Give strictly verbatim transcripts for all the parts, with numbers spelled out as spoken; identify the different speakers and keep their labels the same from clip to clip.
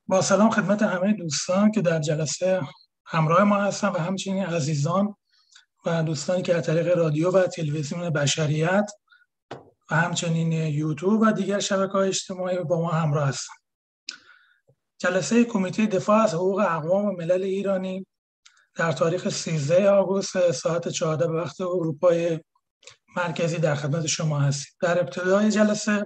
Speaker 1: با سلام خدمت همه دوستان که در جلسه همراه ما هستن و همچنین عزیزان و دوستانی که از طریق رادیو و تلویزیون بشریت و همچنین یوتیوب و دیگر شبکه‌های اجتماعی با ما همراه هستند. جلسه کمیته دفاع از حقوق اقوام و ملل ایرانی در تاریخ سیزده آگوست ساعت چهارده به وقت اروپای مرکزی در خدمت شما هستیم. در ابتدای جلسه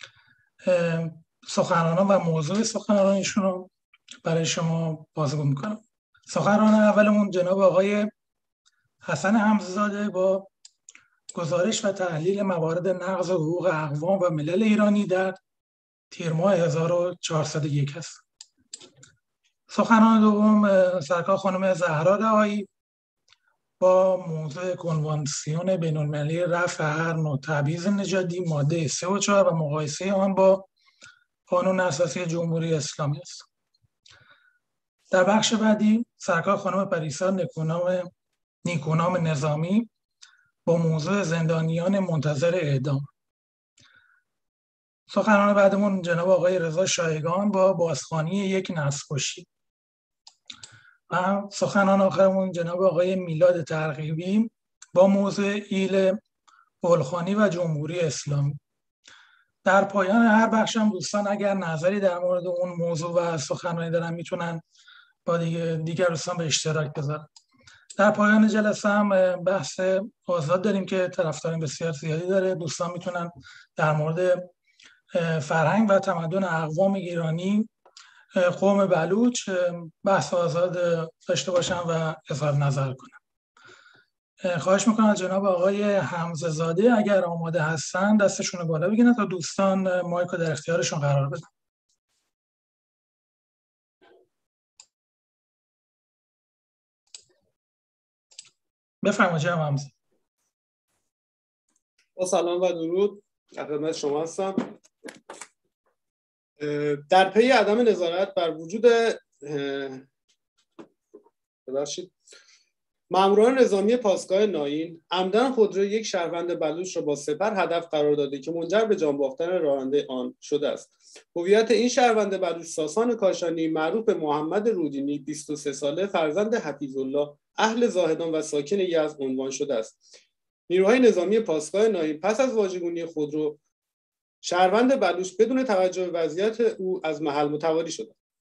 Speaker 1: سخنرانان و موضوع سخنرانیشون رو برای شما بازگو میکنم. سخنران اولمون جناب آقای حسن حمزه‌زاده با گزارش و تحلیل موارد نقض حقوق اقوام و ملل ایرانی در تیر ماه هزار و چهارصد و یک است. سخنران دوم سرکار خانم زهرا رهایی با موضوع کنوانسیون بین‌المللی رفع هر نوع تبعیض نژادی ماده سه و چهار و مقایسه آن با قانون اساسی جمهوری اسلامی است. در بخش بعدی سرکار خانم پریسا نکونام نیکونام نظامی با موضوع زندانیان منتظر اعدام. سخنران بعدمون جناب آقای رضا شایگان با بازخوانی یک نسل‌کشی و سخنران آخرمون جناب آقای میلاد ترغیبی با موضوع ایل گلخانی و جمهوری اسلامی. در پایان هر بخش هم دوستان اگر نظری در مورد اون موضوع و سخنرانی دارن میتونن با دیگر دوستان به اشتراک بذارن. در پایان جلسه هم بحث آزاد داریم که طرفداران بسیار زیادی داره. دوستان میتونن در مورد فرهنگ و تمدن اقوام ایرانی قوم بلوچ بحث آزاد داشته باشن و اظهار نظر کنن. خواهش میکنم از جناب آقای حمزه‌زاده اگر آماده هستن دستشون رو بالا بگیرن تا دوستان مایک رو در اختیارشون قرار بدن. بفرمایید جناب حمزه.
Speaker 2: با سلام و درود در خدمت شما هستم. در پی عدم نظارت بر وجود ببخشید ماموران نظامی پاسگاه ناین عمدن خودروی یک شهروند بلوچ را با سپر هدف قرار داده که منجر به جان باختن راننده آن شده است. هویت این شهروند بلوچ ساسان کاشانی معروف به محمد رودینی بیست و سه ساله فرزند حفیظالله اهل زاهدان و ساکن یزد عنوان شده است. نیروهای نظامی پاسگاه ناین پس از واژگونی خودرو شهروند بلوچ بدون توجه به وضعیت او از محل متواری شد.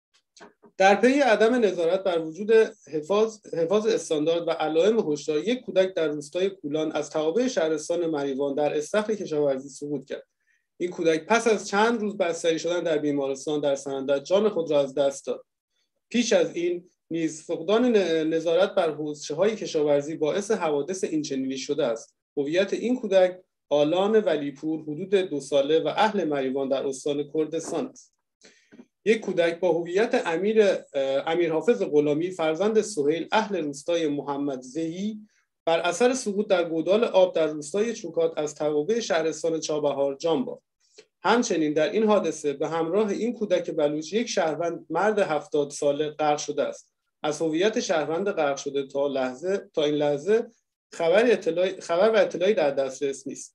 Speaker 2: در پی عدم نظارت بر وجود حفاظ حفاظ استاندارد و علائم هشدار یک کودک در روستای کولان از توابع شهرستان مریوان در استخر کشاورزی سقوط کرد. این کودک پس از چند روز بستری شدن در بیمارستان در سنندج جان خود را از دست داد. پیش از این نیز فقدان نظارت بر حوضچه‌های کشاورزی باعث حوادث اینچنینی شده است. هویت این کودک آلان ولیپور حدود دو ساله و اهل مریوان در استان کردستان است. یک کودک با هویت امیر امیر حافظ غلامی فرزند سهیل اهل روستای محمد زهی بر اثر سقوط در گودال آب در روستای چوکات از توابع شهرستان چابهار جان باخت. همچنین در این حادثه به همراه این کودک بلوچ یک شهروند مرد هفتاد ساله غرق شده است. از هویت شهروند غرق شده تا لحظه تا این لحظه خبر اطلاعی خبر و اطلاعی در دسترس نیست.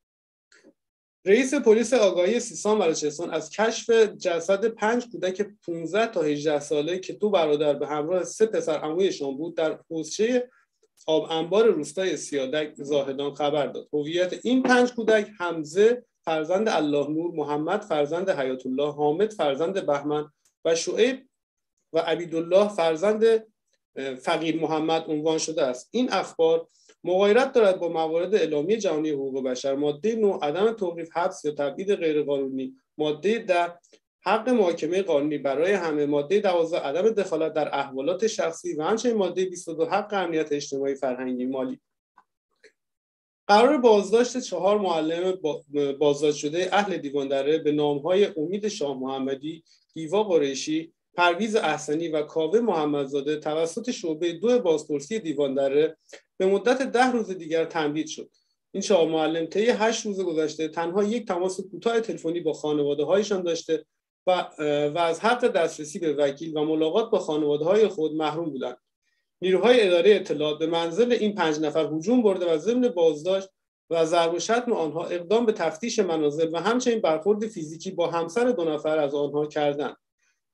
Speaker 2: رئیس پلیس آگاهی سیستان بلوچستان از کشف جسد پنج کودک پانزده تا هجده ساله که دو برادر به همراه سه پسر عمویشان بود در حوضچه آب انبار روستای سیادک زاهدان خبر داد. هویت این پنج کودک حمزه فرزند الله نور، محمد فرزند حیات الله، حامد فرزند بهمن و شعیب و عبیدالله فرزند فقیر محمد عنوان شده است. این اخبار مغایرت دارد با موارد اعلامیه جهانی حقوق بشر ماده نه عدم توقیف حبس یا تبعید غیرقانونی، ماده ده حق محاکمه قانونی برای همه، ماده دوازده عدم دخالت در احوالات شخصی و همچنین ماده بیست و دو حق امنیت اجتماعی فرهنگی مالی. قرار بازداشت چهار معلم بازداشت شده اهل دیواندره به نامهای امید شاه محمدی، هیوا قریشی، پرویز احسنی و کاوه محمدزاده توسط شعبه دو بازپرسی دیواندره به مدت ده روز دیگر تمدید شد. این چهار معلم طی هشت روز گذشته تنها یک تماس کوتاه تلفنی با خانواده‌هایشان داشته و و از حق دسترسی به وکیل و ملاقات با خانواده‌های خود محروم بودند. نیروهای اداره اطلاعات به منزل این پنج نفر هجوم برده و ضمن بازداشت و ضرب و شتم آنها اقدام به تفتیش منازل و همچنین برخورد فیزیکی با همسر دو نفر از آنها کردند.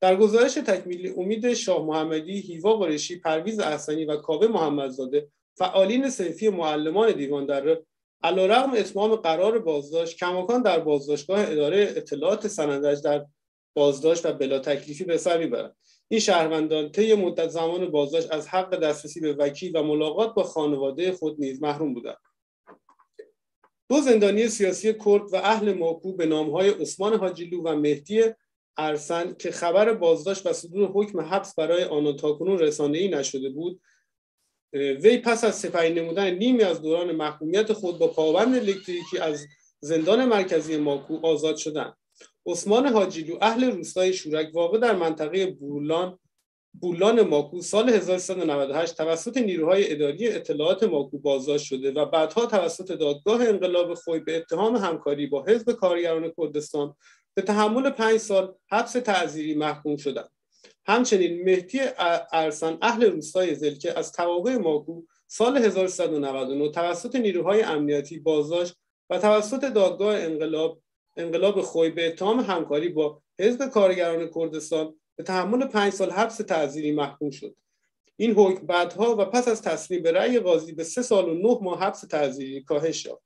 Speaker 2: در گزارش تکمیلی امید شاه محمدی، هیوا قریشی، پرویز احسنی و کاوه محمدزاده فعالین صنفی معلمان دیوان دره علیرغم اتمام قرار بازداشت کماکان در بازداشتگاه اداره اطلاعات سنندج در بازداشت و بلا تکلیفی به سر میبرند. این شهروندان طی مدت زمان بازداشت از حق دسترسی به وکیل و ملاقات با خانواده خود نیز محروم بودند. دو زندانی سیاسی کرد و اهل ماکو به نامهای عثمان حاجیلو و مهدی ارسن که خبر بازداشت و صدور حکم حبس برای آنان تاکنون رسانه‌ای نشده بود، وی پس از سپری نمودن نیمی از دوران محکومیت خود با پابند الکتریکی از زندان مرکزی ماکو آزاد شدند. عثمان حاجیلو اهل روستای شورک واقع در منطقه بولان بولان ماکو سال هزار و سیصد و نود و هشت توسط نیروهای اداری اطلاعات ماکو بازداشت شده و بعدها توسط دادگاه انقلاب خوی به اتهام همکاری با حزب کارگران کردستان به تحمل پنج سال حبس تعزیری محکوم شدند. همچنین مهدی ارسن اهل روستای زلکه از توابع ماکو سال هزار و سیصد و نود و نه توسط نیروهای امنیتی بازداشت و توسط دادگاه انقلاب انقلاب خوی به اتهام همکاری با حزب کارگران کردستان به تحمل پنج سال حبس تعزیری محکوم شد. این حکم بعدها و پس از تصمیم به رأی قاضی به سه سال و نه ماه حبس تعزیری کاهش یافت.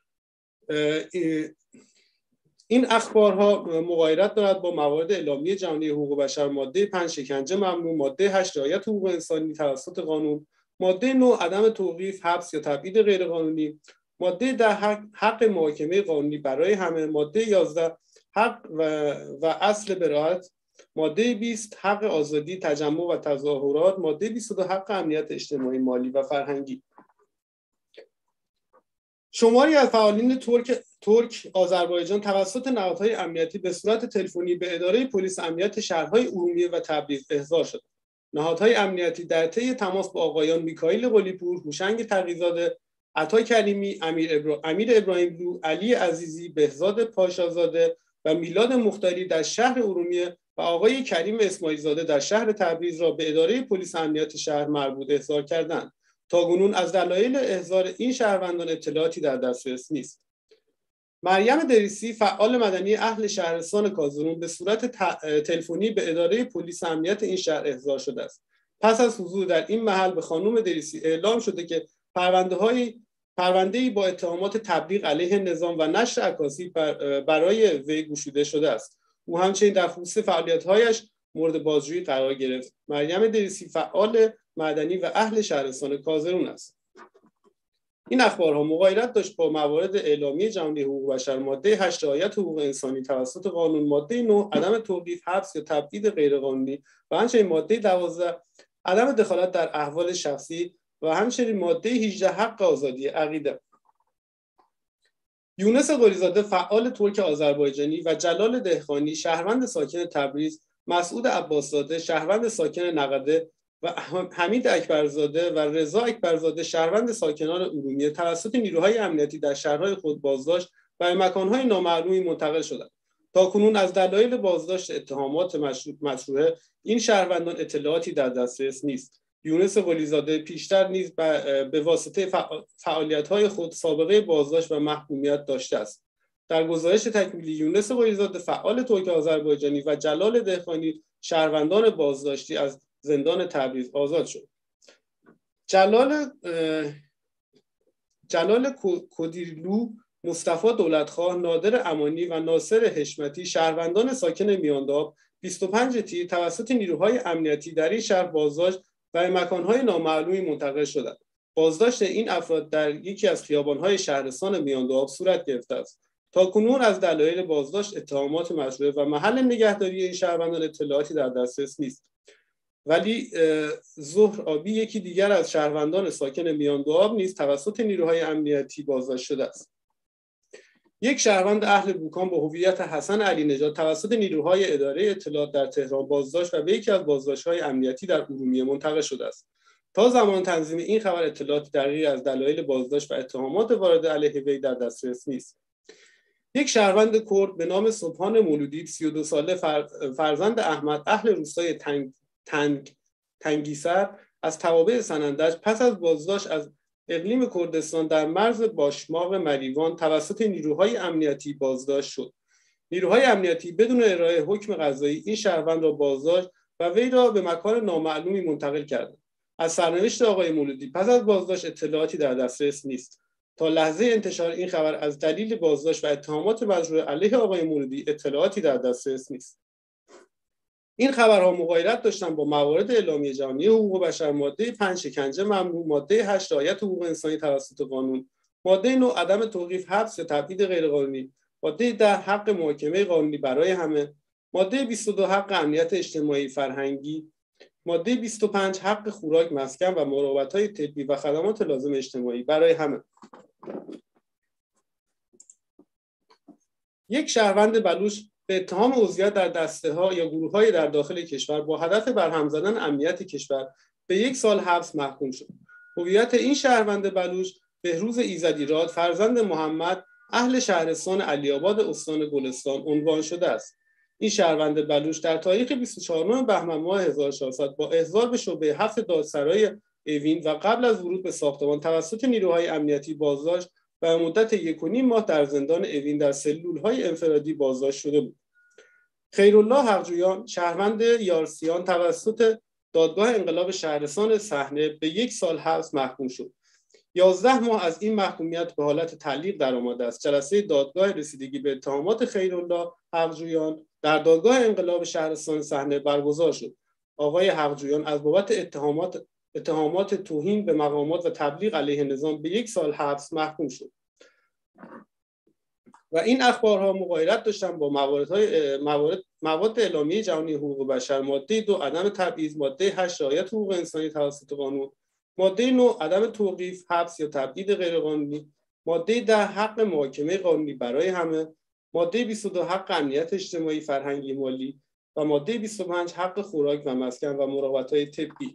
Speaker 2: این اخبارها مغایرت دارد با موارد اعلامیه جهانی حقوق بشر، ماده پنج شکنجه ممنوع، ماده هشت رعایت حقوق انسانی توسط قانون، ماده نه عدم توقیف، حبس یا تبعید غیرقانونی، ماده ده حق, حق محاکمه قانونی برای همه، ماده یازده حق و, و اصل براءت، ماده بیست حق آزادی تجمع و تظاهرات، ماده بیست و دو حق امنیت اجتماعی، مالی و فرهنگی. شماری از فعالین ترک ترک آذربایجان توسط نهادهای امنیتی به صورت تلفنی به اداره پلیس امنیت شهرهای ارومیه و تبریز احضار شد. نهادهای امنیتی در طی تماس با آقایان میکائیل قلی‌پور، هوشنگ تقی‌زاده، عطا کریمی، امیر, ابرا... امیر ابراهیملو، علی عزیزی، بهزاد پاشازاده و میلاد مختاری در شهر ارومیه و آقای کریم اسماعیل زاده در شهر تبریز را به اداره پلیس امنیت شهر مربوط احضار کردند. تاکنون از دلایل احضار این شهروندان اطلاعاتی در دسترس نیست. مریم دریسی فعال مدنی اهل شهرستان کازرون به صورت تلفنی به اداره پلیس امنیت این شهر احضار شده است. پس از حضور در این محل به خانم دریسی اعلام شده که پرونده‌های پرونده‌ای با اتهامات تبلیغ علیه نظام و نشر عکاسی برای وی گشوده شده است. او همچنین در خصوص فعالیت‌هایش مورد بازجویی قرار گرفت. مریم دریسی فعال مدنی و اهل شهرستان کازرون است. این اخبارها مغایرت داشت با موارد اعلامیه جهانی حقوق بشر، ماده هشت رعایت حقوق انسانی توسط قانون، ماده نه عدم توقیف، حبس یا تبعید غیرقانونی و همچنین ماده دوازده عدم دخالت در احوال شخصی و همچنین ماده هجده حق آزادی عقیده. یونس قلی‌زاده فعال ترک آذربایجانی و جلال دهقانی شهروند ساکن تبریز، مسعود عباسزاده شهروند ساکن نقده و حمید اکبرزاده و رضا اکبرزاده شهروند ساکنان ارومیه توسط نیروهای امنیتی در شهرهای خود بازداشت و به مکانهای نامعلومی منتقل شدند. تاکنون از دلایل بازداشت اتهامات مشروعه این شهروندان اطلاعاتی در دسترس نیست. یونس قلی‌زاده پیشتر نیز به واسطه فعالیت‌های خود سابقه بازداشت و محکومیت داشته است. در گزارش تکمیلی یونس قلی‌زاده فعال ترک آذربایجانی و جلال دهقانی شهروندان بازداشتی از زندان تبریز آزاد شد. جلال جلال کدیرلو، مصطفی دولتخواه، نادر امانی و ناصر حشمتی شهروندان ساکن میانداب بیست و پنج تیر توسط نیروهای امنیتی در این شهر بازداشت و به مکانهای نامعلومی منتقل شدند. بازداشت این افراد در یکی از خیابان‌های شهرستان میانداب صورت گرفته است. تاکنون از دلایل بازداشت اتهامات مشروعه و محل نگهداری این شهروندان اطلاعاتی در دسترس نیست. ولی ظهر آبی یکی دیگر از شهروندان ساکن میاندوآب نیز توسط نیروهای امنیتی بازداشت شده است. یک شهروند اهل بوکان با هویت حسن علی نژاد توسط نیروهای اداره اطلاعات در تهران بازداشت و به یکی از بازداشت‌های امنیتی در ارومیه منتقل شده است. تا زمان تنظیم این خبر اطلاعات دقیقی از دلایل بازداشت و اتهامات وارد علیه وی در دسترس نیست. یک شهروند کرد به نام سبحان مولودی سی و دو ساله فرزند احمد اهل روستای تنگ تنگ تنگیسر از توابع سنندج پس از بازداشت از اقلیم کردستان در مرز باشماق مریوان توسط نیروهای امنیتی بازداشت شد. نیروهای امنیتی بدون ارائه حکم قضایی این شهروند را بازداشت و وی را به مکان نامعلومی منتقل کردند. از سرنوشت آقای مولودی پس از بازداشت اطلاعاتی در دسترس نیست. تا لحظه انتشار این خبر از دلیل بازداشت و اتهامات مجروح علیه آقای مولودی اطلاعاتی در دسترس نیست. این خبرها مغایرت داشتن با موارد اعلامیه جهانی حقوق بشر، ماده پنج شکنجه ممنوع، ماده هشت رعایت حقوق انسانی توسط قانون، ماده نه عدم توقیف حبس یا تبعید غیرقانونی، ماده ده حق محاکمه قانونی برای همه، ماده بیست و دو حق امنیت اجتماعی فرهنگی، ماده بیست و پنج حق خوراک، مسکن و مراقبت‌های طبی و خدمات لازم اجتماعی برای همه. یک شهروند بلوچ به اتهام عضویت در دسته‌ها یا گروه‌های در داخل کشور با هدف برهم زدن امنیت کشور به یک سال حبس محکوم شد. هویت این شهروند بلوچ بهروز ایزدیراد فرزند محمد اهل شهرستان علی‌آباد استان گلستان عنوان شده است. این شهروند بلوچ در تاریخ بیست و چهارم بهمن ماه هزار و چهارصد با احضار به شعبه هفت دادسرای اوین و قبل از ورود به ساختمان توسط نیروهای امنیتی بازداشت و مدت یک و نیم ماه در زندان اوین در سلول‌های انفرادی بازداشت شده بود. خیرالله حقجویان شهروند یارسیان توسط دادگاه انقلاب شهرستان صحنه به یک سال حبس محکوم شد. یازده ماه از این محکومیت به حالت تعلیق درآمده است. جلسه دادگاه رسیدگی به اتهامات خیرالله حقجویان در دادگاه انقلاب شهرستان صحنه برگزار شد. آقای حقجویان از بابت اتهامات اتهامات توهین به مقامات و تبلیغ علیه نظام به یک سال حبس محکوم شد. و این اخبارها مغایرت داشتن با مواردهای موارد مواد اعلامیه جهانی حقوق بشر، ماده دو عدم تبعیض، ماده هشت رعایت حقوق انسانی توسط قانون، ماده نه عدم توقیف حبس یا تبعید غیرقانونی، ماده ده حق محاکمه قانونی برای همه، ماده بیست و دو حق امنیت اجتماعی فرهنگی مالی و ماده بیست و پنج حق خوراک و مسکن و مراقبت‌های طبی.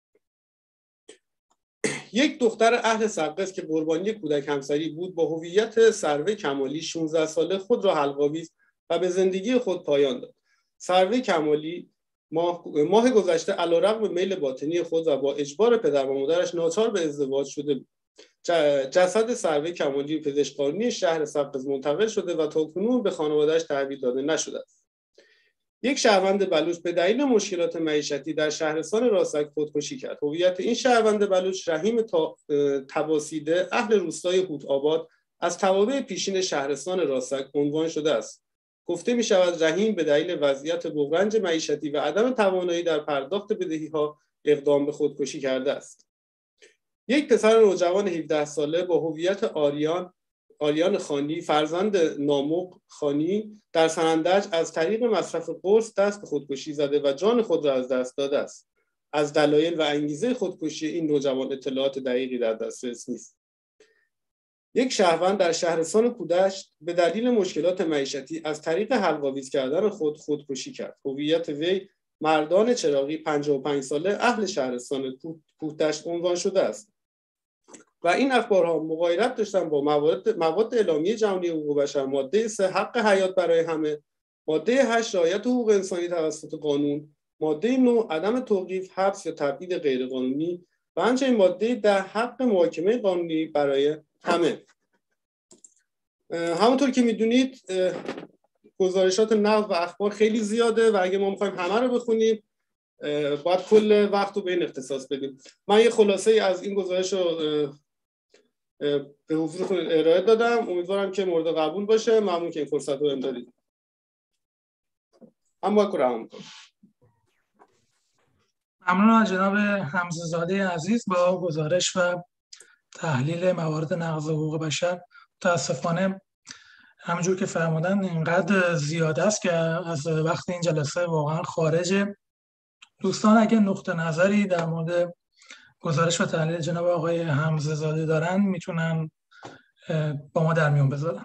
Speaker 2: یک دختر اهل سقز که قربانی کودک همسری بود با هویت سروه کمالی شانزده ساله خود را حلق‌آویز و به زندگی خود پایان داد. سروه کمالی ماه, ماه گذشته علیرغم میل باطنی خود و با اجبار پدر و مادرش ناچار به ازدواج شده بود. جسد سروه کمالی پزشک قانونی شهر سقز منتقل شده و تاکنون به خانواده‌اش تحویل داده نشده است. یک شهروند بلوچ به دلیل مشکلات معیشتی در شهرستان راسک خودکشی کرد. هویت این شهروند بلوچ رحیم تباسیده اهل روستای هوت‌آباد از توابع پیشین شهرستان راسک عنوان شده است. گفته می شود رحیم به دلیل وضعیت بغرنج معیشتی و عدم توانایی در پرداخت بدهی‌ها اقدام به خودکشی کرده است. یک پسر نوجوان هفده ساله با هویت آریان آریان خانی فرزند نامق خانی در سنندج از طریق مصرف قرص دست به خودکشی زده و جان خود را از دست داده است. از دلایل و انگیزه خودکشی این نوجوان اطلاعات دقیقی در دسترس نیست. یک شهروند در شهرستان کودشت به دلیل مشکلات معیشتی از طریق حلق‌آویز کردن خود خودکشی کرد. هویت وی مردان چراغی پنجاه و پنج ساله اهل شهرستان کودشت عنوان شده است. و این اخبارها مغایرت داشتن با مواد مواد اعلامیه جهانی حقوق بشر، ماده سه حق حیات برای همه، ماده هشت رعایت حقوق انسانی توسط قانون، ماده نه عدم توقیف حبس یا تبعید غیرقانونی و همچنین ماده ده حق محاکمه قانونی برای همه. همونطور که میدونید گزارشات نقد و اخبار خیلی زیاده و اگه ما میخوایم همه رو بخونیم باید کل وقت رو به این اختصاص بدیم. من یه خلاصه از این گزارش رو به حضورتون ارائه دادم. امیدوارم که مورد قبول باشه. ممنون که این فرصت رو امدادید. هم باید کنم میکنم.
Speaker 1: ممنون از جناب حمزه زاده عزیز با گزارش و تحلیل موارد نقض حقوق بشر. متاسفانه همونجور که فرمودن اینقدر زیاد است که از وقت این جلسه واقعا خارجه. دوستان اگه نقطه نظری در مورد گزارش و تحلیل جناب آقای حمزه زاده دارن میتونن با ما در میون بذارن.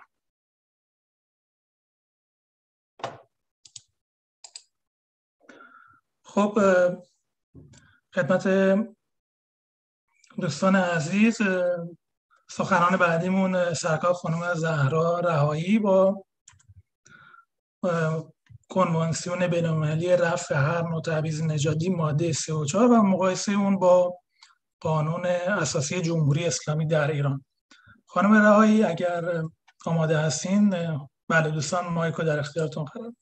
Speaker 1: خب خدمت دوستان عزیز سخنران بعدیمون سرکار خانم زهرا رهایی با کنوانسیون بین‌المللی رفع هر نوع تبعیض نژادی ماده سی و چهار و مقایسه اون با قانون اساسی جمهوری اسلامی در ایران. خانم رهایی اگر آماده هستین بله دوستان مایکو در اختیارتون قرار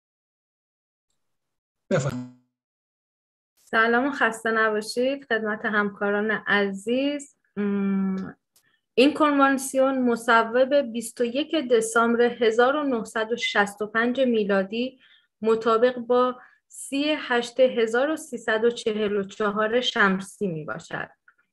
Speaker 1: بفرمایید.
Speaker 3: سلام و خسته نباشید خدمت همکاران عزیز. این کنوانسیون مصوب بیست و یک دسامبر هزار و نهصد و شصت و پنج میلادی مطابق با سی هشت هزار و سیصد و چهل و چهار شمسی می باشد.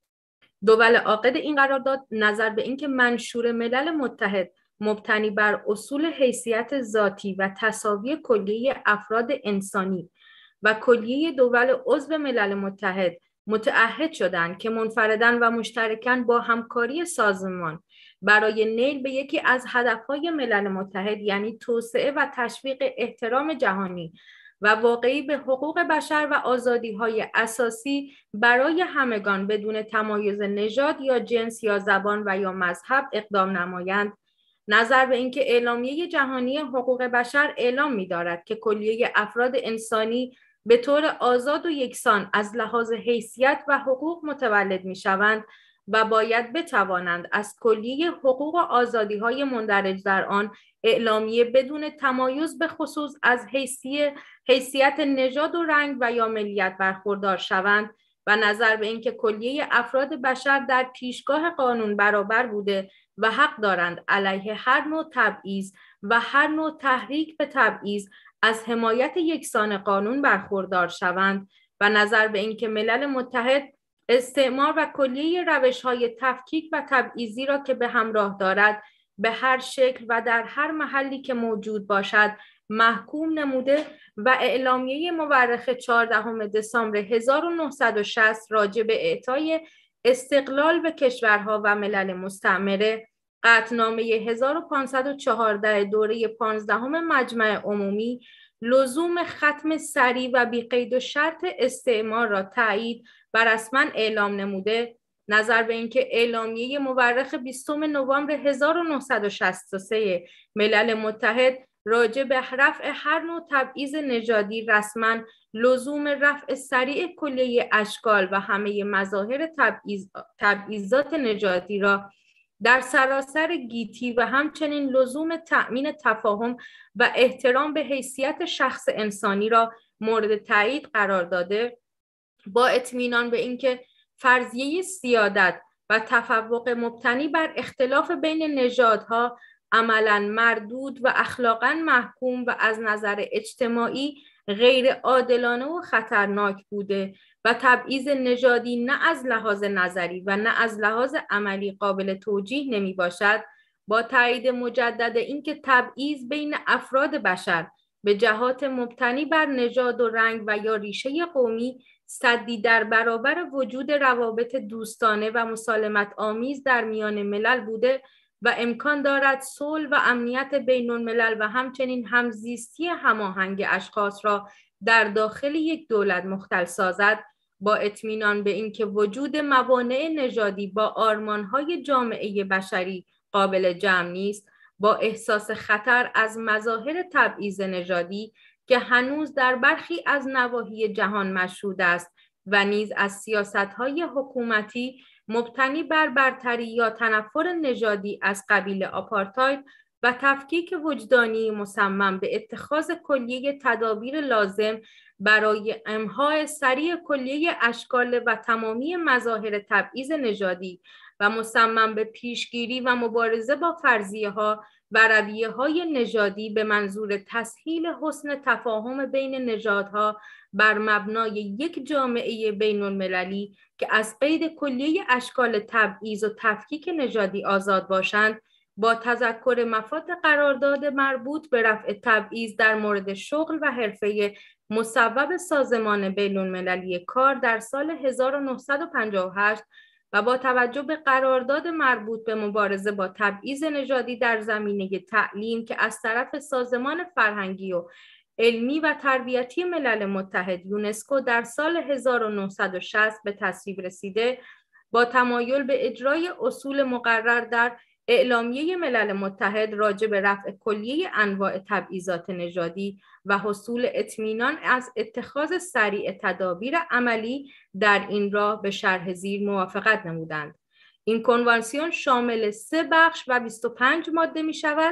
Speaker 3: دول عاقد این قرارداد نظر به اینکه منشور ملل متحد مبتنی بر اصول حیثیت ذاتی و تساوی کلیه افراد انسانی و کلیه دول عضو ملل متحد متعهد شدند که منفرداً و مشترکاً با همکاری سازمان برای نیل به یکی از هدفهای ملل متحد یعنی توسعه و تشویق احترام جهانی و واقعی به حقوق بشر و آزادی‌های اساسی برای همگان بدون تمایز نژاد یا جنس یا زبان و یا مذهب اقدام نمایند. نظر به اینکه اعلامیه جهانی حقوق بشر اعلام می‌دارد که کلیه افراد انسانی به طور آزاد و یکسان از لحاظ حیثیت و حقوق متولد می‌شوند و باید بتوانند از کلیه حقوق و آزادی‌های مندرج در آن اعلامیه بدون تمایز به خصوص از حیثیت حیثیت نژاد و رنگ و یا ملیت برخوردار شوند و نظر به اینکه کلیه افراد بشر در پیشگاه قانون برابر بوده و حق دارند علیه هر نوع تبعیض و هر نوع تحریک به تبعیض از حمایت یکسان قانون برخوردار شوند و نظر به اینکه ملل متحد استعمار و کلیه روش‌های تفکیک و تبعیضی را که به همراه دارد به هر شکل و در هر محلی که موجود باشد محکوم نموده و اعلامیه مورخ چهاردهم دسامبر هزار و نهصد و شصت راجع به اعطای استقلال به کشورها و ملل مستعمره، قطعنامه هزار و پانصد و چهارده دوره پانزدهم مجمع عمومی لزوم ختم سریع و بی‌قید و شرط استعمار را تایید و رسما اعلام نموده، نظر به اینکه اعلامیه مورخ بیستم نوامبر هزار و نهصد و شصت و سه ملل متحد راجع به رفع هر نوع تبعیض نژادی رسما لزوم رفع سریع کلیه اشکال و همه مظاهر تبعیض تبعیضات نژادی را در سراسر گیتی و همچنین لزوم تأمین تفاهم و احترام به حیثیت شخص انسانی را مورد تایید قرار داده، با اطمینان به اینکه فرضیه سیادت و تفوق مبتنی بر اختلاف بین نژادها عملاً مردود و اخلاقاً محکوم و از نظر اجتماعی غیر عادلانه و خطرناک بوده و تبعیض نژادی نه از لحاظ نظری و نه از لحاظ عملی قابل توجیه نمی باشد، با تایید مجدد اینکه تبعیض بین افراد بشر به جهات مبتنی بر نژاد و رنگ و یا ریشه قومی سدی در برابر وجود روابط دوستانه و مسالمت آمیز در میان ملل بوده و امکان دارد صلح و امنیت بین الملل و همچنین همزیستی هماهنگ اشخاص را در داخل یک دولت مختل سازد، با اطمینان به اینکه وجود موانع نژادی با آرمان‌های جامعه بشری قابل جمع نیست، با احساس خطر از مظاهر تبعیض نژادی که هنوز در برخی از نواحی جهان مشهود است و نیز از سیاست‌های حکومتی مبتنی بر برتری یا تنفر نژادی از قبیل آپارتاید و تفکیک وجدانی مصمم به اتخاذ کلیه تدابیر لازم برای امحاء سریع کلیه اشکال و تمامی مظاهر تبعیض نژادی و مصمم به پیشگیری و مبارزه با فرضیه‌ها و رویه‌های نژادی به منظور تسهیل حسن تفاهم بین نژادها بر مبنای یک جامعه بین المللی که از قید کلیه اشکال تبعیض و تفکیک نژادی آزاد باشند، با تذکر مفاد قرارداد مربوط به رفع تبعیض در مورد شغل و حرفه مصوب سازمان بین المللی کار در سال هزار و نهصد و پنجاه و هشت و با توجه به قرارداد مربوط به مبارزه با تبعیض نژادی در زمینه تعلیم که از طرف سازمان فرهنگی و علمی و تربیتی ملل متحد یونسکو در سال هزار و نهصد و شصت به تصویب رسیده، با تمایل به اجرای اصول مقرر در اعلامیه ملل متحد راجع به رفع کلیه انواع تبعیضات نژادی و حصول اطمینان از اتخاذ سریع تدابیر عملی در این راه به شرح زیر موافقت نمودند. این کنوانسیون شامل سه بخش و بیست و پنج ماده می شود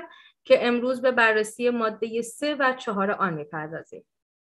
Speaker 3: که امروز به بررسی ماده سه و چهار آن می‌پردازیم.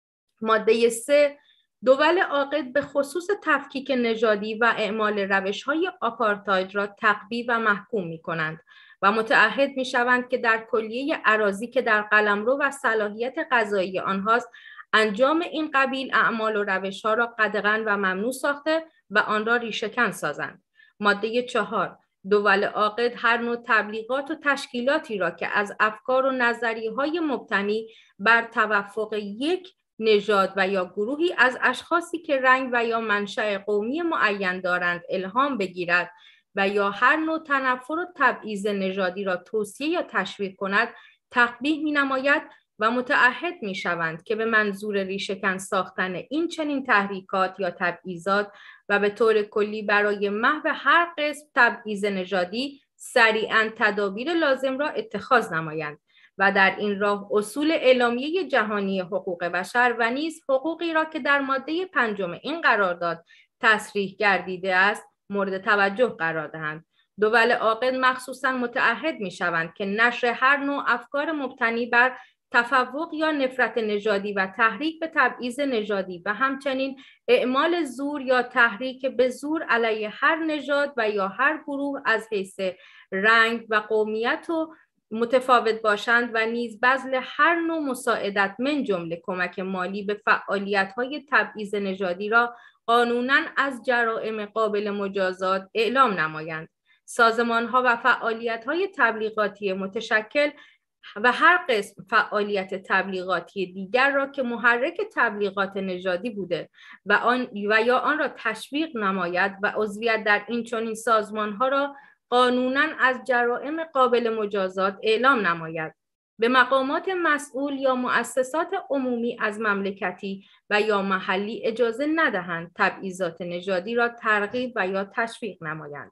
Speaker 3: ماده سه، دول عاقد به خصوص تفکیک نژادی و اعمال روش‌های آپارتاید را تقویه و محکوم می‌کنند و متعهد می‌شوند که در کلیه اراضی که در قلمرو و صلاحیت قضایی آنهاست، انجام این قبیل اعمال و روش‌ها را قدغن و ممنوع ساخته و آن را ریشه‌کن سازند. ماده چهار، دول عاقد هر نوع تبلیغات و تشکیلاتی را که از افکار و نظریه‌های مبتنی بر توافق یک نژاد و یا گروهی از اشخاصی که رنگ و یا منشأ قومی معین دارند الهام بگیرد و یا هر نوع تنفر و تبعیض نژادی را توصیه یا تشویق کند، تقبیح می‌نماید و متعهد می‌شوند که به منظور ریشه‌کن ساختن این چنین تحریکات یا تبعیضات و به طور کلی برای محو هر قسم تبعیض نژادی سریعاً تدابیر لازم را اتخاذ نمایند و در این راه اصول اعلامیه جهانی حقوق بشر و نیز حقوقی را که در ماده پنجم این قرارداد تصریح گردیده است مورد توجه قرار دهند. دول عاقد مخصوصاً متعهد می‌شوند که نشر هر نوع افکار مبتنی بر تفوق یا نفرت نژادی و تحریک به تبعیض نژادی و همچنین اعمال زور یا تحریک به زور علیه هر نژاد و یا هر گروه از حیث رنگ و قومیت و متفاوت باشند و نیز بذل هر نوع مساعدت من جمله کمک مالی به فعالیت‌های تبعیض نژادی را قانوناً از جرائم قابل مجازات اعلام نمایند. سازمان‌ها و فعالیت‌های تبلیغاتی متشکل و هر قسم فعالیت تبلیغاتی دیگر را که محرک تبلیغات نژادی بوده و آن و یا آن را تشویق نماید و عضویت در این چنین سازمان‌ها را قانوناً از جرائم قابل مجازات اعلام نماید. به مقامات مسئول یا مؤسسات عمومی از مملکتی و یا محلی اجازه ندهند تبعیضات نژادی را ترغیب و یا تشویق نمایند.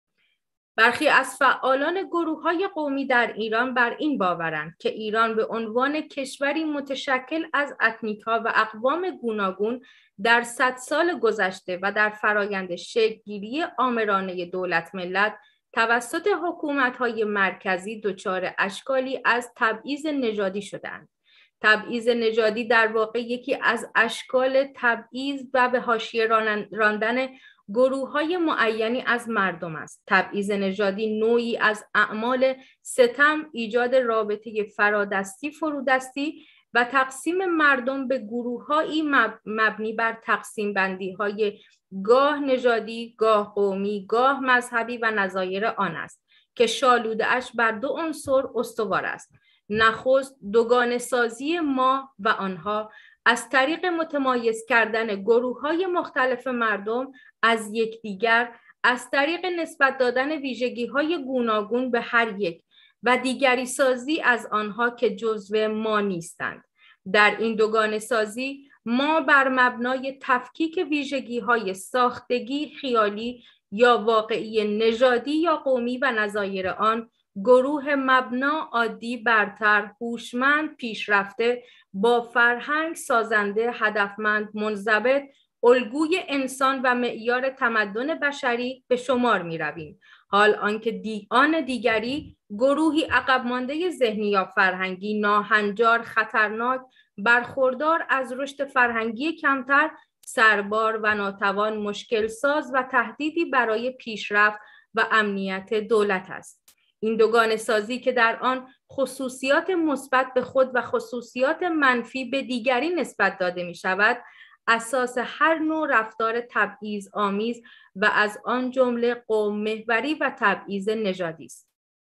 Speaker 3: برخی از فعالان گروه‌های قومی در ایران بر این باورند که ایران به عنوان کشوری متشکل از اتنیک‌ها و اقوام گوناگون در صد سال گذشته و در فرایند شکل‌گیری آمرانه دولت ملت توسط حکومت‌های مرکزی دچار اشکالی از تبعیض نژادی شدند. تبعیض نژادی در واقع یکی از اشکال تبعیض و به حاشیه راندن گروه‌های معینی از مردم است. تبعیض نژادی نوعی از اعمال ستم، ایجاد رابطه فرادستی، فرودستی و تقسیم مردم به گروه‌هایی مبنی بر تقسیم بندی‌های گاه نژادی، گاه قومی، گاه مذهبی و نظایر آن است که شالوده‌اش بر دو عنصر استوار است. نخست دوگانه سازی ما و آنها از طریق متمایز کردن گروه‌های مختلف مردم از یکدیگر از طریق نسبت دادن ویژگی‌های گوناگون به هر یک و دیگری سازی از آنها که جزو ما نیستند. در این دوگانه سازی ما بر مبنای تفکیک ویژگی‌های ساختگی، خیالی یا واقعی نژادی یا قومی و نظایر آن گروه مبنا، عادی، برتر، هوشمند، پیشرفته، با فرهنگ، سازنده، هدفمند، منضبط، الگوی انسان و معیار تمدن بشری به شمار می رویم. حال آنکه دی آن دیگری گروهی عقب مانده ذهنی یا فرهنگی، ناهنجار، خطرناک، برخوردار از رشد فرهنگی کمتر، سربار و ناتوان، مشکل ساز و تهدیدی برای پیشرفت و امنیت دولت است. این دوگانه سازی که در آن خصوصیات مثبت به خود و خصوصیات منفی به دیگری نسبت داده می شود، اساس هر نوع رفتار تبعیض آمیز و از آن جمله قوم محوری و تبعیض نژادی است.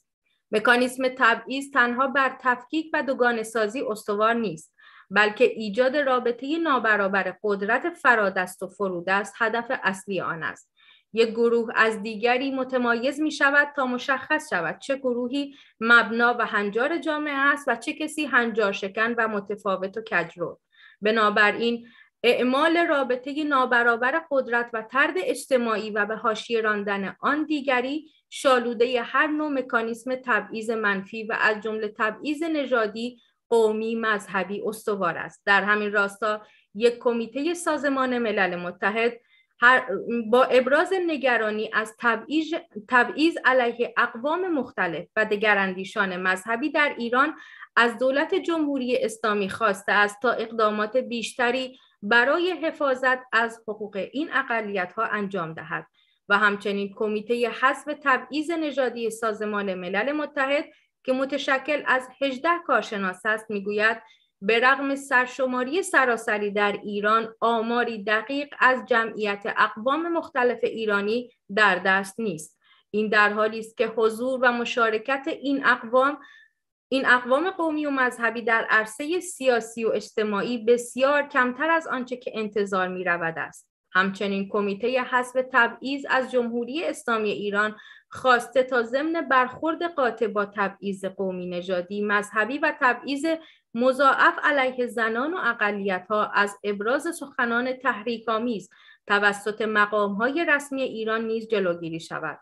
Speaker 3: مکانیسم تبعیض تنها بر تفکیک و دوگانه سازی استوار نیست، بلکه ایجاد رابطه نابرابر قدرت فرادست و فرودست هدف اصلی آن است. یک گروه از دیگری متمایز می شود تا مشخص شود چه گروهی مبنا و هنجار جامعه است و چه کسی هنجار شکن و متفاوت و کجرو. بنابراین اعمال رابطه نابرابر قدرت و طرد اجتماعی و به حاشیه راندن آن دیگری شالوده هر نوع مکانیسم تبعیض منفی و از جمله تبعیض نژادی، قومی، مذهبی استوار است. در همین راستا یک کمیته سازمان ملل متحد با ابراز نگرانی از تبعیض تبعیض علیه اقوام مختلف و دگراندیشان مذهبی در ایران از دولت جمهوری اسلامی خواسته است تا اقدامات بیشتری برای حفاظت از حقوق این اقلیت‌ها انجام دهد و همچنین کمیته حذف تبعیض نژادی سازمان ملل متحد که متشکل از هجده کارشناس است میگوید به رغم سرشماری سراسری در ایران آماری دقیق از جمعیت اقوام مختلف ایرانی در دست نیست. این در حالی است که حضور و مشارکت این اقوام این اقوام قومی و مذهبی در عرصه سیاسی و اجتماعی بسیار کمتر از آنچه که انتظار می رود است. همچنین کمیته حذف تبعیض از جمهوری اسلامی ایران خواسته تا ضمن برخورد قاطع با تبعیض قومی نژادی مذهبی و تبعیض مضاعف علیه زنان و اقلیت‌ها از ابراز سخنان تحریک‌آمیز توسط مقام‌های رسمی ایران نیز جلوگیری شود.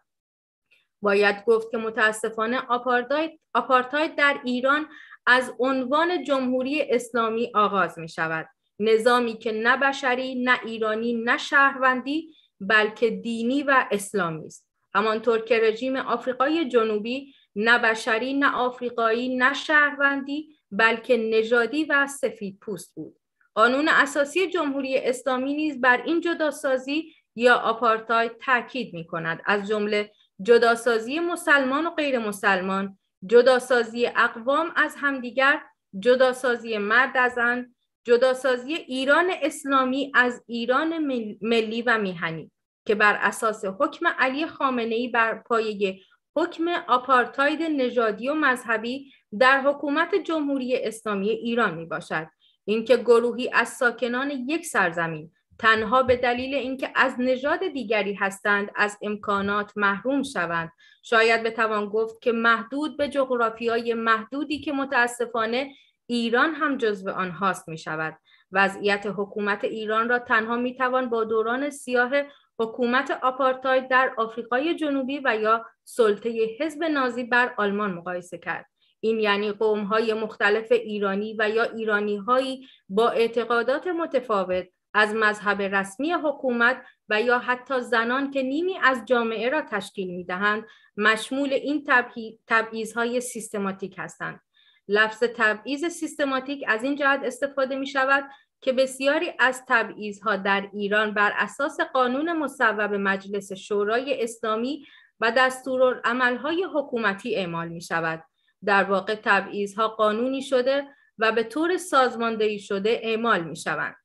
Speaker 3: باید گفت که متاسفانه آپارتاید آپارتاید در ایران از عنوان جمهوری اسلامی آغاز می شود. نظامی که نه بشری، نه ایرانی، نه شهروندی، بلکه دینی و اسلامی است. همانطور که رژیم آفریقای جنوبی نه بشری، نه آفریقایی، نه شهروندی، بلکه نژادی و سفید پوست بود. قانون اساسی جمهوری اسلامی نیز بر این جداسازی یا آپارتاید تاکید می کند، از جمله جداسازی مسلمان و غیر مسلمان، جداسازی اقوام از همدیگر، جداسازی مرد از زن، جداسازی ایران اسلامی از ایران ملی و میهنی که بر اساس حکم علی خامنه‌ای بر پایه حکم آپارتاید نژادی و مذهبی در حکومت جمهوری اسلامی ایران می باشد. اینکه گروهی از ساکنان یک سرزمین تنها به دلیل اینکه از نژاد دیگری هستند از امکانات محروم شوند، شاید بتوان گفت که محدود به جغرافیای محدودی که متاسفانه ایران هم جزو آنهاست می شود. وضعیت حکومت ایران را تنها می توان با دوران سیاه حکومت آپارتاید در آفریقای جنوبی و یا سلطه حزب نازی بر آلمان مقایسه کرد. این یعنی قوم‌های مختلف ایرانی و یا ایرانی‌هایی با اعتقادات متفاوت از مذهب رسمی حکومت و یا حتی زنان که نیمی از جامعه را تشکیل می‌دهند مشمول این تبعیض‌های سیستماتیک هستند. لفظ تبعیض سیستماتیک از این جهت استفاده می‌شود که بسیاری از تبعیض‌ها در ایران بر اساس قانون مصوب مجلس شورای اسلامی و دستورالعمل‌های حکومتی اعمال می‌شود. در واقع تبعیض‌ها قانونی شده و به طور سازماندهی شده اعمال می‌شوند.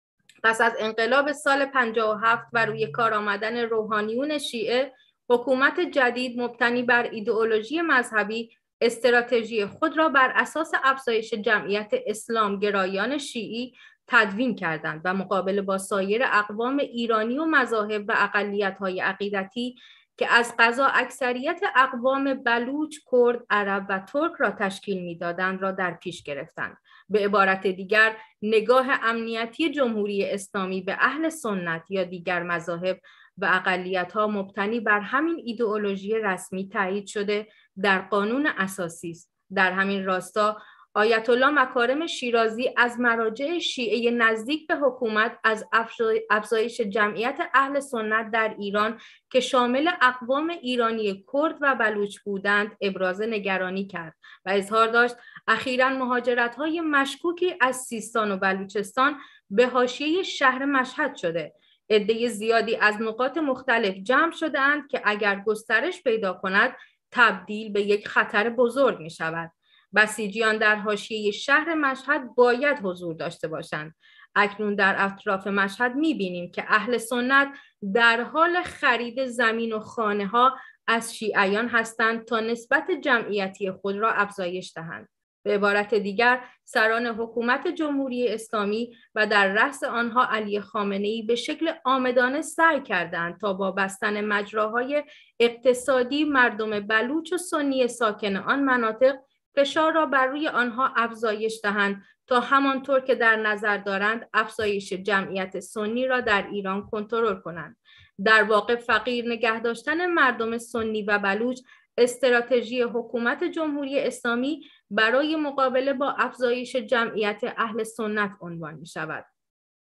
Speaker 3: پس از انقلاب سال پنجاه و هفت و روی کار آمدن روحانیون شیعه، حکومت جدید مبتنی بر ایدئولوژی مذهبی استراتژی خود را بر اساس افزایش جمعیت اسلام گرایان شیعی تدوین کردند و مقابله با سایر اقوام ایرانی و مذاهب و اقلیت‌های عقیدتی که از قضا اکثریت اقوام بلوچ، کرد، عرب و ترک را تشکیل می‌دادند را در پیش گرفتند. به عبارت دیگر، نگاه امنیتی جمهوری اسلامی به اهل سنت یا دیگر مذاهب و اقلیت‌ها مبتنی بر همین ایدئولوژی رسمی تایید شده در قانون اساسی است. در همین راستا آیت الله مکارم شیرازی از مراجع شیعه نزدیک به حکومت از افزایش جمعیت اهل سنت در ایران که شامل اقوام ایرانی کرد و بلوچ بودند ابراز نگرانی کرد و اظهار داشت اخیراً مهاجرت‌های مشکوکی از سیستان و بلوچستان به حاشیه شهر مشهد شده. عده زیادی از نقاط مختلف جمع شده‌اند که اگر گسترش پیدا کند تبدیل به یک خطر بزرگ می شود. بسیجیان در حاشیه شهر مشهد باید حضور داشته باشند. اکنون در اطراف مشهد می بینیم که اهل سنت در حال خرید زمین و خانه ها از شیعیان هستند تا نسبت جمعیتی خود را افزایش دهند. به عبارت دیگر، سران حکومت جمهوری اسلامی و در رأس آنها علی خامنه‌ای به شکل عامدانه سعی کردند تا با بستن مجراهای اقتصادی مردم بلوچ و سنی ساکن آن مناطق فشار را بر روی آنها افزایش دهند تا همانطور که در نظر دارند افزایش جمعیت سنی را در ایران کنترل کنند. در واقع فقیر نگه داشتن مردم سنی و بلوچ استراتژی حکومت جمهوری اسلامی برای مقابله با افزایش جمعیت اهل سنت عنوان می شود.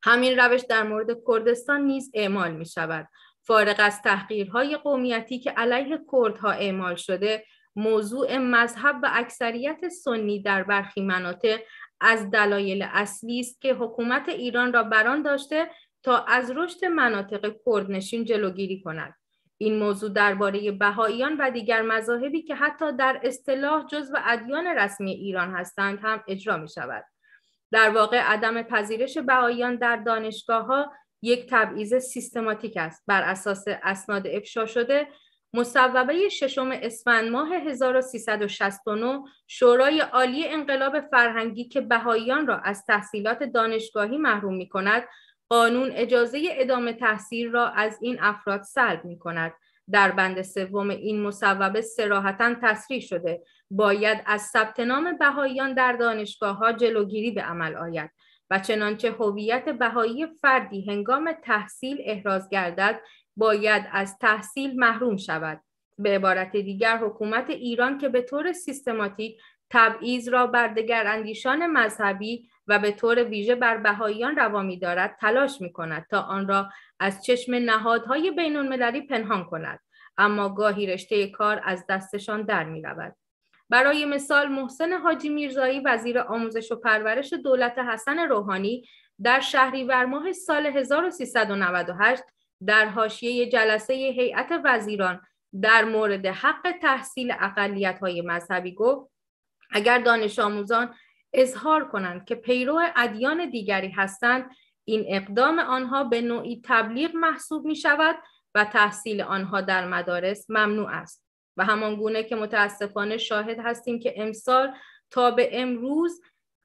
Speaker 3: همین روش در مورد کردستان نیز اعمال می شود. فارغ از تحقیرهای قومیتی که علیه کردها اعمال شده، موضوع مذهب و اکثریت سنی در برخی مناطق از دلایل اصلی است که حکومت ایران را بران داشته تا از رشد مناطق کردنشین جلوگیری کند. این موضوع درباره بهائیان و دیگر مذاهبی که حتی در اصطلاح جزو ادیان رسمی ایران هستند هم اجرا می شود. در واقع عدم پذیرش بهائیان در دانشگاه‌ها یک تبعیض سیستماتیک است. بر اساس اسناد افشا شده، مصوبه ششم اسفند ماه هزار و سیصد و شصت و نه شورای عالی انقلاب فرهنگی که بهائیان را از تحصیلات دانشگاهی محروم می کند، قانون اجازه ادامه تحصیل را از این افراد سلب می کند. در بند سوم این مصوبه صراحتاً تصریح شده باید از ثبت نام بهائیان در دانشگاه‌ها جلوگیری به عمل آید و چنانچه هویت بهایی فردی هنگام تحصیل احراز گردد باید از تحصیل محروم شود. به عبارت دیگر، حکومت ایران که به طور سیستماتیک تبعیض را بر دگراندیشان مذهبی و به طور ویژه بر بهائیان روا می‌دارد، تلاش می‌کند تا آن را از چشم نهادهای بین‌المللی پنهان کند، اما گاهی رشته کار از دستشان در می‌رود. برای مثال، محسن حاجی میرزایی وزیر آموزش و پرورش دولت حسن روحانی در شهریور ماه سال هزار و سیصد و نود و هشت در حاشیه جلسه هیئت وزیران در مورد حق تحصیل اقلیت‌های مذهبی گفت: اگر دانش آموزان اظهار کنند که پیرو ادیان دیگری هستند، این اقدام آنها به نوعی تبلیغ محسوب می شود و تحصیل آنها در مدارس ممنوع است. و همان گونه که متاسفانه شاهد هستیم که امسال تا به امروز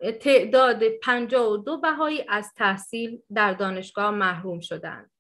Speaker 3: تعداد پنجاه و دو بهایی از تحصیل در دانشگاه محروم شدند.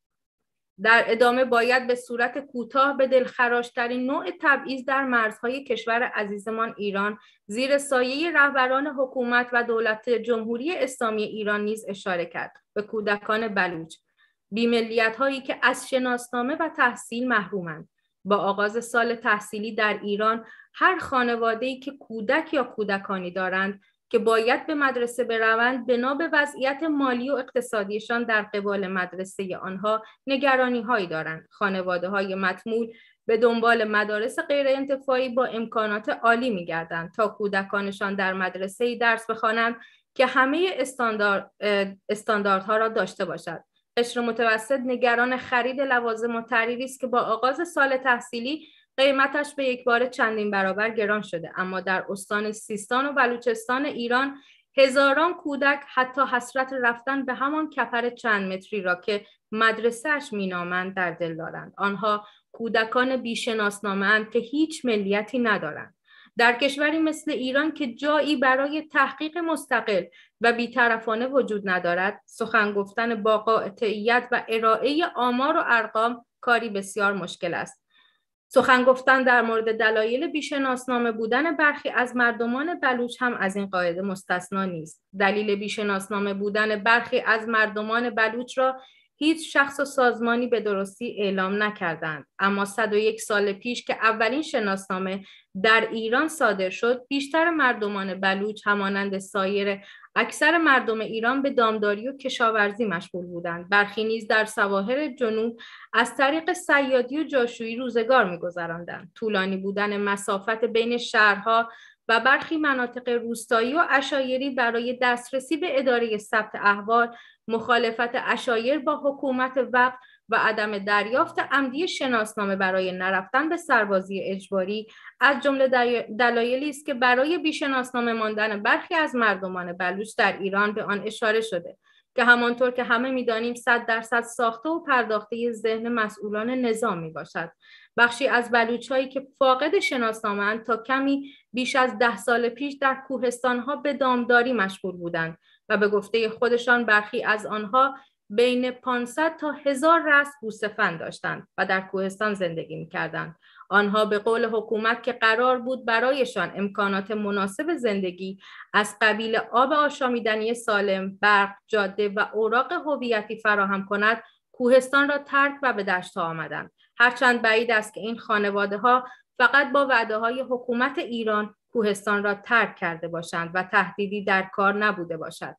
Speaker 3: در ادامه باید به صورت کوتاه به دلخراشترین نوع تبعیض در مرزهای کشور عزیزمان ایران زیر سایه رهبران حکومت و دولت جمهوری اسلامی ایران نیز اشاره کرد: به کودکان بلوچ، بی‌ملیت هایی که از شناسنامه و تحصیل محرومند. با آغاز سال تحصیلی در ایران، هر خانواده‌ای که کودک یا کودکانی دارند که باید به مدرسه بروند، بنا به وضعیت مالی و اقتصادیشان در قبال مدرسه آنها نگرانی هایی دارند. خانواده های مطمول به دنبال مدارس غیر انتفاعی با امکانات عالی می گردند تا کودکانشان در مدرسه‌ای درس بخوانند که همه استاندارد استانداردها را داشته باشد. قشر متوسط نگران خرید لوازم و تحریری است که با آغاز سال تحصیلی قیمتش به یک بار چندین برابر گران شده، اما در استان سیستان و بلوچستان ایران هزاران کودک حتی حسرت رفتن به همان کپر چند متری را که مدرسه‌اش مینامند در دل دارند. آنها کودکان بی‌شناسنامه‌اند که هیچ ملیتی ندارند. در کشوری مثل ایران که جایی برای تحقیق مستقل و بی‌طرفانه وجود ندارد، سخن گفتن با قاطعیت و ارائه آمار و ارقام کاری بسیار مشکل است. سخن گفتن در مورد دلایل بی‌شناسنامه بودن برخی از مردمان بلوچ هم از این قاعده مستثنا نیست. دلیل بی‌شناسنامه بودن برخی از مردمان بلوچ را هیچ شخص و سازمانی به درستی اعلام نکردند، اما صد و یک سال پیش که اولین شناسنامه در ایران صادر شد، بیشتر مردمان بلوچ همانند سایر اکثر مردم ایران به دامداری و کشاورزی مشغول بودند. برخی نیز در سواحل جنوب از طریق صیادی و جاشویی روزگار می‌گذراندند. طولانی بودن مسافت بین شهرها و برخی مناطق روستایی و عشایری برای دسترسی به اداره ثبت احوال، مخالفت عشایر با حکومت وقت و عدم دریافت عمدی شناسنامه برای نرفتن به سربازی اجباری از جمله دلایلی است که برای بی‌شناسنامه ماندن برخی از مردمان بلوچ در ایران به آن اشاره شده که همانطور که همه می‌دانیم صد درصد ساخته و پرداخته ذهن مسئولان نظام میباشد. بخشی از بلوچ‌هایی که فاقد شناسنامه‌اند تا کمی بیش از ده سال پیش در کوهستان‌ها به دامداری مشغول بودند و به گفته خودشان برخی از آنها بین پانصد تا هزار رأس گوسفند داشتند و در کوهستان زندگی می‌کردند. آنها به قول حکومت که قرار بود برایشان امکانات مناسب زندگی از قبیل آب آشامیدنی سالم، برق، جاده و اوراق هویتی فراهم کند، کوهستان را ترک و به دشت‌ها آمدند. هرچند بعید است که این خانواده‌ها فقط با وعده‌های حکومت ایران کوهستان را ترک کرده باشند و تهدیدی در کار نبوده باشد.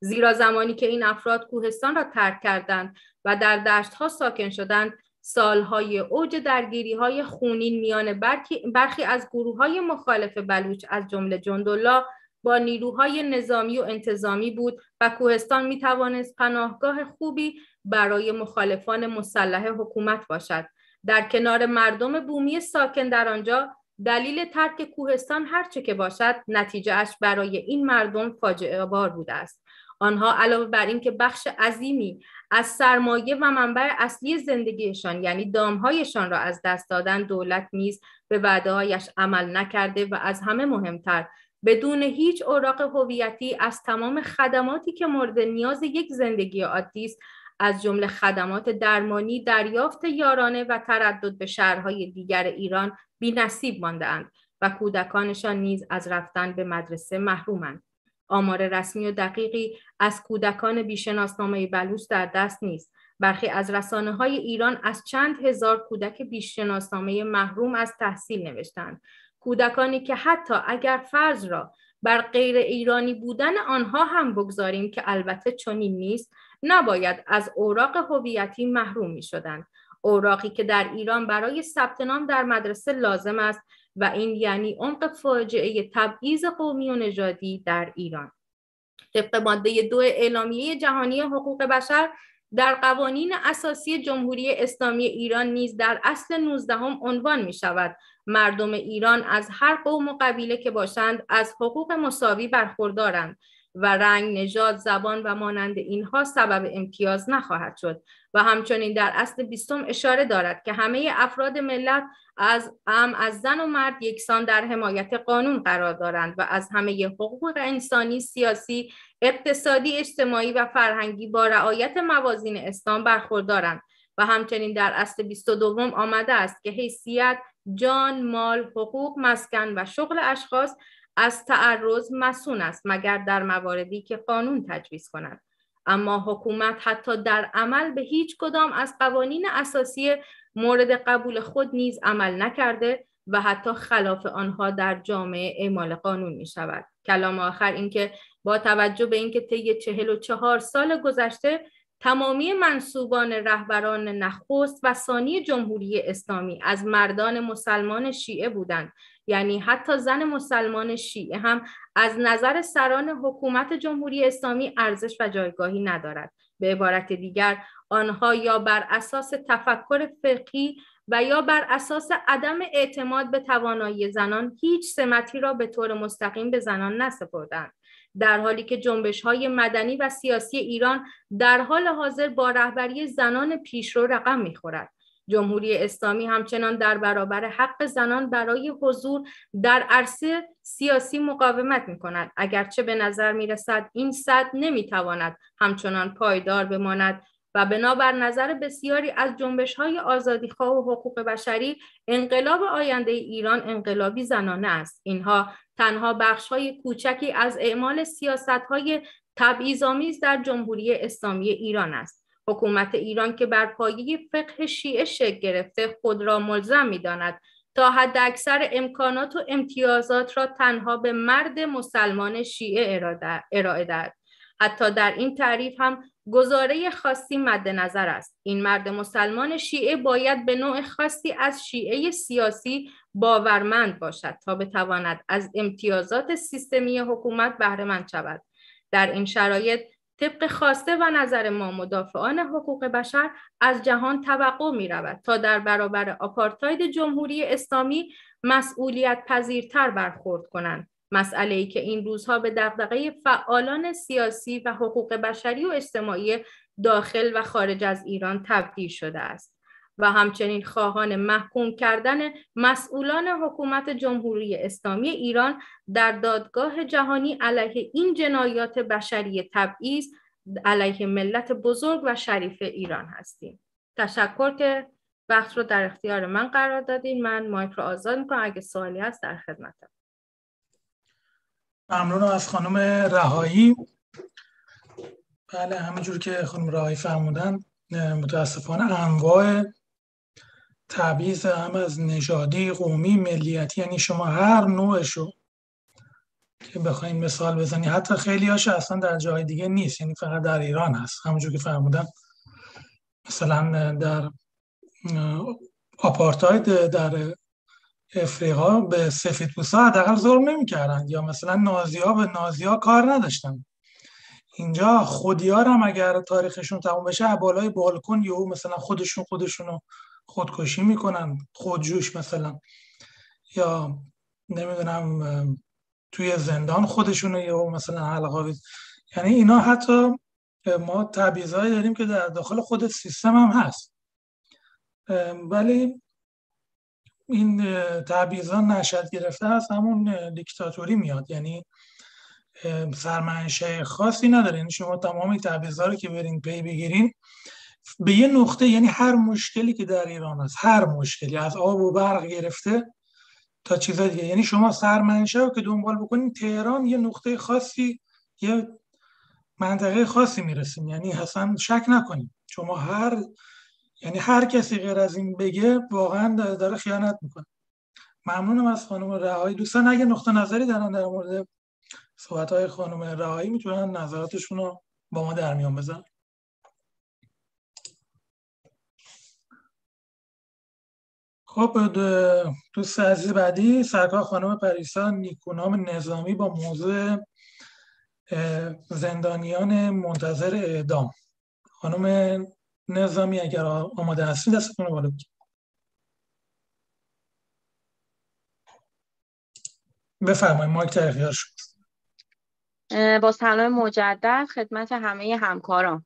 Speaker 3: زیرا زمانی که این افراد کوهستان را ترک کردند و در دشت‌ها ساکن شدند، سالهای اوج درگیری‌های خونین میان برخی از گروه‌های مخالف بلوچ از جمله جندالله با نیروهای نظامی و انتظامی بود و کوهستان می‌توانست پناهگاه خوبی برای مخالفان مسلح حکومت باشد. در کنار مردم بومی ساکن در آنجا، دلیل ترک کوهستان هرچه که باشد، نتیجه اش برای این مردم فاجعه بار بوده است. آنها علاوه بر این که بخش عظیمی از سرمایه و منبع اصلی زندگیشان یعنی دامهایشان را از دست دادن، دولت نیز به وعده‌هایش عمل نکرده و از همه مهمتر بدون هیچ اوراق هویتی از تمام خدماتی که مورد نیاز یک زندگی عادی است، از جمله خدمات درمانی، دریافت یارانه و تردد به شهرهای دیگر ایران بی‌نصیب مانده‌اند و کودکانشان نیز از رفتن به مدرسه محرومند. آمار رسمی و دقیقی از کودکان بیشناسنامه بلوچ در دست نیست. برخی از رسانه‌های ایران از چند هزار کودک بیشناسنامه محروم از تحصیل نوشتند. کودکانی که حتی اگر فرض را بر غیر ایرانی بودن آنها هم بگذاریم که البته چنین نیست، نباید از اوراق هویتی محروم می‌شدند. اوراقی که در ایران برای ثبت نام در مدرسه لازم است و این یعنی عمق فاجعه تبعیض قومی و نژادی در ایران. طبق ماده دو اعلامیه جهانی حقوق بشر، در قوانین اساسی جمهوری اسلامی ایران نیز در اصل نوزدهم عنوان می شود مردم ایران از هر قوم و قبیله که باشند از حقوق مساوی برخوردارند و رنگ، نژاد، زبان و مانند اینها سبب امتیاز نخواهد شد و همچنین در اصل بیستم اشاره دارد که همه افراد ملت از ام از زن و مرد یکسان در حمایت قانون قرار دارند و از همه حقوق انسانی، سیاسی، اقتصادی، اجتماعی و فرهنگی با رعایت موازین اسلام برخوردارند و همچنین در اصل بیست و دو آمده است که حیثیت، جان، مال، حقوق، مسکن و شغل اشخاص از تعرض مصون است مگر در مواردی که قانون تجویز کند. اما حکومت حتی در عمل به هیچ کدام از قوانین اساسی مورد قبول خود نیز عمل نکرده و حتی خلاف آنها در جامعه اعمال قانون می شود. کلام آخر این که با توجه به اینکه طی چهل و چهار سال گذشته تمامی منصوبان رهبران نخست و ثانی جمهوری اسلامی از مردان مسلمان شیعه بودند، یعنی حتی زن مسلمان شیعه هم از نظر سران حکومت جمهوری اسلامی ارزش و جایگاهی ندارد. به عبارت دیگر، آنها یا بر اساس تفکر فقهی و یا بر اساس عدم اعتماد به توانایی زنان هیچ سمتی را به طور مستقیم به زنان نسپردند، در حالی که جنبش‌های مدنی و سیاسی ایران در حال حاضر با رهبری زنان پیشرو رقم می‌خورد. جمهوری اسلامی همچنان در برابر حق زنان برای حضور در عرصه سیاسی مقاومت می‌کند، اگرچه به نظر می‌رسد این سد نمی‌تواند همچنان پایدار بماند و بنابر نظر بسیاری از جنبش‌های آزادیخواه و حقوق بشری، انقلاب آینده ایران انقلابی زنانه است. اینها تنها بخش‌های کوچکی از اعمال سیاست‌های تبعیض‌آمیز در جمهوری اسلامی ایران است. حکومت ایران که بر پایه فقه شیعه شکل گرفته خود را ملزم می‌داند تا حداکثر امکانات و امتیازات را تنها به مرد مسلمان شیعه ارائه دهد. حتی در این تعریف هم گزاره خاصی مد نظر است. این مرد مسلمان شیعه باید به نوع خاصی از شیعه سیاسی باورمند باشد تا بتواند از امتیازات سیستمی حکومت بهره مند شود. در این شرایط طبق خواسته و نظر ما مدافعان حقوق بشر از جهان توقع می رود تا در برابر آپارتاید جمهوری اسلامی مسئولیت پذیرتر برخورد کنند. مسئله‌ای که این روزها به دغدغه فعالان سیاسی و حقوق بشری و اجتماعی داخل و خارج از ایران تبدیل شده است و همچنین خواهان محکوم کردن مسئولان حکومت جمهوری اسلامی ایران در دادگاه جهانی علیه این جنایات بشری تبعیض علیه ملت بزرگ و شریف ایران هستیم. تشکر که وقت رو در اختیار من قرار دادین. من مایک رو آزاد می‌کنم، اگه سوالی هست در خدمتم.
Speaker 1: ممنونم از خانم رهایی. بله، همینجور که خانم رهایی فرمودن، متاسفانه انواع تبعیض هم از نژادی، قومی، ملیتی، یعنی شما هر نوعشو که بخوایم مثال بزنی، حتی خیلی هاش اصلا در جای دیگه نیست، یعنی فقط در ایران هست. همونجور که فرمودن مثلا در آپارتاید در افریقا به سفیدپوستا حداقل ظلم نمی‌کردن، یا مثلا نازی‌ها به نازی‌ها کار نداشتن. اینجا خودیار هم اگر تاریخشون تموم بشه بالای بالکن یهو مثلا خودشون خودشونو خودکشی میکنن، خودجوش مثلا، یا نمیدونم توی زندان خودشونو یهو مثلا حلقه. یعنی اینا حتی ما تبعیضایی داریم که در داخل خود سیستم هم هست، ولی این تبعیضا نشأت گرفته از همون دیکتاتوری میاد، یعنی سرمنشأ خاصی نداره. یعنی شما تمام تبعیضا رو که برین پی بگیرین به یه نقطه، یعنی هر مشکلی که در ایران هست، هر مشکلی از آب و برق گرفته تا چیزای دیگه، یعنی شما سرمنشأ رو که دنبال بکنین تهران یه نقطه خاصی، یه منطقه خاصی میرسیم. یعنی اصلا شک نکنین شما هر یعنی هر کسی غیر از این بگه واقعا داره خیانت میکنه. ممنونم از خانم رهایی. دوستان اگه نقطه نظری دارن در مورد صحبت‌های خانم رهایی میتونن نظراتشون رو با ما در میان بذارن. خب دوست عزیز بعدی سرکار خانم پریسا نیکونام نظامی با موضوع زندانیان منتظر اعدام. خانم نظامی اگر آماده هستید دستتون رو بالا بگیرید. بفرمایید، مایک در اختیار شماست.
Speaker 4: با سلام مجدد خدمت همه همکاران.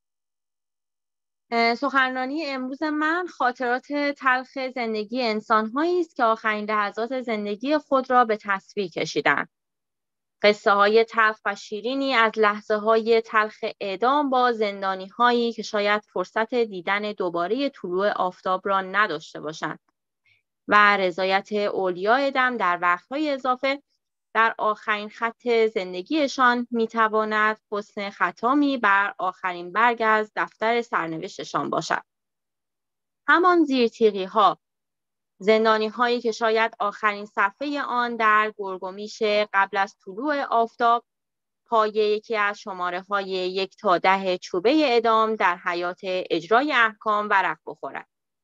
Speaker 4: سخنرانی امروز من خاطرات تلخ زندگی انسان‌هایی است که آخرین لحظات زندگی خود را به تصویر کشیدند. قصه های تلخ و شیرینی از لحظه های تلخ اعدام با زندانی هایی که شاید فرصت دیدن دوباره طلوع آفتاب را نداشته باشند و رضایت اولیای دم در وقتهای اضافه در آخرین خط زندگیشان میتواند حسن ختامی بر آخرین برگ از دفتر سرنوشتشان باشد. همان زیرتیغی ها، زندانی هایی که شاید آخرین صفحه آن در گرگومیش قبل از طلوع آفتاب پای یکی از شماره های یک تا ده چوبه اعدام در حیات اجرای احکام ورق بخورد.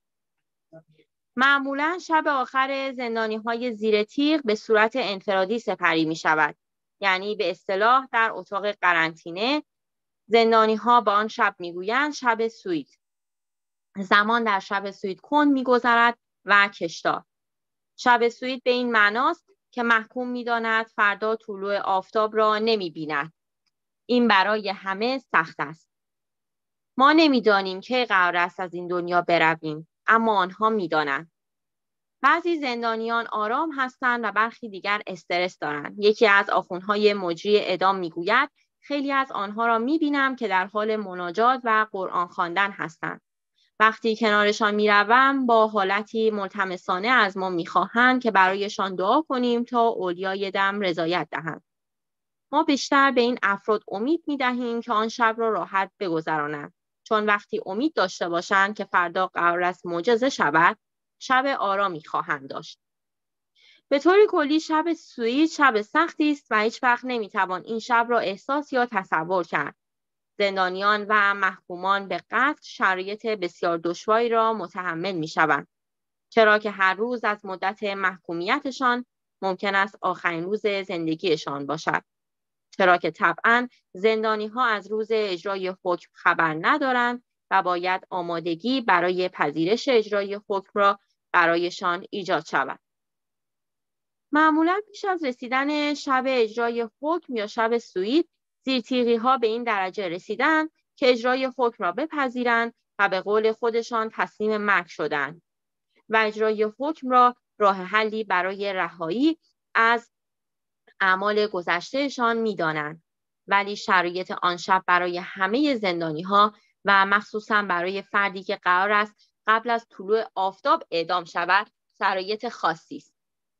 Speaker 4: معمولاً شب آخر زندانی های زیر تیغ به صورت انفرادی سپری می شود. یعنی به اصطلاح در اتاق قرنطینه زندانی ها به آن شب می گویند شب سویت. زمان در شب سویت کند می گذرد و کشدار. شب سویت به این معناست که محکوم می داند فردا طلوع آفتاب را نمی بیند. این برای همه سخت است. ما نمی دانیم که قرار است از این دنیا برویم، اما آنها می دانند. بعضی زندانیان آرام هستند و برخی دیگر استرس دارند. یکی از آخوندهای مجری اعدام می گوید خیلی از آنها را می بینم که در حال مناجات و قرآن خواندن هستند. وقتی کنارشان می روم با حالتی ملتمسانه از ما می خواهند که برایشان دعا کنیم تا اولیای دم رضایت دهند. ما بیشتر به این افراد امید می دهیم که آن شب را راحت بگذرانند، چون وقتی امید داشته باشند که فردا قرار است معجزه شود، شب آرامی خواهند داشت. به طور کلی شب سویت شب سختی است و هیچ وقت نمی توان این شب را احساس یا تصور کرد. زندانیان و محکومان به قتل شرایط بسیار دشواری را متحمل می شوند، چرا که هر روز از مدت محکومیتشان ممکن است آخرین روز زندگیشان باشد. چرا که طبعاً زندانی ها از روز اجرای حکم خبر ندارند و باید آمادگی برای پذیرش اجرای حکم را برایشان ایجاد شود. معمولاً پیش از رسیدن شب اجرای حکم یا شب سویت، زیرتیغی ها به این درجه رسیدند که اجرای حکم را بپذیرند و به قول خودشان تسلیم مرگ شدند و اجرای حکم را راه حلی برای رهایی از اعمال گذشتهشان می دانند. ولی شرایط آن شب برای همه زندانی ها و مخصوصاً برای فردی که قرار است قبل از طلوع آفتاب اعدام شود شرایط خاصی است.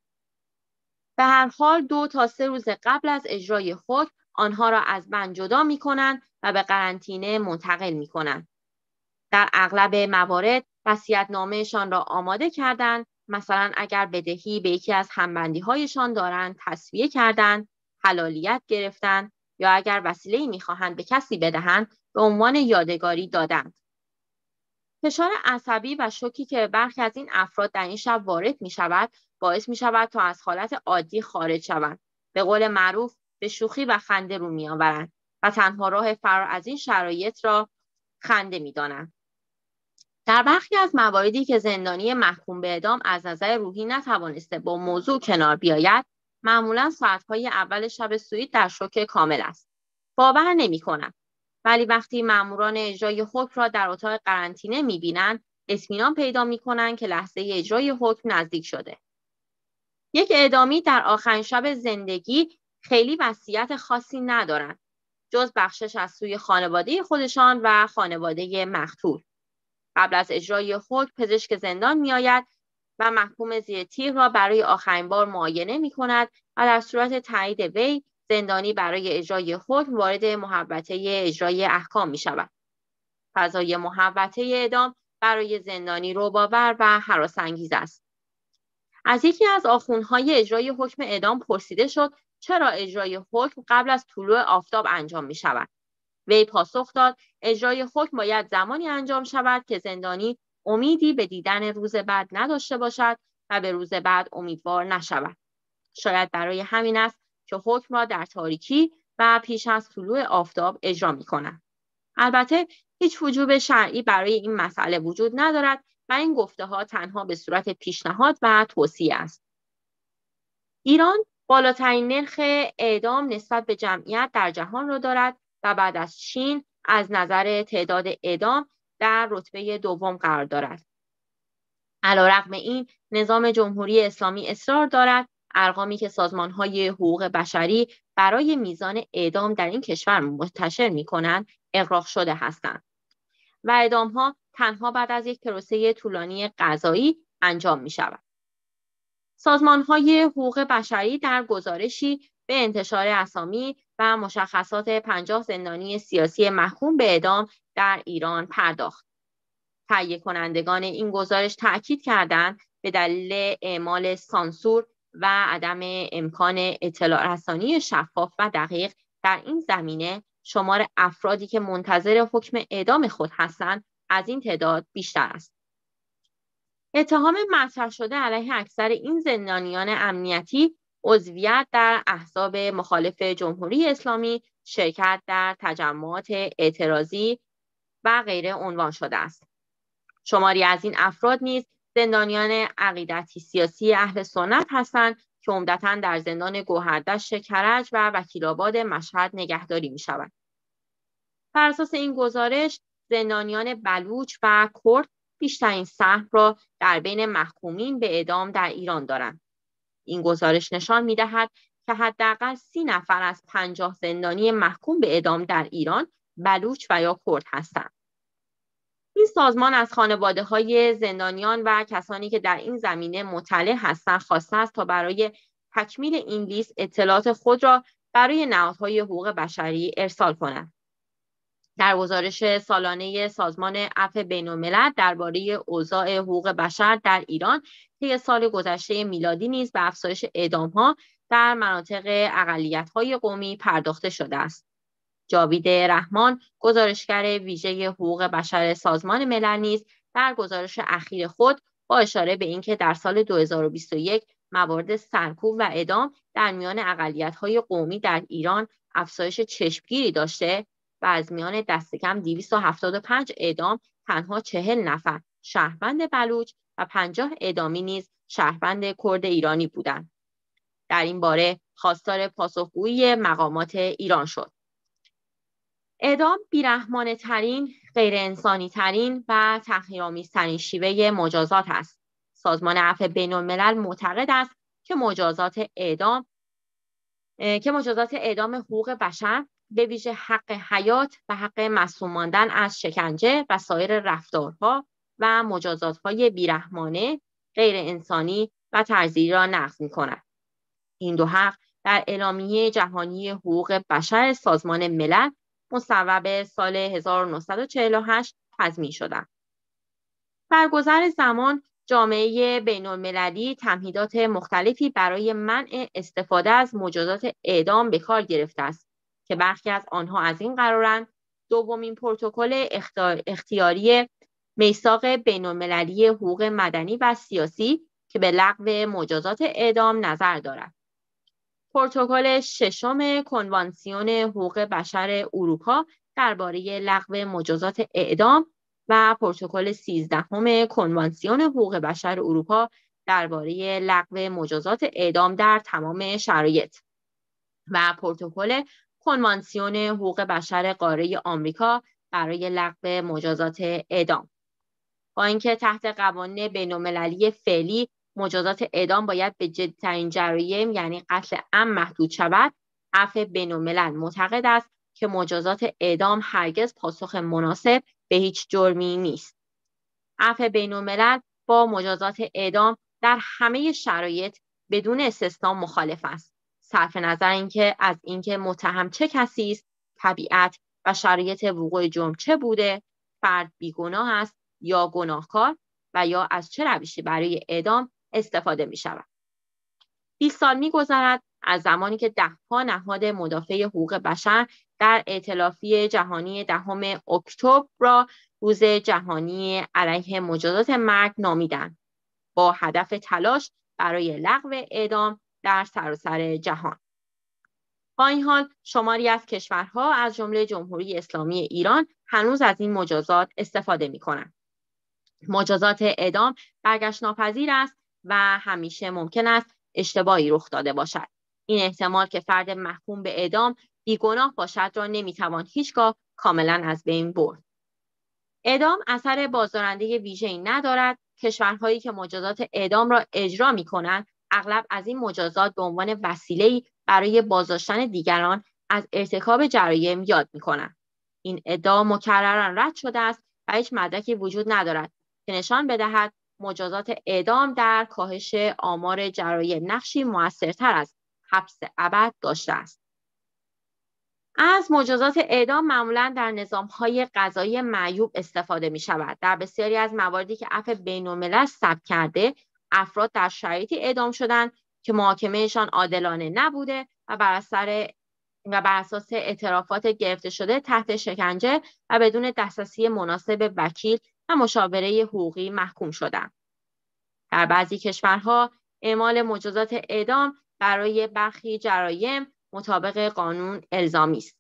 Speaker 4: به هر حال دو تا سه روز قبل از اجرای حکم آنها را از بند جدا می کنند و به قرنطینه منتقل می کنند. در اغلب موارد وصیت‌نامه‌شان را آماده کردند. مثلا اگر بدهی به یکی از همبندی‌هایشان دارند تسویه کردند، حلالیت گرفتند یا اگر وسیله‌ای می‌خواهند به کسی بدهند به عنوان یادگاری دادند. فشار عصبی و شوکی که برخی از این افراد در این شب وارد می‌شود باعث می‌شود تا از حالت عادی خارج شوند. به قول معروف به شوخی و خنده رو می‌آورند و تنها راه فرار از این شرایط را خنده می‌دانند. در برخی از مواردی که زندانی محکوم به اعدام از نظر روحی نتوانسته با موضوع کنار بیاید، معمولاً ساعت‌های اول شب سوئیت در شوک کامل است. باور نمی‌کنم. ولی وقتی ماموران اجرای حکم را در اتاق قرنطینه می‌بینند، اطمینان پیدا می‌کنند که لحظه اجرای حکم نزدیک شده. یک اعدامی در آخرین شب زندگی خیلی وصیت خاصی ندارند، جز بخشش از سوی خانواده خودشان و خانواده مقتول. قبل از اجرای حکم پزشک زندان می‌آید و محکوم زیر تیغ را برای آخرین بار معاینه می‌کند و در صورت تایید وی زندانی برای اجرای حکم وارد محوطه اجرای احکام می‌شود. فضای محوطه اعدام برای زندانی رعب‌آور و هراس‌انگیز است. از یکی از آخوندهای اجرای حکم اعدام پرسیده شد چرا اجرای حکم قبل از طلوع آفتاب انجام می‌شود. وی پاسخ داد اجرای حکم باید زمانی انجام شود که زندانی امیدی به دیدن روز بعد نداشته باشد و به روز بعد امیدوار نشود. شاید برای همین است که حکم را در تاریکی و پیش از طلوع آفتاب اجرا می‌کنند. البته هیچ وجوب شرعی برای این مسئله وجود ندارد و این گفته‌ها تنها به صورت پیشنهاد و توصیه است. ایران بالاترین نرخ اعدام نسبت به جمعیت در جهان را دارد و بعد از چین از نظر تعداد اعدام در رتبه دوم قرار دارد. علیرغم این نظام جمهوری اسلامی اصرار دارد ارقامی که سازمان‌های حقوق بشری برای میزان اعدام در این کشور منتشر می‌کنند اغراق شده هستند و اعدام‌ها تنها بعد از یک پروسه طولانی قضایی انجام می‌شود. سازمان‌های حقوق بشری در گزارشی به انتشار اسامی و مشخصات پنجاه زندانی سیاسی محکوم به اعدام در ایران پرداخت. تهیه کنندگان این گزارش تأکید کردند به دلیل اعمال سانسور و عدم امکان اطلاع رسانی شفاف و دقیق در این زمینه شمار افرادی که منتظر حکم اعدام خود هستند از این تعداد بیشتر است. اتهام مطرح شده علیه اکثر این زندانیان امنیتی عضویت در احزاب مخالف جمهوری اسلامی، شرکت در تجمعات اعتراضی و غیره عنوان شده است. شماری از این افراد نیز زندانیان عقیدتی سیاسی اهل سنت هستند که عمدتاً در زندان گوهردشت کرج و وکیل‌آباد مشهد نگهداری می‌شوند. بر اساس این گزارش زندانیان بلوچ و کرد بیشترین سهم را در بین محکومین به اعدام در ایران دارند. این گزارش نشان می‌دهد که حداقل سی نفر از پنجاه زندانی محکوم به اعدام در ایران بلوچ و یا کرد هستند. این سازمان از خانواده‌های زندانیان و کسانی که در این زمینه مطلع هستند خواسته است تا برای تکمیل این لیست اطلاعات خود را برای نهادهای حقوق بشری ارسال کنند. در گزارش سالانه سازمان عفو بین‌الملل درباره اوضاع حقوق بشر در ایران طی سال گذشته میلادی نیز به افزایش اعدام‌ها در مناطق اقلیت‌های قومی پرداخته شده است. جاوید رحمان، گزارشگر ویژه حقوق بشر سازمان ملل نیز در گزارش اخیر خود با اشاره به اینکه در سال دو هزار و بیست و یک موارد سرکوب و اعدام در میان اقلیت‌های قومی در ایران افزایش چشمگیری داشته و از میان دست کم دویست و هفتاد و پنج اعدام تنها چهل نفر شهروند بلوچ و پنجاه اعدامی نیز شهروند کرد ایرانی بودند. در این باره خواستار پاسخگویی مقامات ایران شد. اعدام بیرحمانه ترین، غیر انسانی ترین و تحقیرآمیزترین شیوه مجازات است. سازمان عفو بین‌الملل معتقد است که مجازات اعدام که مجازات اعدام حقوق بشر به ویژه حق حیات و حق معصوم ماندن از شکنجه و سایر رفتارها و مجازات‌های بیرحمانه، غیر انسانی و تعزیری را نقض می‌کند. این دو حق در اعلامیه جهانی حقوق بشر سازمان ملل مصوب سال هزار و نهصد و چهل و هشت تضمین شدند. در گذر زمان جامعه بین‌المللی تمهیدات مختلفی برای منع استفاده از مجازات اعدام به کار گرفته است که برخی از آنها از این قرارند: دومین پروتکل اختیاری میثاق بین‌المللی حقوق مدنی و سیاسی که به لغو مجازات اعدام نظر دارد. پروتکل ششم کنوانسیون حقوق بشر اروپا درباره لغو مجازات اعدام و پروتکل سیزدهم کنوانسیون حقوق بشر اروپا درباره لغو مجازات اعدام در تمام شرایط و پروتکل کنوانسیون حقوق بشر قاره آمریکا برای لغو مجازات اعدام. با اینکه تحت قوانین بین‌المللی فعلی مجازات اعدام باید به جدی‌ترین جرایم یعنی قتل عمد محدود شود، عفو بین‌الملل معتقد است که مجازات اعدام هرگز پاسخ مناسب به هیچ جرمی نیست. عفو بین‌الملل با مجازات اعدام در همه شرایط بدون استثنا مخالف است، صرف نظر اینکه از اینکه متهم چه کسی است، طبیعت و شرایط وقوع جرم چه بوده، فرد بیگناه است یا گناهکار و یا از چه روشی برای اعدام استفاده می شود. بیست سال می گذرد از زمانی که ده‌ها نهاد مدافع حقوق بشر در ائتلافی جهانی دهم اکتبر را روز جهانی علیه مجازات مرگ نامیدند، با هدف تلاش برای لغو اعدام در سراسر جهان. با این حال شماری از کشورها از جمله جمهوری اسلامی ایران هنوز از این مجازات استفاده می کنند. مجازات اعدام برگشت ناپذیر است و همیشه ممکن است اشتباهی رخ داده باشد. این احتمال که فرد محکوم به اعدام بیگناه باشد را نمیتوان هیچگاه کاملا از بین برد. اعدام اثر بازدارنده ویژه‌ای ندارد. کشورهایی که مجازات اعدام را اجرا می‌کنند اغلب از این مجازات به عنوان وسیله‌ای برای بازداشتن دیگران از ارتکاب جرایم یاد می‌کنند. این ادعا مکرراً رد شده است و هیچ مدرکی وجود ندارد که نشان بدهد مجازات اعدام در کاهش آمار جرایم نقشی مؤثرتر از حبس ابد داشته است. از مجازات اعدام معمولاً در نظام‌های قضایی معیوب استفاده می‌شود. در بسیاری از مواردی که عفو بین‌الملل ثبت کرده، افراد در شرایطی اعدام شدند که محاکمهشان عادلانه نبوده و بر اثر و بر اساس اعترافات گرفته شده تحت شکنجه و بدون دسترسی مناسب وکیل و مشاوره حقوقی محکوم شدند. در بعضی کشورها اعمال مجازات اعدام برای برخی جرایم مطابق قانون الزامی است.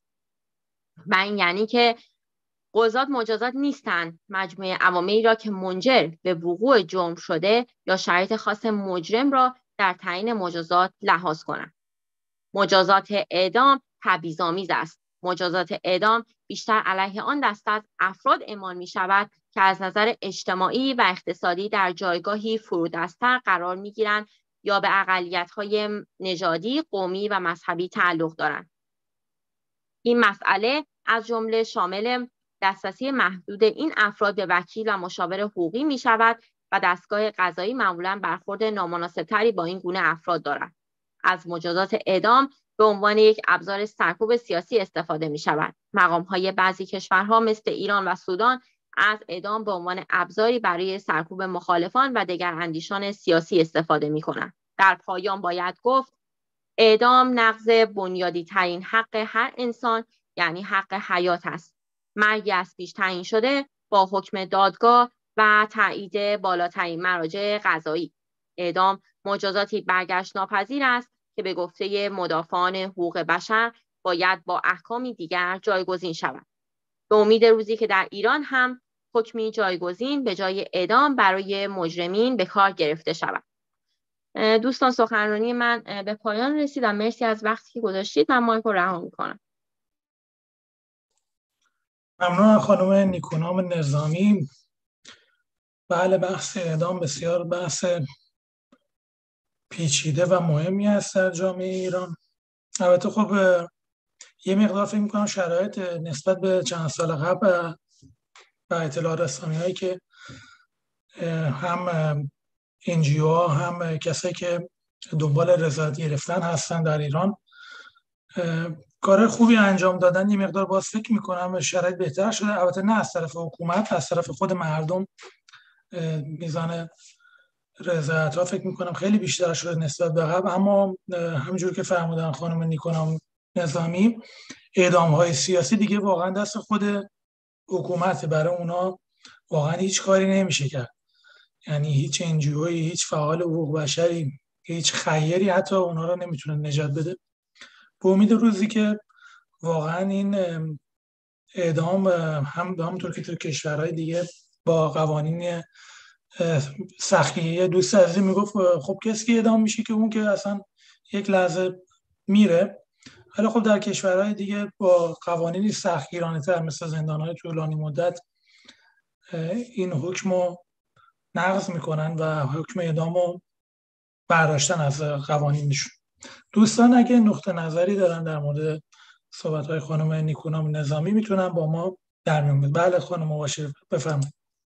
Speaker 4: و این یعنی که قضات مجازات نیستند مجموعه عواملی را که منجر به وقوع جرم شده یا شرایط خاص مجرم را در تعیین مجازات لحاظ کنند. مجازات اعدام تبعیض‌آمیز است. مجازات اعدام بیشتر علیه آن دسته از افراد اعمال می شود که از نظر اجتماعی و اقتصادی در جایگاهی فرودست‌تر قرار می گیرند یا به اقلیت‌های نژادی، قومی و مذهبی تعلق دارند. این مسئله از جمله شامل دسترسی محدود این افراد به وکیل و مشاور حقوقی می شود و دستگاه قضایی معمولاً برخورد نامناسبتری با این گونه افراد دارد. از مجازات اعدام به عنوان یک ابزار سرکوب سیاسی استفاده می شود. مقام‌های بعضی کشورها مثل ایران و سودان از اعدام به عنوان ابزاری برای سرکوب مخالفان و دگراندیشان سیاسی استفاده می کنند. در پایان باید گفت اعدام نقض بنیادی ترین حق هر انسان یعنی حق حیات است. مرگی از پیش تعیین شده با حکم دادگاه و تایید بالاترین مراجع قضایی. اعدام مجازاتی برگشت ناپذیر است که به گفته مدافعان حقوق بشر باید با احکامی دیگر جایگزین شود. به امید روزی که در ایران هم حکمی جایگزین به جای اعدام برای مجرمین به کار گرفته شود. دوستان سخنرانی من به پایان رسید و مرسی از وقتی که گذاشتید. من مایک رو رها می‌کنم.
Speaker 1: ممنون خانم نیکونام نظامی. بله، بحث اعدام بسیار بحث پیچیده و مهمی است در جامعه ایران. البته خب یه مقدار فکر می‌کنم شرایط نسبت به چند سال قبل و اطلاع رسانی هایی که هم انجیو ها هم کسایی که دنبال رضایت گرفتن هستن در ایران کار خوبی انجام دادن. یه مقدار باز فکر میکنم شرایط بهتر شده، البته نه از طرف حکومت، از طرف خود مردم میزان رضایت‌ها فکر میکنم خیلی بیشتر شده نسبت به قبل، اما همونجور که فرمودن خانم نیکونام نظامی، اعدام‌های سیاسی دیگه واقعا دست خود حکومت، برای اونا واقعا هیچ کاری نمیشه کرد. یعنی هیچ انجیوی، هیچ فعال حقوق بشری، هیچ خیری حتی اونا رو نمیتونه نجات بده. به امید روزی که واقعا این اعدام هم همونطور که تو کشورهای دیگه با قوانین سختگیری، دوست عزیزی میگفت خب کسی که اعدام میشه که اون که اصلا یک لحظه میره، ولی خب در کشورهای دیگه با قوانینی سختگیرانه‌تر مثل زندان‌های طولانی مدت این حکم رو نقض میکنن و حکم اعدام رو برداشتن از قوانینشون. دوستان اگه نقطه نظری دارن در مورد صحبت‌های خانم نیکونام نظامی میتونن با ما در میون بذارن. بله خانم مباشر بفرمایید.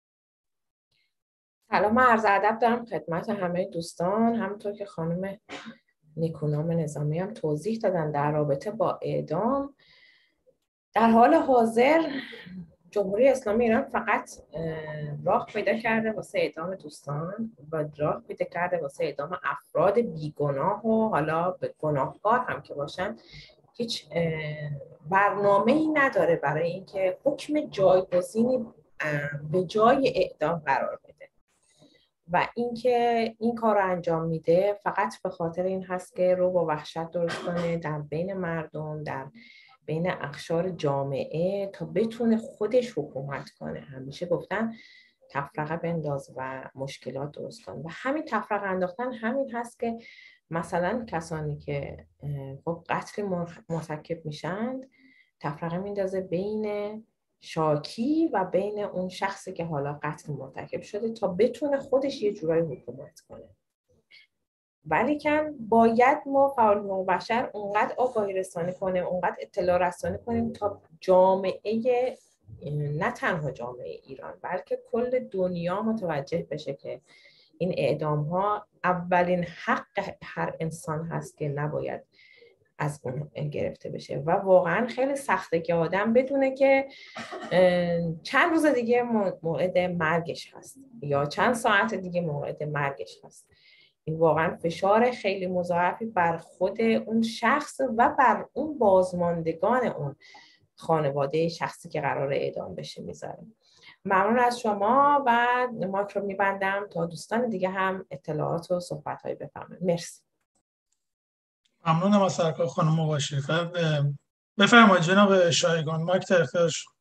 Speaker 5: سلام، عرض ادب دارم خدمت همه دوستان. همونطور که خانم نیکونام نظامی هم توضیح دادن در رابطه با اعدام، در حال حاضر جمهوری اسلامی ایران فقط راه پیدا کرده واسه اعدام دوستان و راه پیدا کرده واسه اعدام افراد بیگناه و حالا به گناهکار هم که باشن. هیچ برنامه‌ای نداره برای اینکه حکم جایگزینی به جای اعدام قرار بده و اینکه این کار رو انجام میده فقط به خاطر این هست که رو با وحشت درست کنه در بین مردم، در بین اقشار جامعه، تا بتونه خودش حکومت کنه. همیشه گفتن تفرقه بنداز و مشکلات درست کن و همین تفرقه انداختن همین هست که مثلا کسانی که خب قتل مرتکب میشن تفرقه میندازه بین شاکی و بین اون شخصی که حالا قتل مرتکب شده تا بتونه خودش یه جورایی حکومت کنه. ولی که باید ما فعال حقوق بشر اونقدر آگاهی رسانی کنیم، اونقدر اطلاع رسانی کنیم تا جامعه، نه تنها جامعه ایران بلکه کل دنیا متوجه بشه که این اعدام ها اولین حق هر انسان هست که نباید از اون گرفته بشه و واقعا خیلی سخته که آدم بدونه که چند روز دیگه موعد مرگش هست یا چند ساعت دیگه موعد مرگش هست. این واقعا فشار خیلی مضاعفی بر خود اون شخص و بر اون بازماندگان اون خانواده شخصی که قرار اعدام بشه میذاره. ممنون از شما و مایک رو میبندم تا دوستان دیگه هم اطلاعات و صحبت‌هایی بفرمایید. مرسی.
Speaker 1: ممنونم از سرکار خانم مباشر. بفرمایید جناب شایگان، مایک در اختیار شما.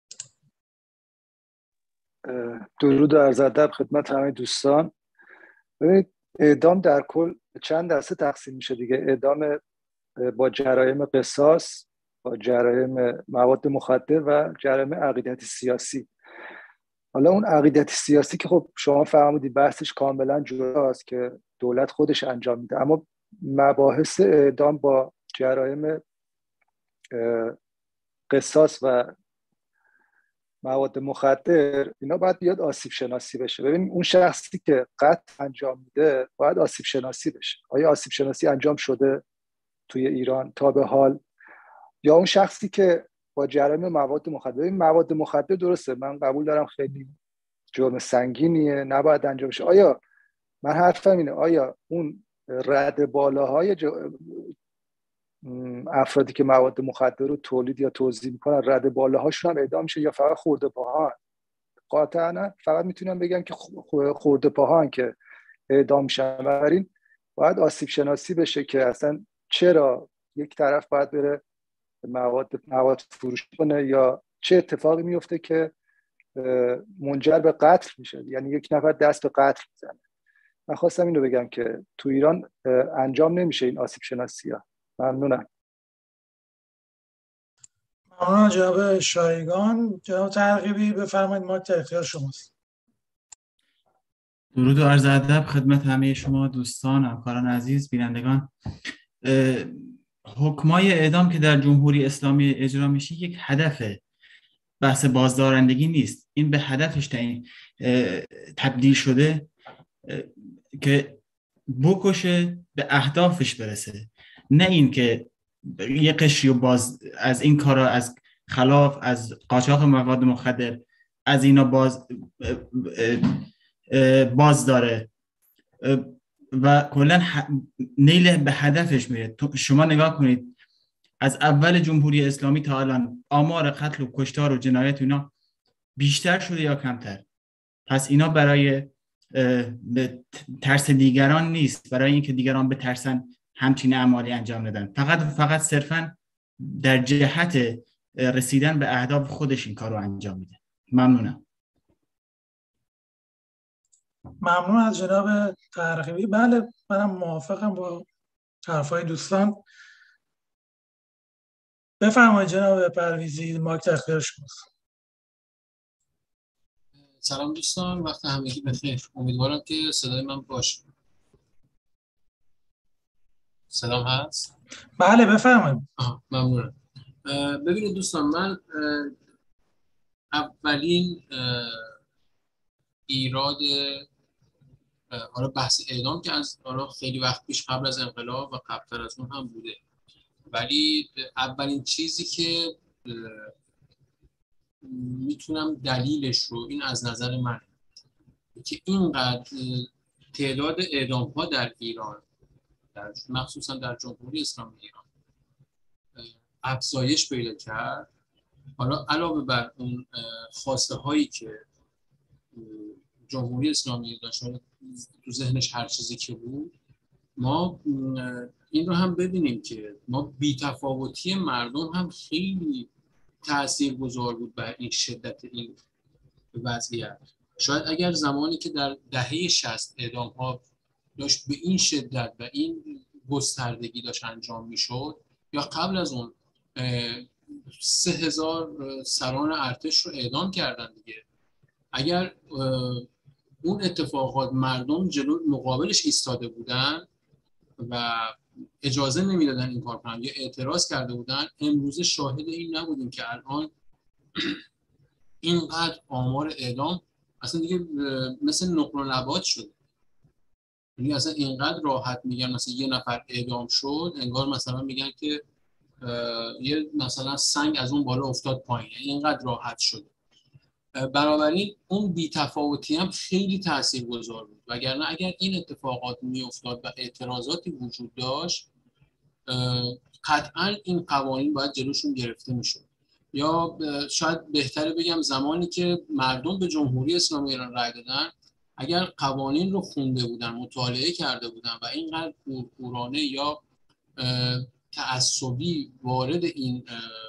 Speaker 6: درود و عرض ادب خدمت همه دوستان. ببینید اعدام در کل چند دسته تقسیم میشه دیگه. اعدام با جرایم قصاص، با جرایم مواد مخدر و جرایم عقیدتی سیاسی. حالا اون عقیدتی سیاسی که خب شما فرمودید بحثش کاملا جداست که دولت خودش انجام میده، اما مباحث اعدام با جرایم قصاص و مواد مخدر اینا باید بیاد آسیب شناسی بشه. ببین اون شخصی که قتل انجام میده باید آسیب شناسی بشه. آیا آسیب شناسی انجام شده توی ایران تا به حال؟ یا اون شخصی که با جرایم مواد مخدر، این مواد مخدر درسته من قبول دارم خیلی جرم سنگینیه نباید انجام شه، آیا من حرفم اینه آیا اون رد بالاهای جو... افرادی که مواد مخدر رو تولید یا توزیع میکنن رد بالاهاشون هم اعدام میشه یا فقط خورده پاها؟ قاطعا نه، فقط میتونم بگم که خورده پاها که اعدام میشن. بنابراین باید آسیب شناسی بشه که اصلا چرا یک طرف باید بره مواد مواد فروش کنه یا چه اتفاقی میفته که منجر به قتل میشه، یعنی یک نفر دست به قتل میزنه. من خواستم اینو بگم که تو ایران انجام نمیشه این آسیب شناسی ها. ممنونم.
Speaker 1: ممنون جناب شایگان. جناب ترغیبی بفرمایید، مایک در اختیار شماست.
Speaker 7: درود و عرض ادب خدمت همه شما دوستان، همکاران عزیز، بینندگان. حکمای اعدام که در جمهوری اسلامی اجرا میشه یک هدفه، بحث بازدارندگی نیست. این به هدفش تعیین تبدیل شده که بکشه به اهدافش برسه، نه این که یه قشری باز از این کارا، از خلاف از قاچاق مواد مخدر از اینا باز باز داره و کلا نیل به هدفش میره. شما نگاه کنید از اول جمهوری اسلامی تا الان آمار قتل و کشتار و جنایت اینا بیشتر شده یا کمتر؟ پس اینا برای ترس دیگران نیست، برای اینکه دیگران بترسن همچین اعمالی انجام ندن، فقط فقط صرفا در جهت رسیدن به اهداف خودش این کار رو انجام میده. ممنونم.
Speaker 1: ممنون از جناب ترغیبی. بله منم موافقم با حرفای دوستان. بفرمایید جناب پرویزی، مایک در اختیار شماست.
Speaker 8: سلام دوستان، وقت همگی بخیر. امیدوارم که صدای من باشه. سلام هست؟
Speaker 1: بله بفرمایید.
Speaker 8: ممنونم. ببینید دوستان، من اولین ایراد حالا بحث اعدام که از حالا خیلی وقت پیش قبل از انقلاب و قبل‌تر از اون هم بوده، ولی اولین چیزی که میتونم دلیلش رو، این از نظر من، که اینقدر تعداد اعدام ها در ایران، در مخصوصا در جمهوری اسلامی ایران افزایش پیدا کرد، حالا علاوه بر اون خواسته هایی که جمهوری اسلامی داشت تو ذهنش هر چیزی که بود، ما این رو هم ببینیم که ما بی‌تفاوتی مردم هم خیلی تاثیرگذار بود بر این شدت این وضعیت. شاید اگر زمانی که در دهه شصت اعدام ها داشت به این شدت و این گستردگی داشت انجام میشد، یا قبل از اون سه هزار سران ارتش رو اعدام کردن دیگه، اگر اون اتفاقات مردم جلو مقابلش ایستاده بودن و اجازه نمیدادن این کار کنن یا اعتراض کرده بودن، امروزه شاهد این نبودیم که الان اینقدر آمار اعدام اصلا دیگه مثل نقل و نبات شده. یعنی اصلا اینقدر راحت میگن مثلا یه نفر اعدام شد، انگار مثلا میگن که یه مثلا سنگ از اون بالا افتاد پایین، اینقدر راحت شده. بنابراین اون بی‌تفاوتی هم خیلی تاثیرگذار بود، وگرنه اگر این اتفاقات میافتاد و اعتراضاتی وجود داشت، قطعا این قوانین باید جلوشون گرفته میشد. یا شاید بهتره بگم زمانی که مردم به جمهوری اسلامی ایران رای دادن، اگر قوانین رو خونده بودن، مطالعه کرده بودن و اینقدر کورکورانه یا تعصبی وارد این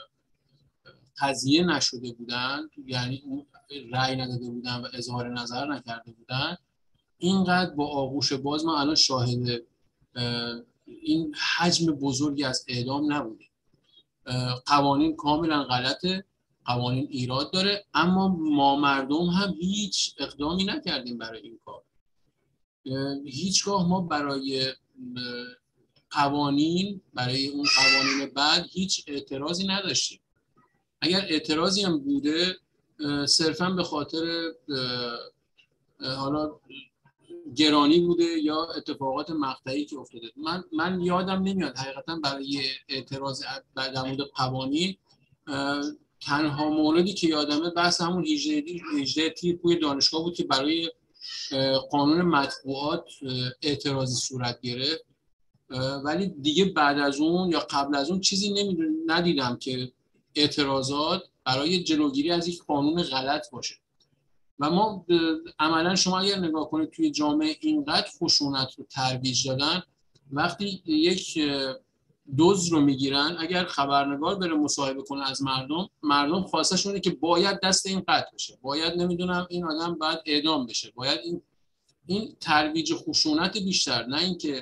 Speaker 8: قضیه نشده بودن، یعنی رأی نداده بودن و اظهار نظر نکرده بودن، اینقدر با آغوش باز ما الان شاهد این حجم بزرگی از اعدام نبودیم. قوانین کاملا غلطه، قوانین ایراد داره، اما ما مردم هم هیچ اقدامی نکردیم برای این کار. هیچگاه ما برای قوانین، برای اون قوانین بعد هیچ اعتراضی نداشتیم. اگر اعتراضی هم بوده صرفاً به خاطر حالا گرانی بوده یا اتفاقات مقطعی که افتاده. من من یادم نمیاد حقیقتا برای اعتراض در مورد قوانین تنها موردی که یادمه بحث همون هجده تیر توی دانشگاه بود که برای قانون مطبوعات اعتراضی صورت گرفت، ولی دیگه بعد از اون یا قبل از اون چیزی نمیدونم ندیدم که اعتراضات برای جلوگیری از یک قانون غلط باشه. و ما عملا شما اگر نگاه کنید توی جامعه اینقدر خشونت رو ترویج دادن، وقتی یک دزد رو میگیرن، اگر خبرنگار بره مصاحبه کنه از مردم، مردم خواستش اینه که باید دست این قطع بشه، باید نمیدونم این آدم باید اعدام بشه، باید این این ترویج خشونت بیشتر، نه اینکه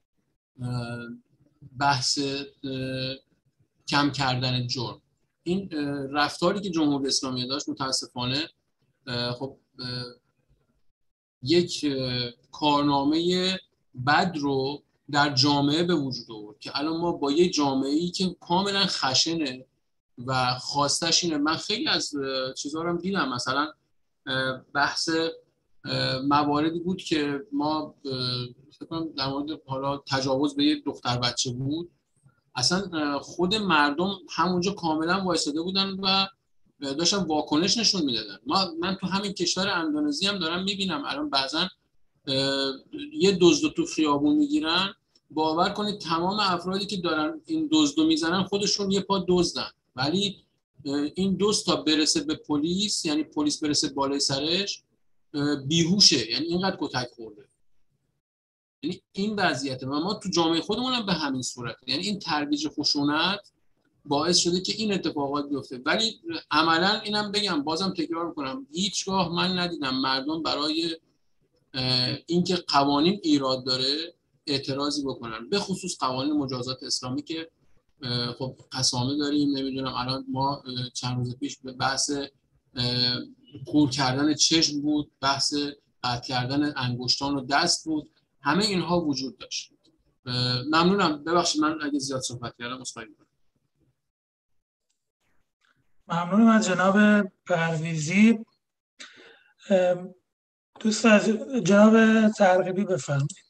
Speaker 8: بحث کم کردن جرم. این رفتاری که جمهوری اسلامی داشت متاسفانه خب یک کارنامه بد رو در جامعه به وجود آورد که الان ما با یه جامعه‌ای که کاملا خشنه و خواستش اینه. من خیلی از چیزا رو دیدم، مثلا بحث مواردی بود که ما فکر کنم در مورد حالا تجاوز به یک دختر بچه بود، اصلا خود مردم همونجا کاملا وایساده بودن و داشتن واکنش نشون میدادن. ما من تو همین کشور اندونزی هم دارم میبینم الان بعضا یه دزد تو خیابون میگیرن، باور کنید تمام افرادی که دارن این دزدو میزنن خودشون یه پا دزدن، ولی این دزد تا برسه به پلیس، یعنی پلیس برسه بالای سرش، بیهوشه، یعنی اینقدر کتک خورده. یعنی این وضعیته و ما تو جامعه خودمون هم به همین صورت، یعنی این ترویج خشونت باعث شده که این اتفاقات بیفته. ولی عملا اینم بگم، بازم تکرار میکنم، هیچگاه من ندیدم مردم برای اینکه قوانین ایراد داره اعتراضی بکنن، به خصوص قوانین مجازات اسلامی که خب قسامه داریم. نمیدونم الان ما چند روز پیش به بحث کور کردن چشم بود، بحث قطع کردن انگشتان و دست بود، همه اینها وجود داشت. ممنونم، ببخشید من اگه زیاد صحبت کردم عذرخواهی می‌کنم.
Speaker 1: ممنونم از جناب پرویزی. دوست از جناب ترغیبی بفرمایید.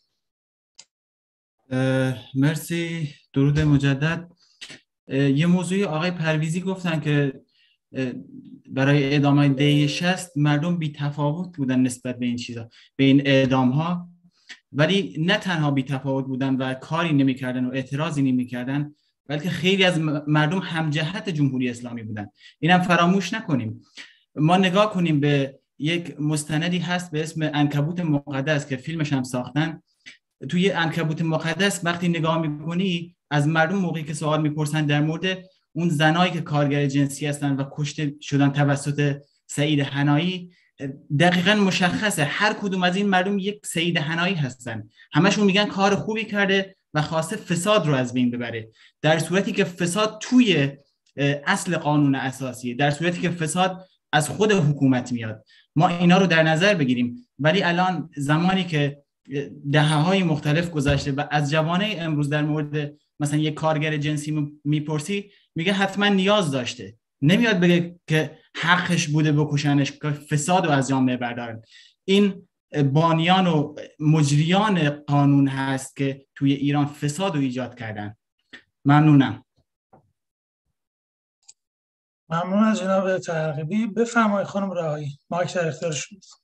Speaker 7: مرسی، درود مجدد. یه موضوعی آقای پرویزی گفتن که برای اعدام دهه شصت مردم بی تفاوت بودن نسبت به این چیزا، به این اعدام ها، ولی نه تنها بی تفاوت بودن و کاری نمی کردن و اعتراضی نمی کردن، بلکه خیلی از مردم همجهت جمهوری اسلامی بودن. اینم فراموش نکنیم. ما نگاه کنیم به یک مستندی هست به اسم عنکبوت مقدس که فیلمش هم ساختن. توی عنکبوت مقدس وقتی نگاه میکنی از مردم موقعی که سوال میپرسن در مورد اون زنایی که کارگر جنسی هستن و کشته شدن توسط سعید حنایی، دقیقاً مشخصه هر کدوم از این مردم یک سعید حنایی هستن. همشون میگن کار خوبی کرده و خواسته فساد رو از بین ببره، در صورتی که فساد توی اصل قانون اساسیه، در صورتی که فساد از خود حکومت میاد. ما اینا رو در نظر بگیریم. ولی الان زمانی که دهه‌های مختلف گذشته و از جوانه امروز در مورد مثلا یک کارگر جنسی میپرسی، میگه حتما نیاز داشته، نمیاد بگه که حقش بوده بکشنش، که فساد رو از جامعه بردارن. این بانیان و مجریان قانون هست که توی ایران فساد رو ایجاد کردن. ممنونم.
Speaker 1: ممنون از جناب ترغیبی. بفرمایید خانم رهایی، مایک در اختیار شماست.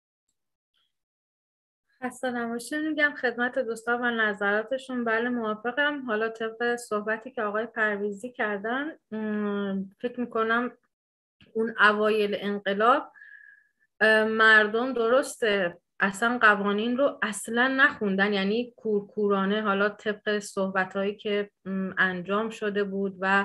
Speaker 3: خسته نباشید میگم خدمت دوستان و نظراتشون. بله موافقم. حالا طبق صحبتی که آقای پرویزی کردن، فکر میکنم اون اوایل انقلاب مردم درسته اصلا قوانین رو اصلا نخوندن، یعنی کورکورانه، حالا طبق صحبتهایی که انجام شده بود و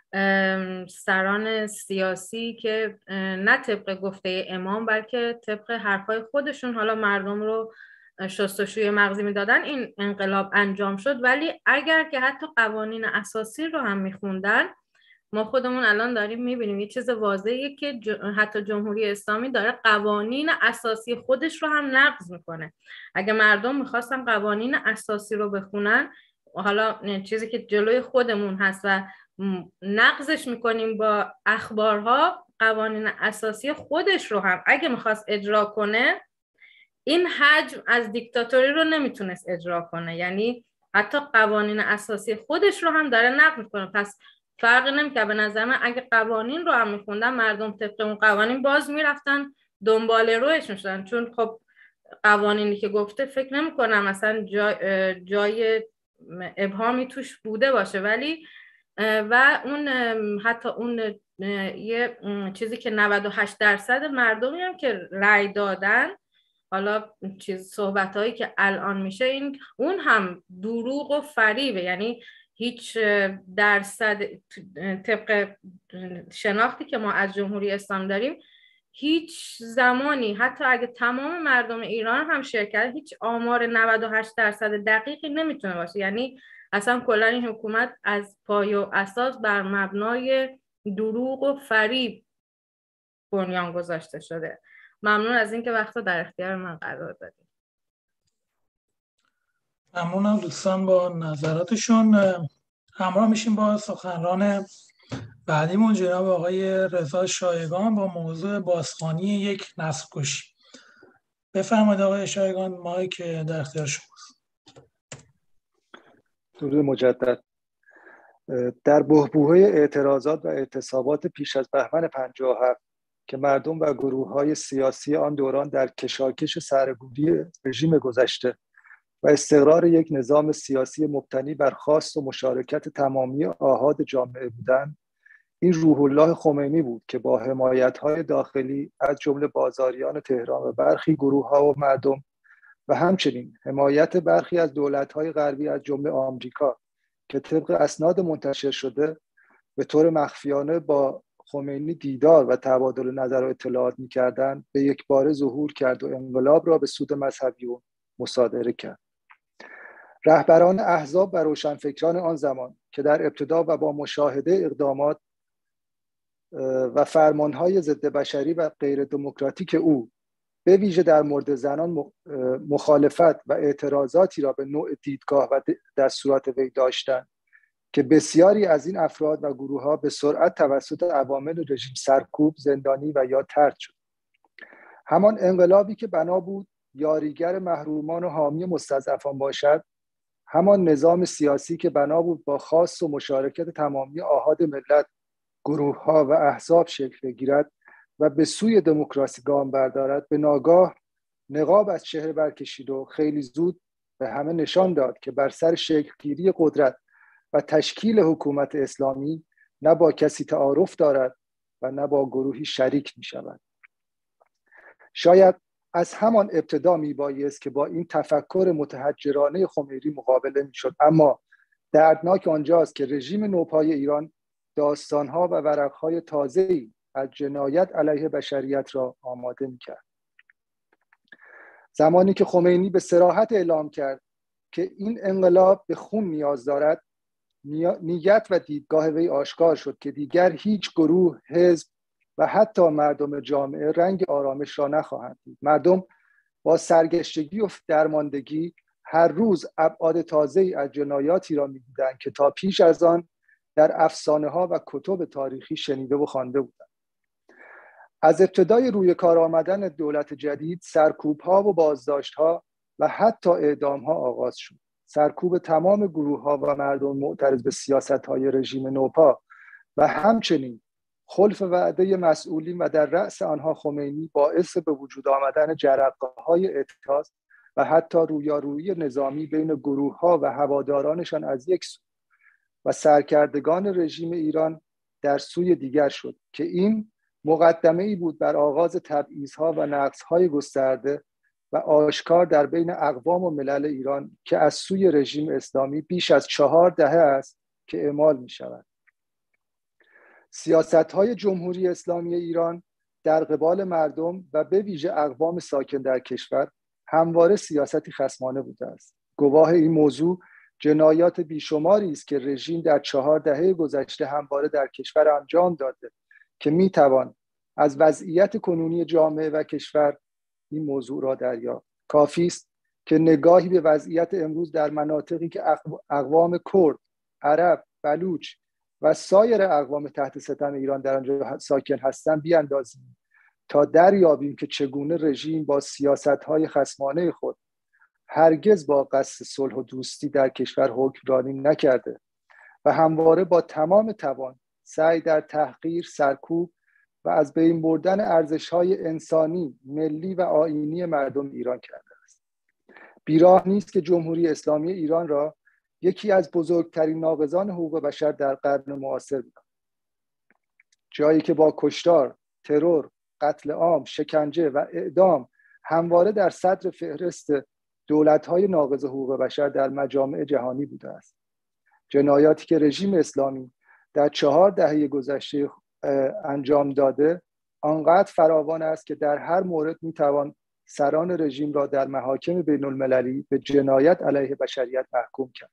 Speaker 3: سران سیاسی که نه طبق گفته امام بلکه طبق حرفای خودشون حالا مردم رو شستشوی مغزی میدادن، این انقلاب انجام شد. ولی اگر که حتی قوانین اساسی رو هم میخوندن، ما خودمون الان داریم میبینیم یه چیز واضحیه که حتی جمهوری اسلامی داره قوانین اساسی خودش رو هم نقض میکنه. اگه مردم میخواستن قوانین اساسی رو بخونن، حالا چیزی که جلوی خودمون هست و نقضش میکنیم با اخبارها، قوانین اساسی خودش رو هم اگه میخواست اجرا کنه، این حجم از دیکتاتوری رو نمیتونست اجرا کنه. یعنی حتی قوانین اساسی خودش رو هم داره نقض میکنه. پس فرق نمیکنه. به نظر من اگه قوانین رو هم میخوندن، مردم طبق اون قوانین باز میرفتن دنبال رویش میشدن، چون خب قوانینی که گفته فکر نمیکنم مثلا جای, جای ابهامی توش بوده باشه. ولی و اون حتی اون یه چیزی که نود و هشت درصد مردمی هم که رأی دادن، حالا چیز صحبتایی که الان میشه، این اون هم دروغ و فریبه. یعنی هیچ درصد طبق شناختی که ما از جمهوری اسلامی داریم، هیچ زمانی حتی اگه تمام مردم ایران هم شرکت، هیچ آمار نود و هشت درصد دقیقی نمیتونه باشه. یعنی اصلا کلا این حکومت از پای و اساس بر مبنای دروغ و فریب بنیان گذاشته شده. ممنون از اینکه وقت در اختیار من قرار دادید.
Speaker 1: ممنونم دوستان با نظراتشون. همراه میشیم با سخنران بعدیمون جناب آقای رضا شایگان با موضوع بازخوانی یک نسل کشی. بفرمایید آقای شایگان، مایک در اختیار شماست.
Speaker 6: درود مجدد. در بحبوحه اعتراضات و اعتصابات پیش از بهمن پنجاه و هفت که مردم و گروه‌های سیاسی آن دوران در کشاکش سرکوبی رژیم گذشته و استقرار یک نظام سیاسی مبتنی بر خواست و مشارکت تمامی آحاد جامعه بودند، این روح الله خمینی بود که با حمایت‌های داخلی از جمله بازاریان تهران و برخی گروه‌ها و مردم و همچنین حمایت برخی از دولت‌های غربی از جمله آمریکا که طبق اسناد منتشر شده به طور مخفیانه با خمینی دیدار و تبادل نظر و اطلاعات می‌کردند، به یک باره ظهور کرد و انقلاب را به سود مذهبی و مصادره کرد. رهبران احزاب و روشنفکران آن زمان که در ابتدا و با مشاهده اقدامات و فرمانهای ضد بشری و غیر دموکراتیک او به ویژه در مورد زنان مخالفت و اعتراضاتی را به نوع دیدگاه و دستورات وی داشتند که بسیاری از این افراد و گروه‌ها به سرعت توسط عوامل رژیم سرکوب، زندانی و یا طرد شد. همان انقلابی که بنا بود یاریگر محرومان و حامی مستضعفان باشد، همان نظام سیاسی که بنا بود با خواست و مشارکت تمامی آحاد ملت، گروه‌ها و احزاب شکل بگیرد و به سوی دموکراسی گام بردارد، به ناگاه نقاب از چهره برکشید و خیلی زود به همه نشان داد که بر سر شکل‌گیری قدرت و تشکیل حکومت اسلامی نه با کسی تعارف دارد و نه با گروهی شریک می شود. شاید از همان ابتدا می بایست که با این تفکر متحجرانه خمینی مقابله می شد، اما دردناک آنجاست که رژیم نوپای ایران داستانها و ورقهای تازه‌ای از جنایت علیه بشریت را آماده می کرد. زمانی که خمینی به صراحت اعلام کرد که این انقلاب به خون نیاز دارد، نیت و دیدگاه وی آشکار شد که دیگر هیچ گروه، حزب و حتی مردم جامعه رنگ آرامش را نخواهند دید. مردم با سرگشتگی و درماندگی هر روز ابعاد تازه‌ای از جنایاتی را می‌دیدند که تا پیش از آن در افسانه‌ها و کتب تاریخی شنیده و خوانده بودند. از ابتدای روی کار آمدن دولت جدید، سرکوب‌ها و بازداشت‌ها و حتی اعدام‌ها آغاز شد. سرکوب تمام گروه‌ها و مردم معترض به سیاست‌های رژیم نوپا و همچنین خلف وعده مسئولین و در رأس آنها خمینی باعث به وجود آمدن جرقه‌های اعتراض و حتی رویارویی نظامی بین گروه‌ها و هوادارانشان از یک سو و سرکردگان رژیم ایران در سوی دیگر شد که این مقدمه‌ای بود بر آغاز تبعیض‌ها و نقض‌های گسترده و آشکار در بین اقوام و ملل ایران که از سوی رژیم اسلامی بیش از چهار دهه است که اعمال می شود. سیاست‌های جمهوری اسلامی ایران در قبال مردم و به ویژه اقوام ساکن در کشور همواره سیاستی خصمانه بوده است. گواه این موضوع جنایات بیشماری است که رژیم در چهار دهه گذشته همواره در کشور انجام داده که می توان از وضعیت کنونی جامعه و کشور این موضوع را دریافت. کافی است که نگاهی به وضعیت امروز در مناطقی که اقوام کرد، عرب، بلوچ و سایر اقوام تحت ستم ایران در آنجا ساکن هستند بیاندازیم تا دریابیم که چگونه رژیم با سیاست‌های خصمانه خود هرگز با قصد صلح و دوستی در کشور حکمرانی نکرده و همواره با تمام توان سعی در تحقیر، سرکوب و از بین بردن ارزش‌های انسانی، ملی و آیینی مردم ایران کرده است. بیراه نیست که جمهوری اسلامی ایران را یکی از بزرگترین ناقضان حقوق بشر در قرن معاصر بود. جایی که با کشتار، ترور، قتل عام، شکنجه و اعدام همواره در صدر فهرست دولت‌های ناقض حقوق بشر در مجامع جهانی بوده است. جنایاتی که رژیم اسلامی در چهار دهه گذشته انجام داده آنقدر فراوان است که در هر مورد میتوان سران رژیم را در محاکم بین المللی به جنایت علیه بشریت محکوم کرد.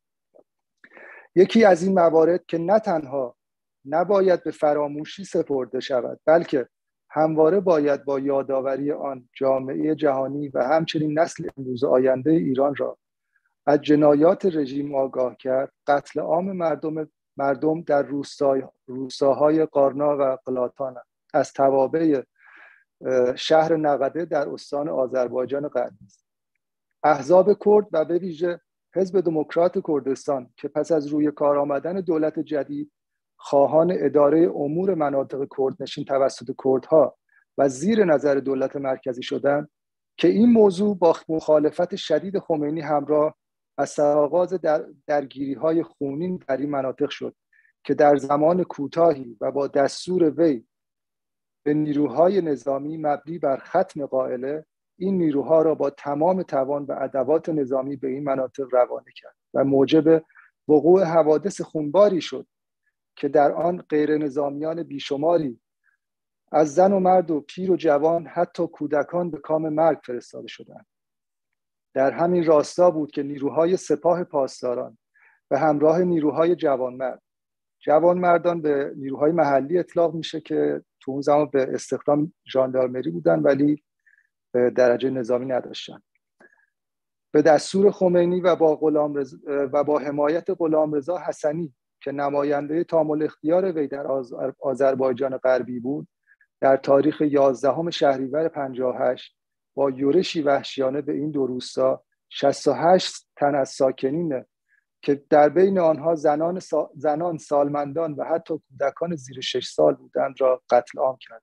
Speaker 6: یکی از این موارد که نه تنها نباید به فراموشی سپرده شود بلکه همواره باید با یادآوری آن جامعه جهانی و همچنین نسل امروز آینده ایران را از جنایات رژیم آگاه کرد، قتل عام مردم مردم در روستای روستاهای قارنا و قلاتان از توابع شهر نقده در استان آذربایجان غربی است. احزاب کرد و به ویژه حزب دموکرات کردستان که پس از روی کار آمدن دولت جدید خواهان اداره امور مناطق کردنشین توسط کردها و زیر نظر دولت مرکزی شدند که این موضوع با مخالفت شدید خمینی همراه از سرآغاز در درگیری‌های خونین در این مناطق شد که در زمان کوتاهی و با دستور وی به نیروهای نظامی مبنی بر ختم قائله این نیروها را با تمام توان و ادوات نظامی به این مناطق روانه کرد و موجب وقوع حوادث خونباری شد که در آن غیر نظامیان بیشماری از زن و مرد و پیر و جوان حتی کودکان به کام مرگ فرستاده شدند. در همین راستا بود که نیروهای سپاه پاسداران به همراه نیروهای جوانمرد، جوانمردان به نیروهای محلی اطلاق میشه که تو اون زمان به استخدام ژاندارمری بودن ولی به درجه نظامی نداشتن، به دستور خمینی و با غلام رضا و با حمایت غلامرضا حسنی که نماینده تامل اختیار وی در آذربایجان غربی بود، در تاریخ یازدهم شهریور پنجاه و هشت با یورشی وحشیانه به این دو روستا شصت و هشت تن از ساکنین که در بین آنها زنان, سا... زنان سالمندان و حتی کودکان زیر شش سال بودند را قتل عام کرد.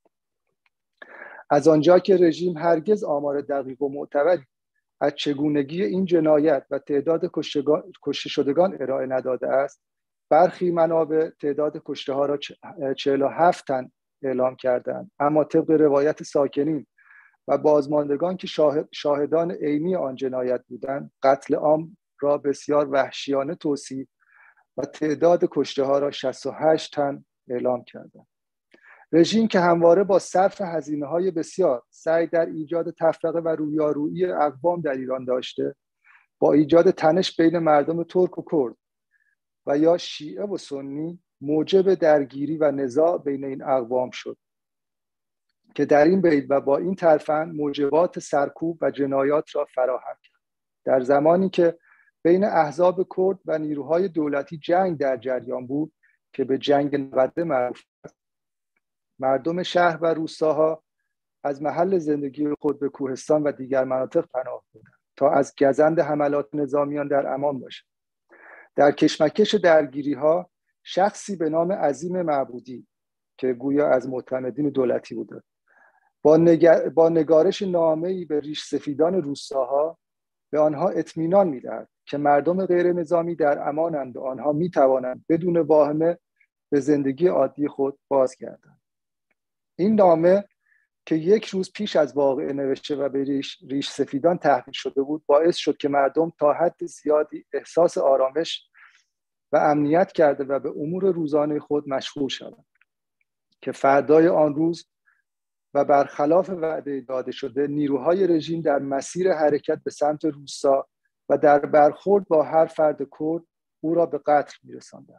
Speaker 6: از آنجا که رژیم هرگز آمار دقیق و معتبری از چگونگی این جنایت و تعداد کشته شدگان ارائه نداده است، برخی منابع تعداد کشته ها را چهل و هفت تن اعلام کردند، اما طبق روایت ساکنین و بازماندگان که شاهد، شاهدان عینی آن جنایت بودند، قتل عام را بسیار وحشیانه توصیف و تعداد کشته ها را شصت و هشت تن اعلام کردند. رژیم که همواره با صرف هزینه های بسیار سعی در ایجاد تفرقه و رویارویی اقوام در ایران داشته، با ایجاد تنش بین مردم ترک و کرد و یا شیعه و سنی موجب درگیری و نزاع بین این اقوام شد که در این بین و با این ترفند موجبات سرکوب و جنایات را فراهم کرد. در زمانی که بین احزاب کرد و نیروهای دولتی جنگ در جریان بود که به جنگ نبرده معروف است، مردم شهر و روستاها از محل زندگی خود به کوهستان و دیگر مناطق پناه بردند تا از گزند حملات نظامیان در امان باشند. در کشمکش درگیری‌ها شخصی به نام عظیم معبودی که گویا از معتمدین دولتی بوده، با, نگر... با نگارش نامه‌ای به ریش سفیدان روستاها به آنها اطمینان می‌دهد که مردم غیر نظامی در امانند و آنها می‌توانند بدون واهمه به زندگی عادی خود بازگردند. این نامه که یک روز پیش از واقعه نوشته و به ریش, ریش سفیدان تحویل شده بود، باعث شد که مردم تا حد زیادی احساس آرامش و امنیت کرده و به امور روزانه خود مشغول شدند که فردای آن روز و برخلاف وعده داده شده نیروهای رژیم در مسیر حرکت به سمت روستا و در برخورد با هر فرد کرد او را به قتل می‌رساندند.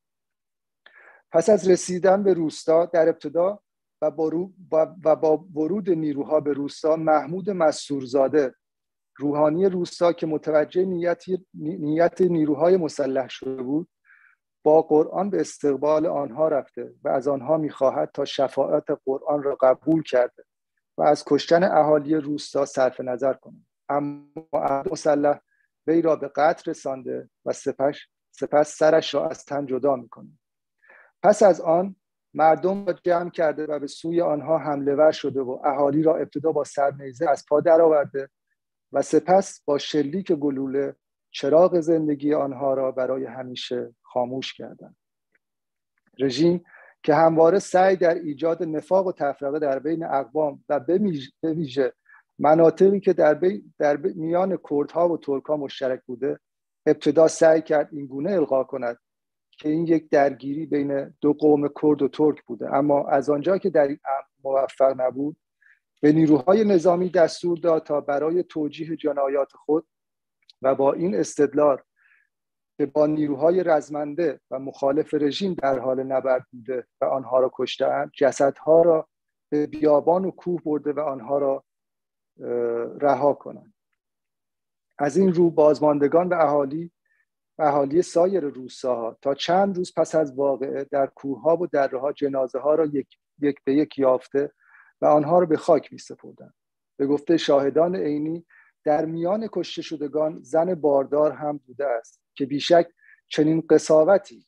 Speaker 6: پس از رسیدن به روستا در ابتدا و با, و با ورود نیروها به روستا، محمود مستورزاده روحانی روستا که متوجه نیت, نیت نیروهای مسلح شده بود، با قرآن به استقبال آنها رفته و از آنها می‌خواهد تا شفاعت قرآن را قبول کرده و از کشتن اهالی روستا صرف نظر کنند. اما مسلح وی را به قتل رسانده و سپس سپس سرش را از تن جدا می‌کند. پس از آن مردم را جمع کرده و به سوی آنها حمله ور شده و اهالی را ابتدا با سرنیزه از پا درآورده و سپس با شلیک گلوله چراغ زندگی آنها را برای همیشه خاموش کردند. رژیم که همواره سعی در ایجاد نفاق و تفرقه در بین اقوام و به ویژه مناطقی که در, بی در بی میان کردها و ترکها مشترک بوده، ابتدا سعی کرد این گونه القا کند که این یک درگیری بین دو قوم کرد و ترک بوده، اما از آنجا که در این امر موفق نبود، به نیروهای نظامی دستور داد تا برای توجیه جنایات خود و با این استدلال که با نیروهای رزمنده و مخالف رژیم در حال نبرد بوده و آنها را کشته‌اند، جسدها را به بیابان و کوه برده و آنها را رها کنند. از این رو بازماندگان و اهالی و اهالی سایر روستاها تا چند روز پس از واقعه در کوه‌ها و دره‌ها جنازه ها را یک, یک به یک یافته و آنها را به خاک می‌سپردند. به گفته شاهدان عینی، در میان کشته شدگان زن باردار هم بوده است که بیشک چنین قساوتی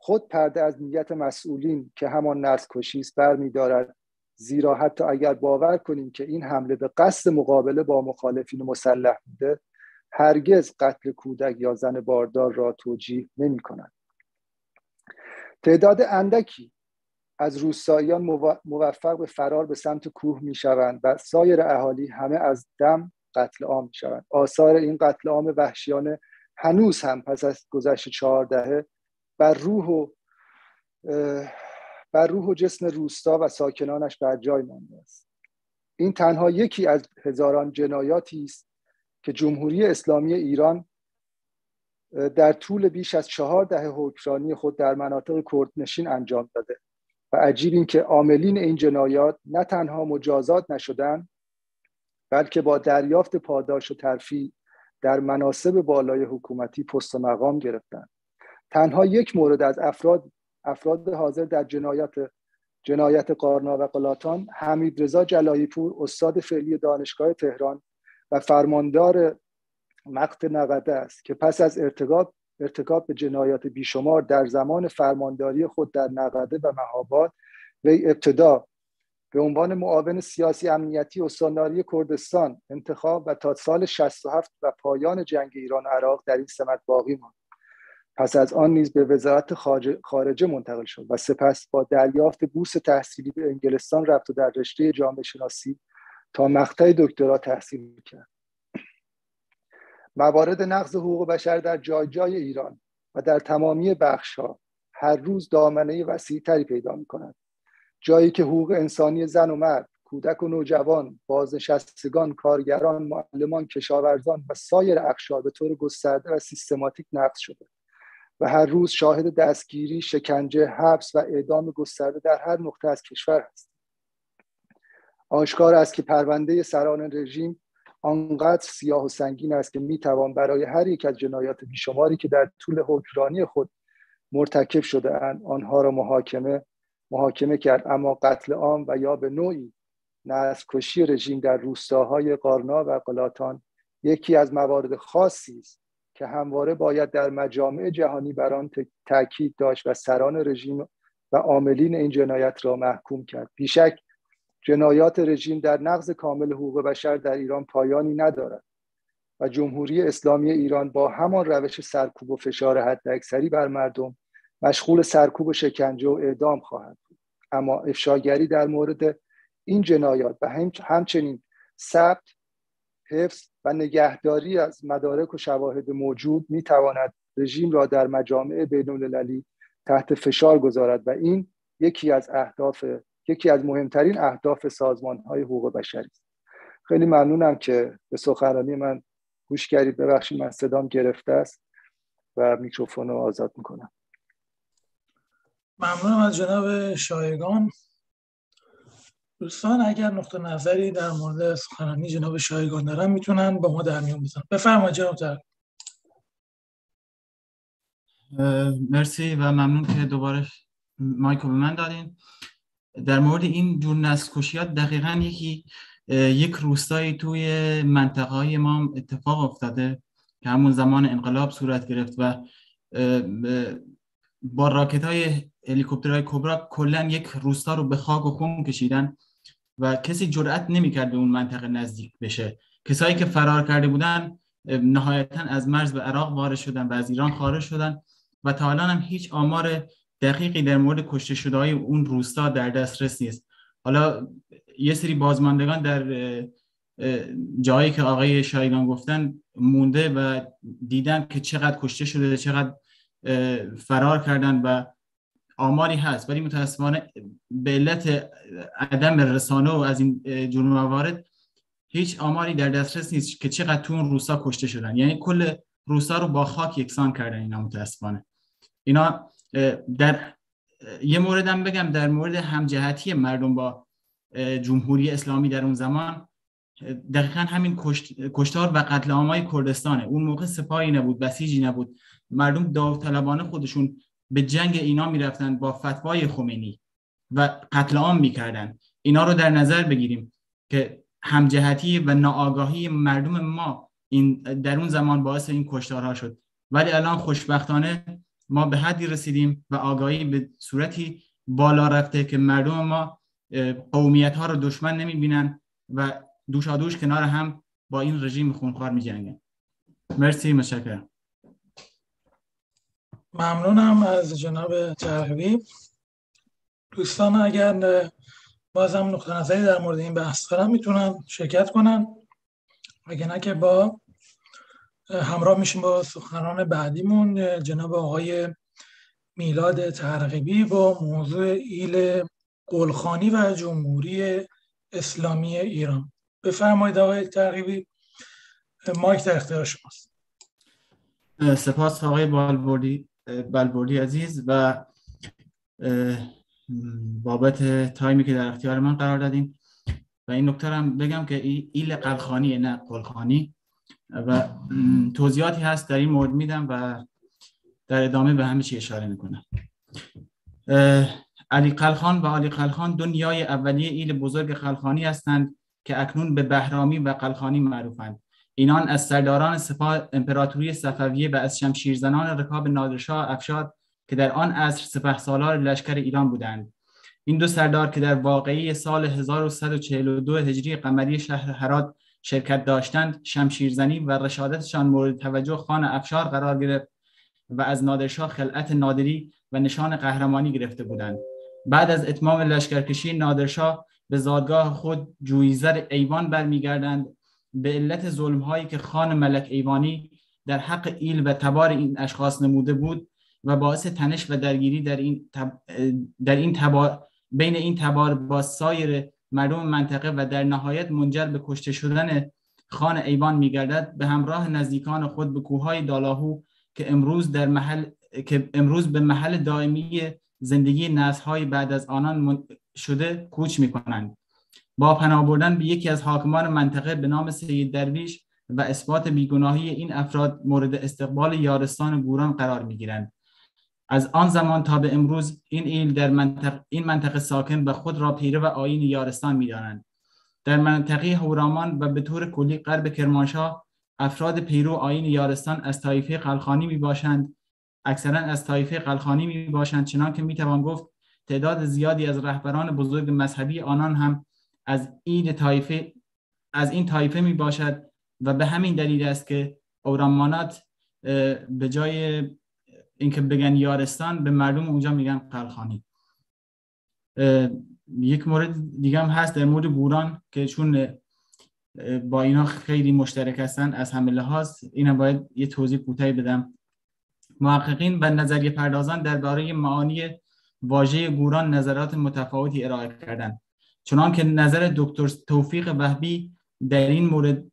Speaker 6: خود پرده از نیت مسئولین که همان نسل کشی است برمی‌دارد، زیرا حتی اگر باور کنیم که این حمله به قصد مقابله با مخالفین مسلح بوده، هرگز قتل کودک یا زن باردار را توجیه نمی‌کند. تعداد اندکی از روستاییان موفق به فرار به سمت کوه می‌شوند و سایر اهالی همه از دم قتل عام می‌شوند. آثار این قتل عام وحشیانه هنوز هم پس از گذشت چهار دهه بر روح و بر روح و جسم روستا و ساکنانش بر جای مانده است. این تنها یکی از هزاران جنایاتی است که جمهوری اسلامی ایران در طول بیش از چهار دهه حکمرانی خود در مناطق کردنشین انجام داده و عجیب این که عاملین این جنایات نه تنها مجازات نشدند، بلکه با دریافت پاداش و ترفیع در مناصب بالای حکومتی پست و مقام گرفتند. تنها یک مورد از افراد افراد حاضر در جنایات جنایت قارنا و قلاتان، حمیدرضا جلایی پور، استاد فعلی دانشگاه تهران و فرماندار مقت نقده است که پس از ارتکاب ارتکاب به جنایات بیشمار در زمان فرمانداری خود در نقده و مهاباد، وی ابتدا به عنوان معاون سیاسی امنیتی استانداری کردستان انتخاب و تا سال شصت و هفت و پایان جنگ ایران و عراق در این سمت باقی ماند. پس از آن نیز به وزارت خارجه منتقل شد و سپس با دریافت بورس تحصیلی به انگلستان رفت و در رشته جامعه شناسی تا مقطع دکترا تحصیل کرد. موارد نقض حقوق بشر در جای جای ایران و در تمامی بخش‌ها هر روز دامنه وسیع‌تری پیدا می‌کند. جایی که حقوق انسانی زن و مرد، کودک و نوجوان، بازنشستگان، کارگران، معلمان، کشاورزان و سایر اقشار به طور گسترده و سیستماتیک نقض شده و هر روز شاهد دستگیری، شکنجه، حبس و اعدام گسترده در هر نقطه از کشور است. آشکار است که پرونده سران رژیم آنقدر سیاه و سنگین است که میتوان برای هر یک از جنایات بیشماری که در طول حکمرانی خود مرتکب شده اند آنها را محاکمه محاکمه کرد، اما قتل عام و یا به نوعی نسل کشی رژیم در روستاهای قارنا و قلاتان یکی از موارد خاصی است که همواره باید در مجامع جهانی بر آن تاکید داشت و سران رژیم و عاملین این جنایت را محکوم کرد. بیشک جنایات رژیم در نقض کامل حقوق بشر در ایران پایانی ندارد و جمهوری اسلامی ایران با همان روش سرکوب و فشار حداکثری بر مردم مشغول سرکوب و شکنجه و اعدام خواهد بود. اما افشاگری در مورد این جنایات و همچنین ثبت، حفظ و نگهداری از مدارک و شواهد موجود میتواند رژیم را در مجامع بین‌المللی تحت فشار گذارد و این یکی از اهداف یکی از مهمترین اهداف سازمان‌های حقوق بشری است. خیلی ممنونم که به سخنرانی من گوش کردید. ببخشید من صدام گرفته است و میکروفون رو آزاد میکنم.
Speaker 1: ممنونم از جناب شایگان. دوستان اگر نقطه نظری در مورد سخنرانی جناب شایگان دارن میتونن با ما در میون بزنن. بفرمایید جناب تر.
Speaker 7: مرسی و ممنون که دوباره مایکو به من دادین. در مورد این جور نسل کشیات دقیقاً یکی یک روستایی توی منطقه‌های ما اتفاق افتاده که همون زمان انقلاب صورت گرفت و با راکت‌های هلیکوپترهای کبرا کلاً یک روستا رو به خاک و خون کشیدن و کسی جرئت نمی‌کرد به اون منطقه نزدیک بشه. کسایی که فرار کرده بودن نهایتاً از مرز به عراق وارد شدن و از ایران خارج شدن و تا الان هم هیچ آمار دقیقی در مورد کشته شده‌های اون روستا در دسترس نیست. حالا یه سری بازماندگان در جایی که آقای شایگان گفتن مونده و دیدن که چقدر کشته شده، چقدر فرار کردن و آماری هست، ولی متاسفانه به علت عدم رسانه و از این جور موارد هیچ آماری در دسترس نیست که چقدر تو اون روستا کشته شدن. یعنی کل روستا رو با خاک یکسان کردن اینا. متاسفانه اینا در یه مورد هم بگم در مورد همجهتی مردم با جمهوری اسلامی در اون زمان، دقیقاً همین کشت، کشتار و قتل عامای کردستانه. اون موقع سپاهی نبود، بسیجی نبود، مردم داوطلبانه خودشون به جنگ اینا میرفتن با فتوای خمینی و قتل عام میکردن. اینا رو در نظر بگیریم که همجهتی و ناآگاهی مردم ما این در اون زمان باعث این کشتارها شد. ولی الان خوشبختانه ما به حدی رسیدیم و آگاهی به صورتی بالا رفته که مردم ما قومیت ها رو دشمن نمی بینن و دوشادوش کنار هم با این رژیم خونخوار می جنگن. مرسی، متشکرم.
Speaker 1: ممنونم از جناب ترغیبی. دوستان اگر بازم نقطه نظری در مورد این بحث دارن میتونن شرکت کنن، اگه نه که با همراه میشیم با سخنران بعدیمون جناب آقای میلاد ترغیبی با موضوع ایل گلخانی و جمهوری اسلامی ایران. بفرمایید آقای ترغیبی، مایک در اختیار شماست.
Speaker 7: سپاس آقای بالبردی بالبردی عزیز و بابت تایمی که در اختیار من قرار دادیم و این نکته هم بگم که ایل قلخانی نه قلخانی و توضیحاتی هست در این مورد میدم و در ادامه به همه چی اشاره میکنم. علی قلخان و علی قلخان دو نیای اولیه ایل بزرگ قلخانی هستند که اکنون به بهرامی و قلخانی معروفند. اینان از سرداران سپاه امپراتوری صفویه و از شمشیرزنان رکاب نادرشاه افشار که در آن عصر سپهسالار لشکر ایران بودند. این دو سردار که در واقعه سال هزار و صد و چهل و دو هجری قمری شهر هرات شرکت داشتند، شمشیرزنی و رشادتشان مورد توجه خان افشار قرار گرفت و از نادرشاه خلعت نادری و نشان قهرمانی گرفته بودند. بعد از اتمام لشکرکشی نادرشاه به زادگاه خود جویزر ایوان برمیگردند. به علت ظلم‌هایی که خان ملک ایوانی در حق ایل و تبار این اشخاص نموده بود و باعث تنش و درگیری در این تب... در این تبار بین این تبار با سایر مردم منطقه و در نهایت منجر به کشته شدن خان ایوان می‌گردد، به همراه نزدیکان خود به کوههای دالاهو که امروز در محل که امروز به محل دائمی زندگی نسل‌های بعد از آنان من... شده کوچ می‌کنند. با پناه بردن به یکی از حاکمان منطقه به نام سید درویش و اثبات بیگناهی این افراد مورد استقبال یارستان گوران قرار می‌گیرند. از آن زمان تا به امروز این ایل در منطقه این منطقه ساکن و خود را پیرو آیین یارستان می‌دانند. در منطقه هورامان و به طور کلی غرب کرمانشاه افراد پیرو آیین یارستان از طایفه قلخانی میباشند، اکثرا از طایفه قلخانی میباشند، چنان که میتوان گفت تعداد زیادی از رهبران بزرگ مذهبی آنان هم از این طایفه از این طایفه میباشد و به همین دلیل است که اورامانات به جای اینکه بگن یارستان به مردم اونجا میگن قلخانی. یک مورد دیگه هم هست در مورد گوران که چون با اینا خیلی مشترک هستن از همه لحاظ، اینا باید یه توضیح کوتاهی بدم. محققین و نظریه پردازان درباره معانی واژه گوران نظرات متفاوتی ارائه کردند، چنان که نظر دکتر توفیق وهبی در این مورد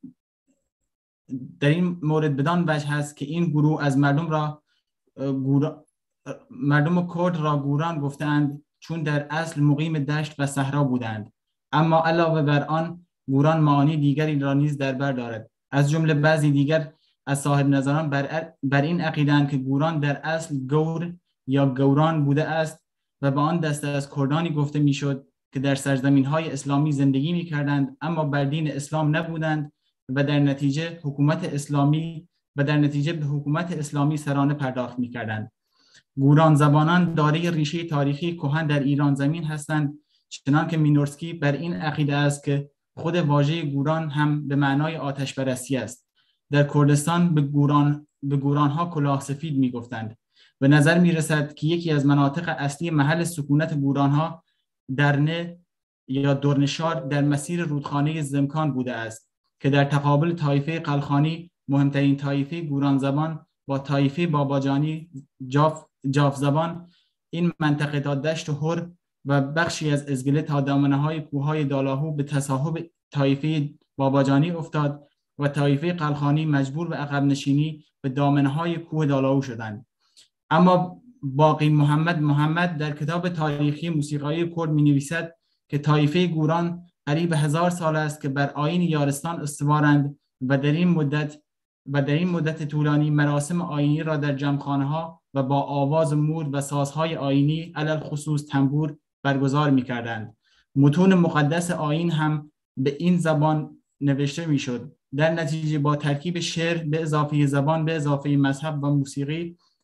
Speaker 7: در این مورد بدان وجه هست که این گروه از مردم را گوران مردم کرد را گوران گفتند چون در اصل مقیم دشت و صحرا بودند، اما علاوه بر آن گوران معانی دیگری را نیز در بر دارد. از جمله بعضی دیگر از صاحب نظران بر, بر این عقیده‌اند که گوران در اصل گور یا گوران بوده است و به آن دسته از کردانی گفته میشد که در سرزمین‌های اسلامی زندگی می‌کردند اما بر دین اسلام نبودند و در نتیجه حکومت اسلامی و در نتیجه به حکومت اسلامی سرانه پرداخت می‌کردند. گوران زبانان دارای ریشه تاریخی کهن در ایران زمین هستند، چنانکه مینورسکی بر این عقیده است که خود واژه گوران هم به معنای آتش پرستی است. در کردستان به گوران به گوران‌ها کلاه سفید می‌گفتند. به نظر می‌رسد که یکی از مناطق اصلی محل سکونت گوران‌ها درنه یا درنشار در مسیر رودخانه زمکان بوده است که در تقابل طایفه قلخانی مهمترین طایفه گوران زبان با طایفه باباجانی جاف جاف زبان این منطقه تا دشت و هر و بخشی از ازگله تا دامنه‌های کوههای دالاهو به تصاحب طایفه باباجانی افتاد و طایفه قلخانی مجبور به عقب نشینی به دامنه‌های کوه دالاهو شدند. اما باقی محمد محمد در کتاب تاریخی موسیقایی کرد می‌نویسد که طایفه گوران قریب هزار سال است که بر آیین یارستان استوارند و در این مدت و در این مدت طولانی مراسم آیینی را در جمعخانه‌ها و با آواز مور و سازهای آیینی علل خصوص تنبور برگزار می‌کردند. متون مقدس آیین هم به این زبان نوشته می‌شد. در نتیجه با ترکیب شعر به اضافه زبان به اضافه مذهب و موسیقی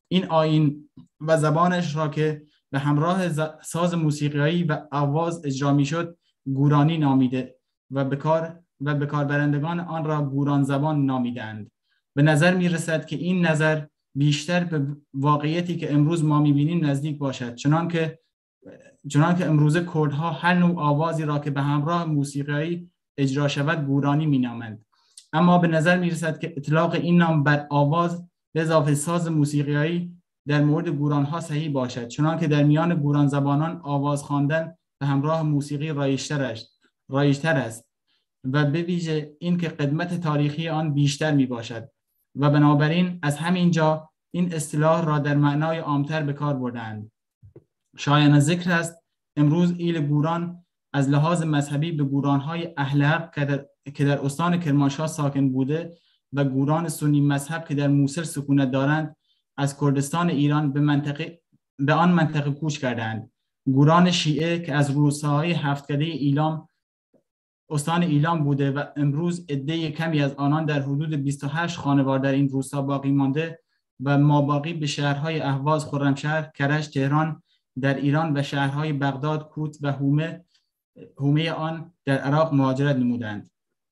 Speaker 7: این آیین و زبانش را که به همراه ساز موسیقیایی و آواز اجرا میشد گورانی نامیده و به کار و به کاربرندگان آن را گوران زبان نامیدند. به نظر می رسد که این نظر بیشتر به واقعیتی که امروز ما می‌بینیم نزدیک باشد، چنان که چنان که امروز کردها هر نوع آوازی را که به همراه موسیقیایی اجرا شود گورانی می‌نامند. اما به نظر می‌رسد که اطلاق این نام بر آواز به اضافه ساز موسیقیایی در مورد گورانها صحیح باشد، چنان که در میان گوران زبانان آواز خواندن به همراه موسیقی رایج‌تر است رایج‌تر است و به ویژه این که قدمت تاریخی آن بیشتر می باشد و بنابراین از همین جا این اصطلاح را در معنای عامتر به کار بردند. شایان ذکر است امروز ایل گوران از لحاظ مذهبی به گورانهای اهل حق که در استان کرمانشاه ساکن بوده و گوران سنی مذهب که در موصل سکونت دارند از کردستان ایران به منطقه به آن منطقه کوچ کردند. گوران شیعه که از روستاهای هفت‌کده ایلام استان ایلام بوده و امروز عده کمی از آنان در حدود بیست و هشت خانوار در این روستا باقی مانده و ماباقی به شهرهای اهواز، خرمشهر، کرج، تهران در ایران و شهرهای بغداد، کوت و هومه هومه آن در عراق مهاجرت نمودند.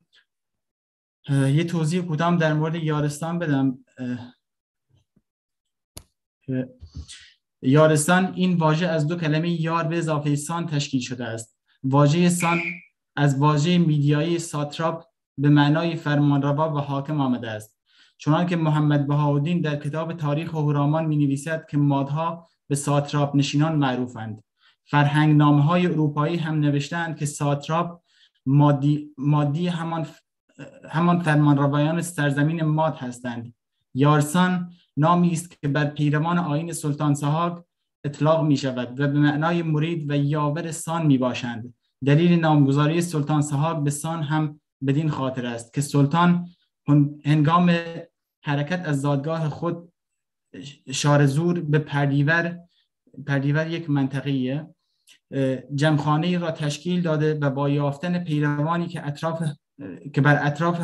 Speaker 7: یه توضیح کوتاه در مورد یارستان بدم. یارستان این واژه از دو کلمه یار به اضافه سان تشکیل شده است. واژه سان از واژه میدیایی ساتراپ به معنای فرمانروا و حاکم آمده است. چنانکه محمد بهاءالدین در کتاب تاریخ هورامان می نویسد که مادها به ساتراپ نشینان معروفند. فرهنگ نامه های اروپایی هم نوشتند که ساتراپ مادی, مادی همان همان فرمانروایان سرزمین ماد هستند. یارسان نامی است که بر پیروان آیین سلطان سهاگ اطلاق می شود و به معنای مرید و یاور سان می باشند. دلیل نامگذاری سلطان سهاگ به سان هم بدین خاطر است که سلطان هنگام حرکت از زادگاه خود شارزور به پردیور پردیور یک منطقه‌ایه جمخانه‌ای را تشکیل داده و با یافتن پیروانی که اطراف که بر اطراف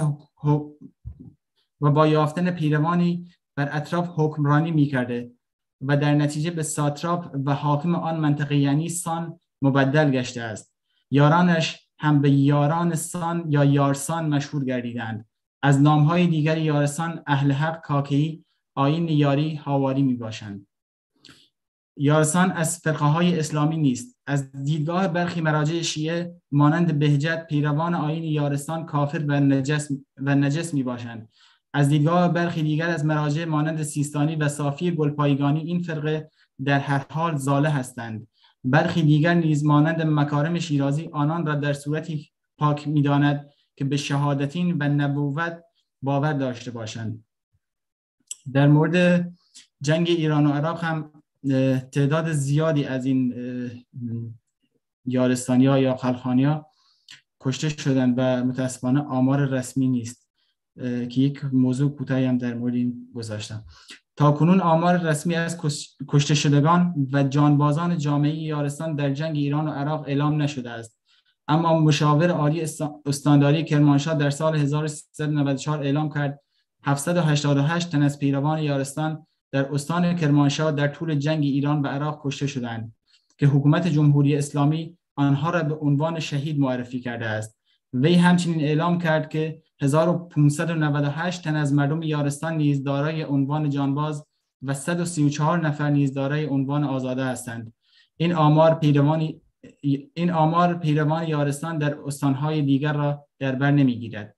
Speaker 7: و با یافتن پیروانی بر اطراف حکمرانی می‌کرده و در نتیجه به ساتراپ و حاکم آن منطقه یعنی سان مبدل گشته است. یارانش هم به یاران سان یا یارسان مشهور گردیدند. از نام‌های دیگر یارسان اهل حق، کاکهی، آیین یاری، هاواری می باشند. یارسان از فرقه‌های اسلامی نیست. از دیدگاه برخی مراجع شیعه مانند بهجت پیروان آیین یارسان کافر و نجس و نجس می باشند. از دیدگاه برخی دیگر از مراجع مانند سیستانی و صافی گلپایگانی این فرقه در هر حال ضاله هستند. برخی دیگر نیز مانند مکارم شیرازی آنان را در صورتی پاک می‌داند که به شهادتین و نبوت باور داشته باشند. در مورد جنگ ایران و عراق هم تعداد زیادی از این یارستانی‌ها یا خلخانی‌ها کشته شدند و متاسفانه آمار رسمی نیست که یک موضوع کوتاهی هم در مورد این گذاشتم. تا کنون آمار رسمی از کشته شدگان و جانبازان جامعه یارستان در جنگ ایران و عراق اعلام نشده است. اما مشاور عالی استانداری کرمانشاه در سال هزار و سیصد و نود و چهار اعلام کرد هفتصد و هشتاد و هشت تن از پیروان یارستان در استان کرمانشاه در طول جنگ ایران و عراق کشته شدند که حکومت جمهوری اسلامی آنها را به عنوان شهید معرفی کرده است. وی همچنین اعلام کرد که هزار و پانصد و نود و هشت تن از مردم یارستان نیز دارای عنوان جانباز و صد و سی و چهار نفر نیز دارای عنوان آزاده هستند. این آمار پیروان این آمار پیروان یارستان در استانهای دیگر را در بر نمیگیرد.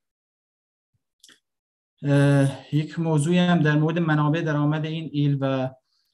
Speaker 7: یک موضوعی هم در مورد منابع درآمد این ایل و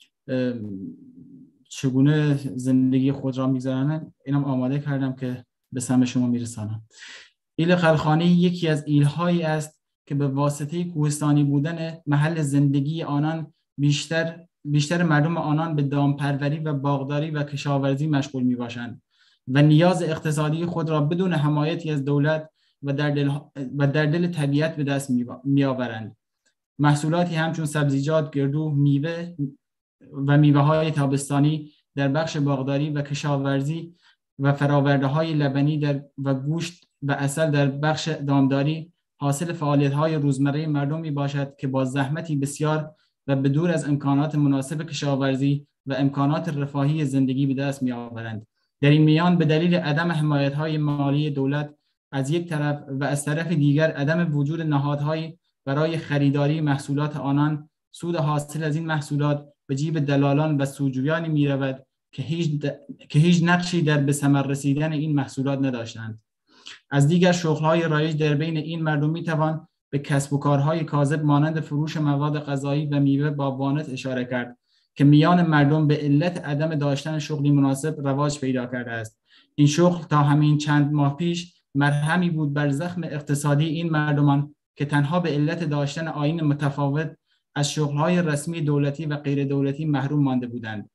Speaker 7: چگونه زندگی خود را می‌گذرانند اینم آماده کردم که به سمع شما میرسانم. ایل خلخانی یکی از ایل‌هایی است که به واسطه کوهستانی بودن محل زندگی آنان بیشتر بیشتر مردم آنان به دامپروری و باغداری و کشاورزی مشغول میباشند و نیاز اقتصادی خود را بدون حمایتی از دولت و در دل و در دل طبیعت به دست میآورند. محصولاتی همچون سبزیجات، گردو، میوه و میوه‌های تابستانی در بخش باغداری و کشاورزی و فراورده‌های لبنی در و گوشت و عسل در بخش دامداری حاصل فعالیت‌های روزمره مردم میباشد که با زحمتی بسیار و به دور از امکانات مناسب کشاورزی و امکانات رفاهی زندگی به دست می آورند. در این میان به دلیل عدم حمایت‌های مالی دولت از یک طرف و از طرف دیگر عدم وجود نهادهایی برای خریداری محصولات آنان، سود حاصل از این محصولات به جیب دلالان و سودجویانی می رود که هیچ, د... که هیچ نقشی در به ثمر رسیدن این محصولات نداشتند. از دیگر شغل‌های رایج در بین این مردم می توان به کسب و کارهای کاذب مانند فروش مواد غذایی و میوه با وانت اشاره کرد که میان مردم به علت عدم داشتن شغلی مناسب رواج پیدا کرده است. این شغل تا همین چند ماه پیش مرهمی بود بر زخم اقتصادی این مردمان که تنها به علت داشتن آیین متفاوت از شغل‌های رسمی دولتی و غیر دولتی محروم مانده بودند.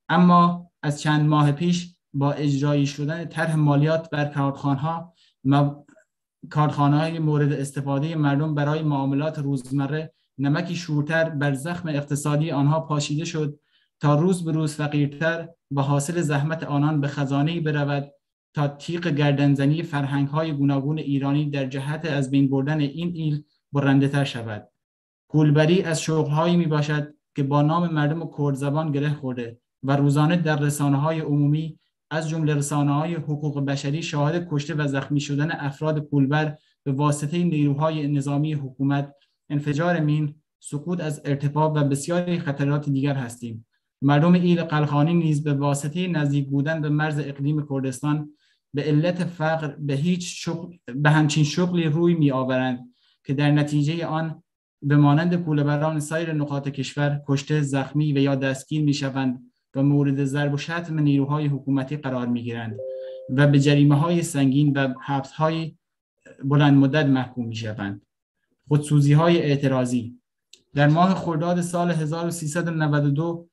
Speaker 7: اما از چند ماه پیش با اجرایی شدن طرح مالیات بر کارخانه‌ها مو... کارخانه‌های مورد استفاده مردم برای معاملات روزمره نمکی شورتر بر زخم اقتصادی آنها پاشیده شد تا روز به روز فقیرتر و حاصل زحمت آنان به خزانه‌ای برود تا تیغ گردنزنی فرهنگ‌های گوناگون ایرانی در جهت از بین بردن این ایل برنده‌تر شود. پولبری از شغل‌هایی میباشد که با نام مردم کرد زبان گره خورده و روزانه در رسانه‌های عمومی از جمله رسانه‌های حقوق بشری شاهد کشته و زخمی شدن افراد پولبر به واسطه نیروهای نظامی حکومت، انفجار مین، سقوط از ارتفاع و بسیاری خطرات دیگر هستیم. مردم ایل قلخانی نیز به واسطه نزدیک بودن به مرز اقلیم کردستان به علت فقر به هیچ شغل به همچین شغلی روی می آورند که در نتیجه آن به مانند پولبران سایر نقاط کشور کشته، زخمی و یا دستگیر می شوند و مورد ضرب و شتم نیروهای حکومتی قرار می گیرند و به جریمه های سنگین و حبس های بلند مدت محکوم می شوند. خودسوزی های اعتراضی در ماه خرداد سال هزار و سیصد و نود و دو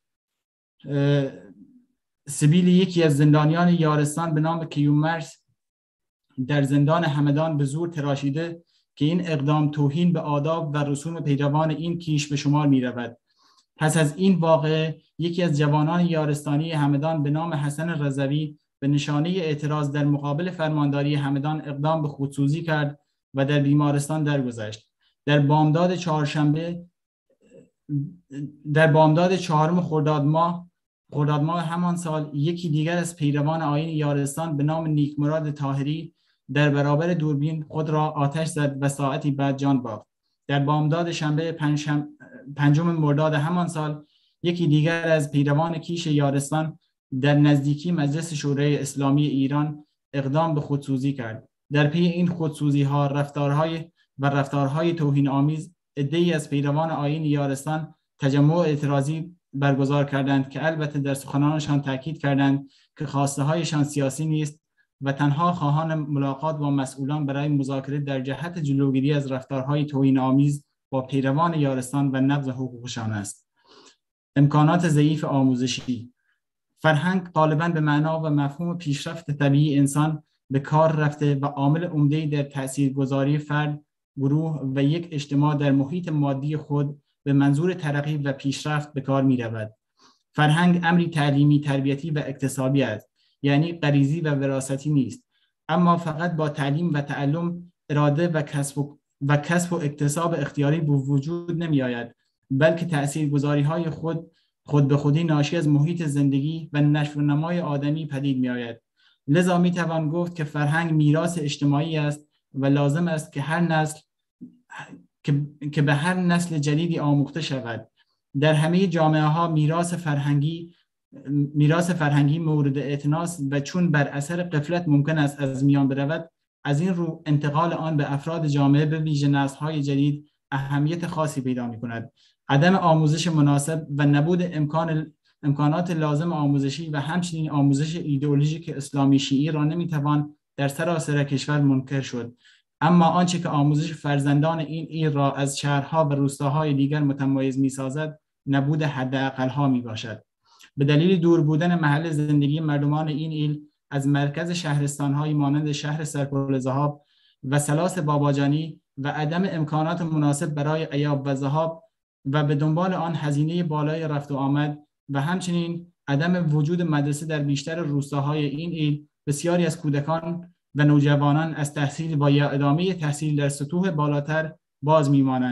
Speaker 7: سبیل یکی از زندانیان یارستان به نام کیومرث در زندان همدان به زور تراشیده که این اقدام توهین به آداب و رسوم پیروان این کیش به شمار می رود. پس از این واقعه یکی از جوانان یارستانی همدان به نام حسن رضوی به نشانه اعتراض در مقابل فرمانداری همدان اقدام به خودسوزی کرد و در بیمارستان درگذشت. در بامداد چهارشنبه در بامداد چهارم خرداد ماه خرداد ماه همان سال یکی دیگر از پیروان آیین یارستان به نام نیکمراد طاهری در برابر دوربین خود را آتش زد و ساعتی بعد جان باخت. در بامداد شنبه پنجم پنجم مرداد همان سال یکی دیگر از پیروان کیش یارستان در نزدیکی مجلس شورای اسلامی ایران اقدام به خودسوزی کرد. در پی این خودسوزی ها رفتارهای و رفتارهای توهین آمیز عده‌ای از پیروان آیین یارستان تجمع اعتراضی برگزار کردند که البته در سخنانشان تاکید کردند که خواسته هایشان سیاسی نیست و تنها خواهان ملاقات با مسئولان برای مذاکره در جهت جلوگیری از رفتارهای توهین آمیز با پیروان یارستان و نقض حقوقشان است. امکانات ضعیف آموزشی فرهنگ غالباً به معنا و مفهوم پیشرفت طبیعی انسان به کار رفته و عامل عمده‌ای در تاثیرگذاری فرد، گروه و یک اجتماع در محیط مادی خود به منظور ترقی و پیشرفت به کار می رود. فرهنگ امری تعلیمی، تربیتی و اکتسابی است، یعنی غریزی و وراثتی نیست، اما فقط با تعلیم و تعلم اراده و کسب و, و کسب و اکتساب اختیاری به وجود نمی آید، بلکه تأثیرگذاری های خود خود به خودی ناشی از محیط زندگی و نشو و نمای آدمی پدید می آید. لذا می توان گفت که فرهنگ میراث اجتماعی است و لازم است که هر نسل که, که به هر نسل جدیدی آموخته شود. در همه جامعه ها میراث فرهنگی میراث فرهنگی مورد اعتناست و چون بر اثر غفلت ممکن است از میان برود، از این رو انتقال آن به افراد جامعه به ویژه نسل‌های جدید اهمیت خاصی پیدا می‌کند. عدم آموزش مناسب و نبود امکان امکانات لازم آموزشی و همچنین آموزش ایدئولوژیک اسلامی شیعی را نمی‌توان در سراسر کشور منکر شد. اما آنچه که آموزش فرزندان این ایل را از شهرها و روستاهای دیگر متمایز می‌سازد، نبود حداقل‌ها میباشد. به دلیل دور بودن محل زندگی مردمان این ایل از مرکز شهرستان‌های مانند شهر سرپل ذهاب و سلاس باباجانی و عدم امکانات مناسب برای ایاب و ذهاب و به دنبال آن هزینه بالای رفت و آمد و همچنین عدم وجود مدرسه در بیشتر روستاهای این ایل، بسیاری از کودکان و نوجوانان از تحصیل و یا ادامه تحصیل در سطوح بالاتر باز میمانند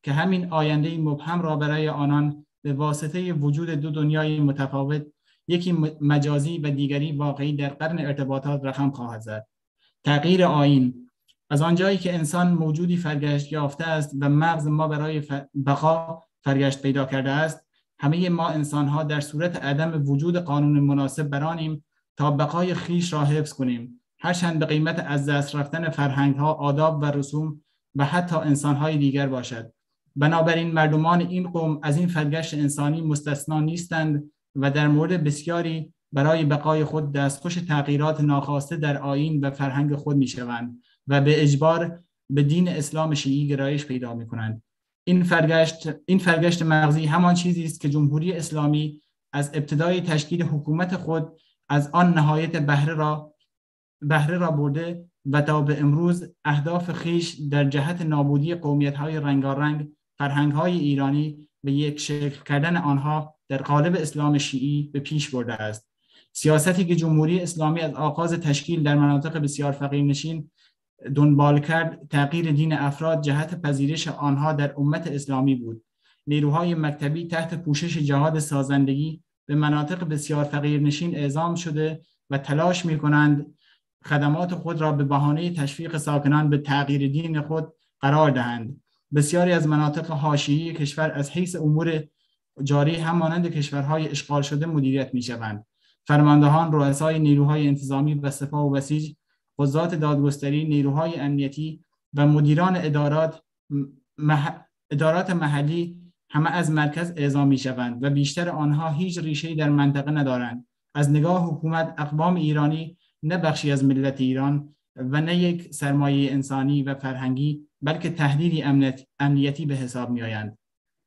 Speaker 7: که همین آینده مبهم را برای آنان به واسطه وجود دو دنیای متفاوت، یکی مجازی و دیگری واقعی، در قرن ارتباطات رقم خواهد زد. تغییر آیین از آنجایی که انسان موجودی فرگشت یافته است و مغز ما برای بقا فرگشت پیدا کرده است، همه ما انسان‌ها در صورت عدم وجود قانون مناسب برانیم تا بقای خیش را حفظ کنیم، هرچند به قیمت از دست رفتن فرهنگ‌ها، آداب و رسوم و حتی انسان‌های دیگر باشد. بنابراین مردمان این قوم از این فرگشت انسانی مستثنا نیستند و در مورد بسیاری برای بقای خود دستخوش تغییرات ناخواسته در آیین و فرهنگ خود می‌شوند و به اجبار به دین اسلام شیعی گرایش پیدا می‌کنند. این فرگشت این فرگشت مغزی همان چیزی است که جمهوری اسلامی از ابتدای تشکیل حکومت خود از آن نهایت بهره را بهره را برده و تا به امروز اهداف خیش در جهت نابودی قومیت‌های رنگارنگ، فرهنگ‌های ایرانی و یک شکل کردن آنها در قالب اسلام شیعی به پیش برده است. سیاستی که جمهوری اسلامی از آغاز تشکیل در مناطق بسیار فقیرنشین دنبال کرد، تغییر دین افراد جهت پذیرش آنها در امت اسلامی بود. نیروهای مکتبی تحت پوشش جهاد سازندگی به مناطق بسیار فقیرنشین اعزام شده و تلاش می‌کنند خدمات خود را به بهانه تشویق ساکنان به تغییر دین خود قرار دهند. بسیاری از مناطق حاشیه‌ای کشور از حیث امور جاری هم مانند کشورهای اشغال شده مدیریت می‌شوند. فرماندهان، رؤسای نیروهای انتظامی و سپاه و بسیج، قضات دادگستری، نیروهای امنیتی و مدیران ادارات مح... ادارات محلی همه از مرکز اعزام می‌شوند و بیشتر آنها هیچ ریشه‌ای در منطقه ندارند. از نگاه حکومت، اقوام ایرانی نه بخشی از ملت ایران و نه یک سرمایه انسانی و فرهنگی، بلکه تهدیدی امنیت... امنیتی به حساب می‌آیند.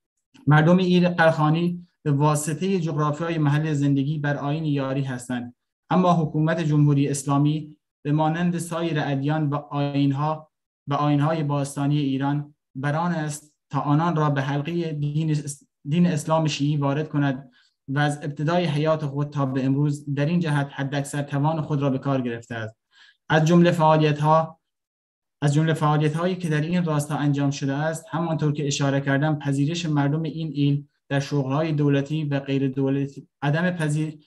Speaker 7: مردم ایل قرخانی به واسطه جغرافیای محل زندگی بر آیین یاری هستند، اما حکومت جمهوری اسلامی به مانند سایر ادیان و آیین‌ها و آیین‌های باستانی ایران بران است تا آنان را به حلقه دین, دین اسلام شیعی وارد کند و از ابتدای حیات خود تا به امروز در این جهت حداکثر توان خود را به کار گرفته است. از جمله فعالیت‌ها از جمله فعالیت‌هایی که در این راستا انجام شده است، همانطور که اشاره کردم، پذیرش مردم این ایل در شغل‌های دولتی و غیر دولتی عدم پذیر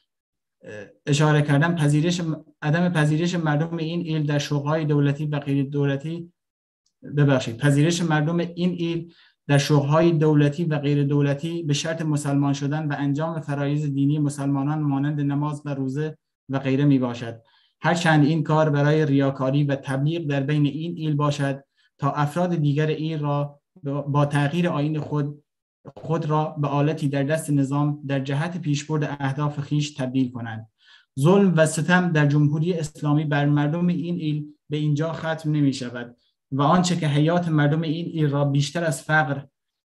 Speaker 7: اشاره کردم پذیرش عدم پذیرش مردم این ایل در شغل‌های دولتی و غیر دولتی ببخشید پذیرش مردم این ایل در شغل‌های دولتی و غیر دولتی به شرط مسلمان شدن و انجام فرایض دینی مسلمانان مانند نماز و روزه و غیره میباشد، هرچند این کار برای ریاکاری و تبلیغ در بین این ایل باشد تا افراد دیگر ایل را با تغییر آیین خود خود را به آلتی در دست نظام در جهت پیشبرد اهداف خیش تبدیل کنند. ظلم و ستم در جمهوری اسلامی بر مردم این ایل به اینجا ختم نمی شود و آنچه که حیات مردم این ایل را بیشتر از فقر،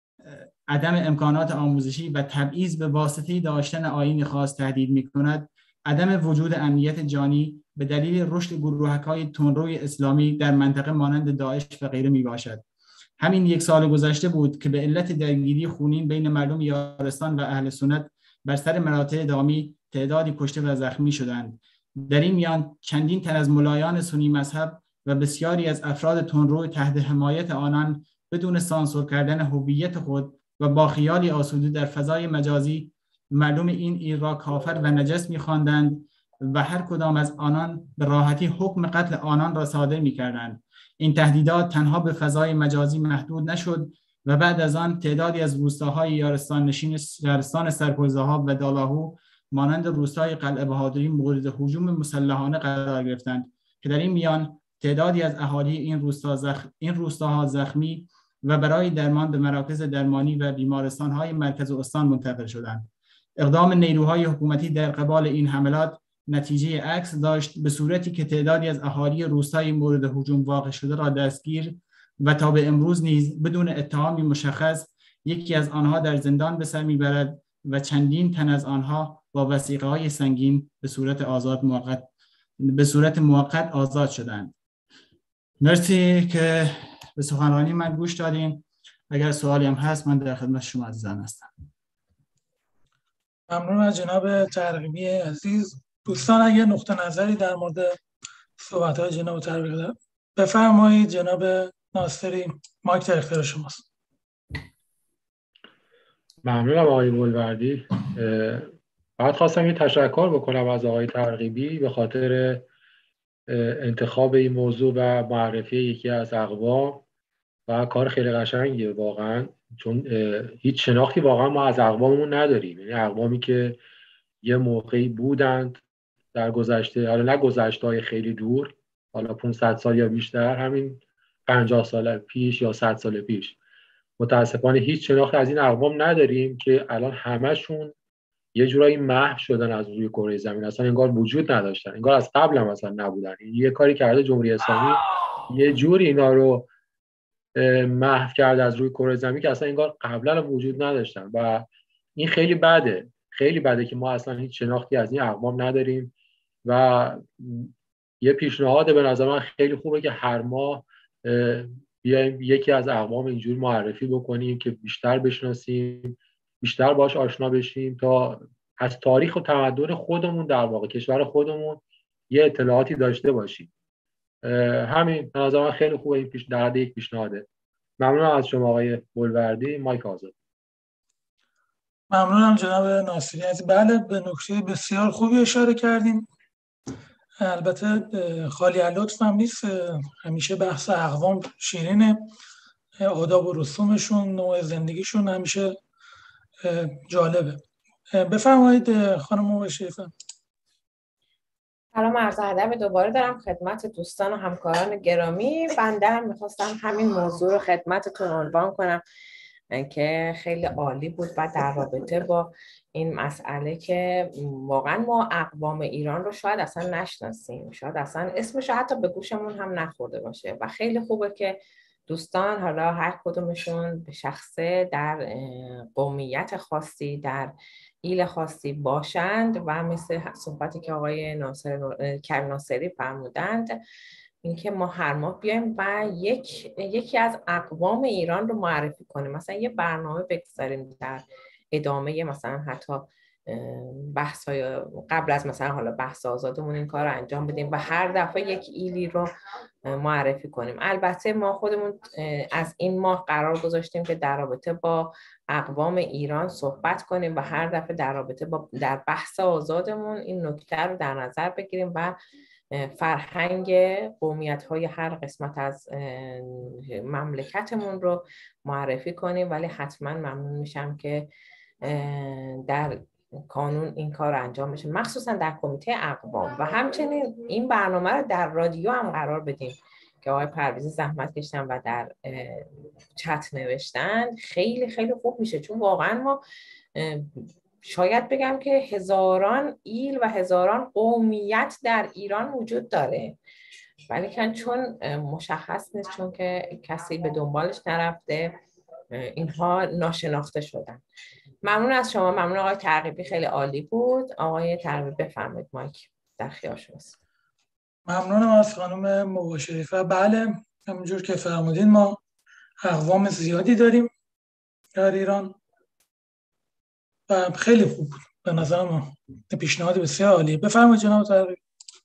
Speaker 7: عدم امکانات آموزشی و تبعیض به واسطه داشتن آیین خاص تهدید می کند، عدم وجود امنیت جانی به دلیل رشد گروهک‌های تندروی اسلامی در منطقه مانند داعش و غیره می باشد. همین یک سال گذشته بود که به علت درگیری خونین بین مردم یارستان و اهل سنت بر سر مراتع دامی تعدادی کشته و زخمی شدند. در این میان چندین تن از ملایان سنی مذهب و بسیاری از افراد تندرو تحت حمایت آنان بدون سانسور کردن هویت خود و با خیالی آسوده در فضای مجازی مردم این ایل را کافر و نجس می‌خواندند و هر کدام از آنان به راحتی حکم قتل آنان را صادر می‌کردند. این تهدیدات تنها به فضای مجازی محدود نشد و بعد از آن تعدادی از روستاهای یارستان نشین شهرستان سرپلزه‌ها و دالاهو مانند روستای قلعه بهادری مورد هجوم مسلحانه قرار گرفتند که در این میان تعدادی از اهالی این روستا زخ... این روستاها زخمی و برای درمان به مراکز درمانی و بیمارستان‌های مرکز استان منتقل شدند. اقدام نیروهای حکومتی در قبال این حملات نتیجه عکس داشت، به صورتی که تعدادی از اهالی روستای مورد هجوم واقع شده را دستگیر و تا به امروز نیز بدون اتهامی مشخص یکی از آنها در زندان به سر میبرد و چندین تن از آنها با وثیقه‌های سنگین به صورت آزاد موقت به صورت موقت آزاد شدند. مرسی که به سخنرانی من گوش دادین. اگر سوالی هم هست من در خدمت شما عزیزان هستم.
Speaker 1: ممنون از جناب ترغیبی عزیز. دوستان اگر نقطه نظری در مورد صحبت‌های جناب ترغیبی دارن بفرمایید. جناب ناصری مایک در اختیار شماست.
Speaker 9: ممنونم آقای بولوردی. بعد خواستم یه تشکر بکنم از آقای ترغیبی به خاطر انتخاب این موضوع و معرفی یکی از اقوام و کار خیلی قشنگیه واقعا، چون هیچ شناختی واقعا ما از اقواممون نداریم. یعنی اقوامی که یه موقعی بودند در گذشته، حالا نه گذشته‌های خیلی دور، حالا پانصد سال یا بیشتر، همین پنجاه سال پیش یا صد سال پیش، متاسفانه هیچ شناخت از این اقوام نداریم که الان همشون یه جورایی محو شدن از روی کره زمین، اصلا انگار وجود نداشتن، انگار از قبل هم اصلا نبودن. یه کاری کرده جمهوری اسلامی، یه جوری اینا رو محو کرده از روی کره زمین که اصلا انگار قبلا هم وجود نداشتن و این خیلی بده، خیلی بده که ما اصلا هیچ شناختی از این اقوام نداریم. و یه پیشنهاد به نظر من خیلی خوبه که هر ماه بیایم یکی از اقوام اینجور معرفی بکنیم که بیشتر بشناسیم، بیشتر باش آشنا بشیم، تا از تاریخ و تمدن خودمون، در واقع کشور خودمون، یه اطلاعاتی داشته باشیم. همین به نظر من خیلی خوبه، این پیش در حد یک پیشنهاده. ممنونم از شما آقای بولوردی. مایک آزاد.
Speaker 1: ممنونم جناب ناصری. از بله، به نکته بسیار خوبی اشاره کردیم. البته خالی از لطف هم نیست، همیشه بحث اقوام شیرینه، آداب و رسومشون، نوع زندگیشون همیشه جالبه. بفرمایید خانم مباشرفه.
Speaker 5: سلام، عرض ادب دوباره دارم خدمت دوستان و همکاران گرامی. بنده هم میخواستم همین موضوع رو خدمتتون عنوان کنم که خیلی عالی بود و در رابطه با این مسئله که واقعا ما اقوام ایران رو شاید اصلا نشناسیم، شاید اصلا اسمش حتی به گوشمون هم نخورده باشه و خیلی خوبه که دوستان حالا هر کدومشون به شخصه در قومیت خاصی، در ایل خاصی باشند و مثل صحبتی که آقای ناصر کریم ناصری فرمودند، اینکه ما هر ماه بیایم و یک یکی از اقوام ایران رو معرفی کنیم، مثلا یه برنامه بگذاریم در ادامه مثلا حتی بحث‌های قبل از مثلا حالا بحث آزادمون این کار رو انجام بدیم و هر دفعه یک ایلی رو معرفی کنیم. البته ما خودمون از این ماه قرار گذاشتیم که در رابطه با اقوام ایران صحبت کنیم و هر دفعه در رابطه با در بحث آزادمون این نکته رو در نظر بگیریم و فرهنگ قومیت‌های هر قسمت از مملکتمون رو معرفی کنیم. ولی حتما ممنون میشم که در کانون این کار انجام بشه، مخصوصا در کمیته اقوام، و همچنین این برنامه رو در رادیو هم قرار بدیم که آقای پرویزی زحمت کشتن و در چت نوشتن. خیلی خیلی خوب میشه، چون واقعا ما شاید بگم که هزاران ایل و هزاران قومیت در ایران وجود داره، ولی که چون مشخص نیست، چون که کسی به دنبالش نرفته، اینها ناشناخته شدن. ممنون از شما، ممنون آقای ترغیبی، خیلی عالی بود. آقای ترغیبی بفرمایید، مایک در اختیار شماست.
Speaker 1: ممنونم از خانم مباشرفه. بله، همونجور که فرمودین ما اقوام زیادی داریم در ایران و خیلی خوب بود به نظر ما، پیشنهاد بسیار عالی. بفرمایید جناب ترغیبی.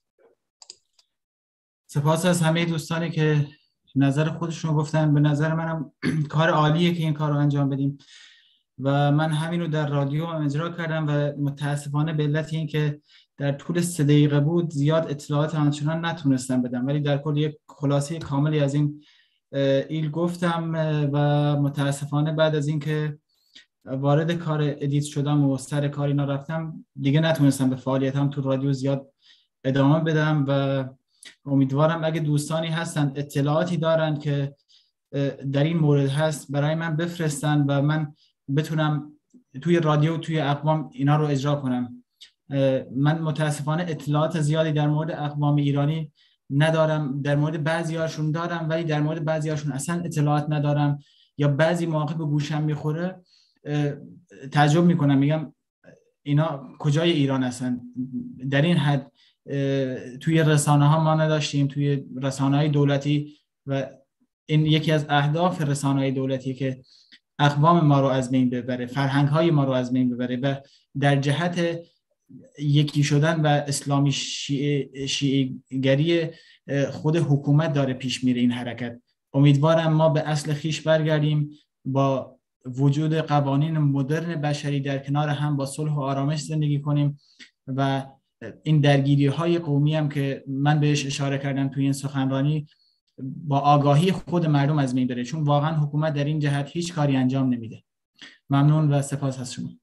Speaker 7: سپاس از همه دوستانی که نظر خودشون گفتن. به نظر منم کار عالیه که این کار رو انجام بدیم و من همین رو در رادیو هم اجرا کردم و متاسفانه به علت این که در طول سه دقیقه بود زیاد اطلاعات آنچنان نتونستم بدم، ولی در کل یک خلاصه کاملی از این ایل گفتم و متاسفانه بعد از این که وارد کار ادیت شدم و سر کار اینا رفتم دیگه نتونستم به فعالیتم تو رادیو زیاد ادامه بدم و امیدوارم اگه دوستانی هستن اطلاعاتی دارن که در این مورد هست برای من بفرستن و من بتونم توی رادیو توی اقوام اینا رو اجرا کنم. من متاسفانه اطلاعات زیادی در مورد اقوام ایرانی ندارم، در مورد بعضیاشون دارم ولی در مورد بعضیاشون اصلا اطلاعات ندارم، یا بعضی مواقع به گوشم میخوره تعجب میکنم، میگم اینا کجای ایران هستن. در این حد توی رسانه ها ما نداشتیم، توی رسانه های دولتی، و این یکی از اهداف رسانه های دولتی که اقوام ما رو از بین ببره، فرهنگ های ما رو از بین ببره و در جهت یکی شدن و اسلامی شیعه شیعه‌گری خود حکومت داره پیش میره این حرکت. امیدوارم ما به اصل خیش برگردیم، با وجود قوانین مدرن بشری در کنار هم با صلح و آرامش زندگی کنیم و این درگیری های قومی هم که من بهش اشاره کردم توی این سخنرانی با آگاهی خود مردم از بین بره، چون واقعا حکومت در این جهت هیچ کاری انجام نمیده. ممنون و سپاس از شما.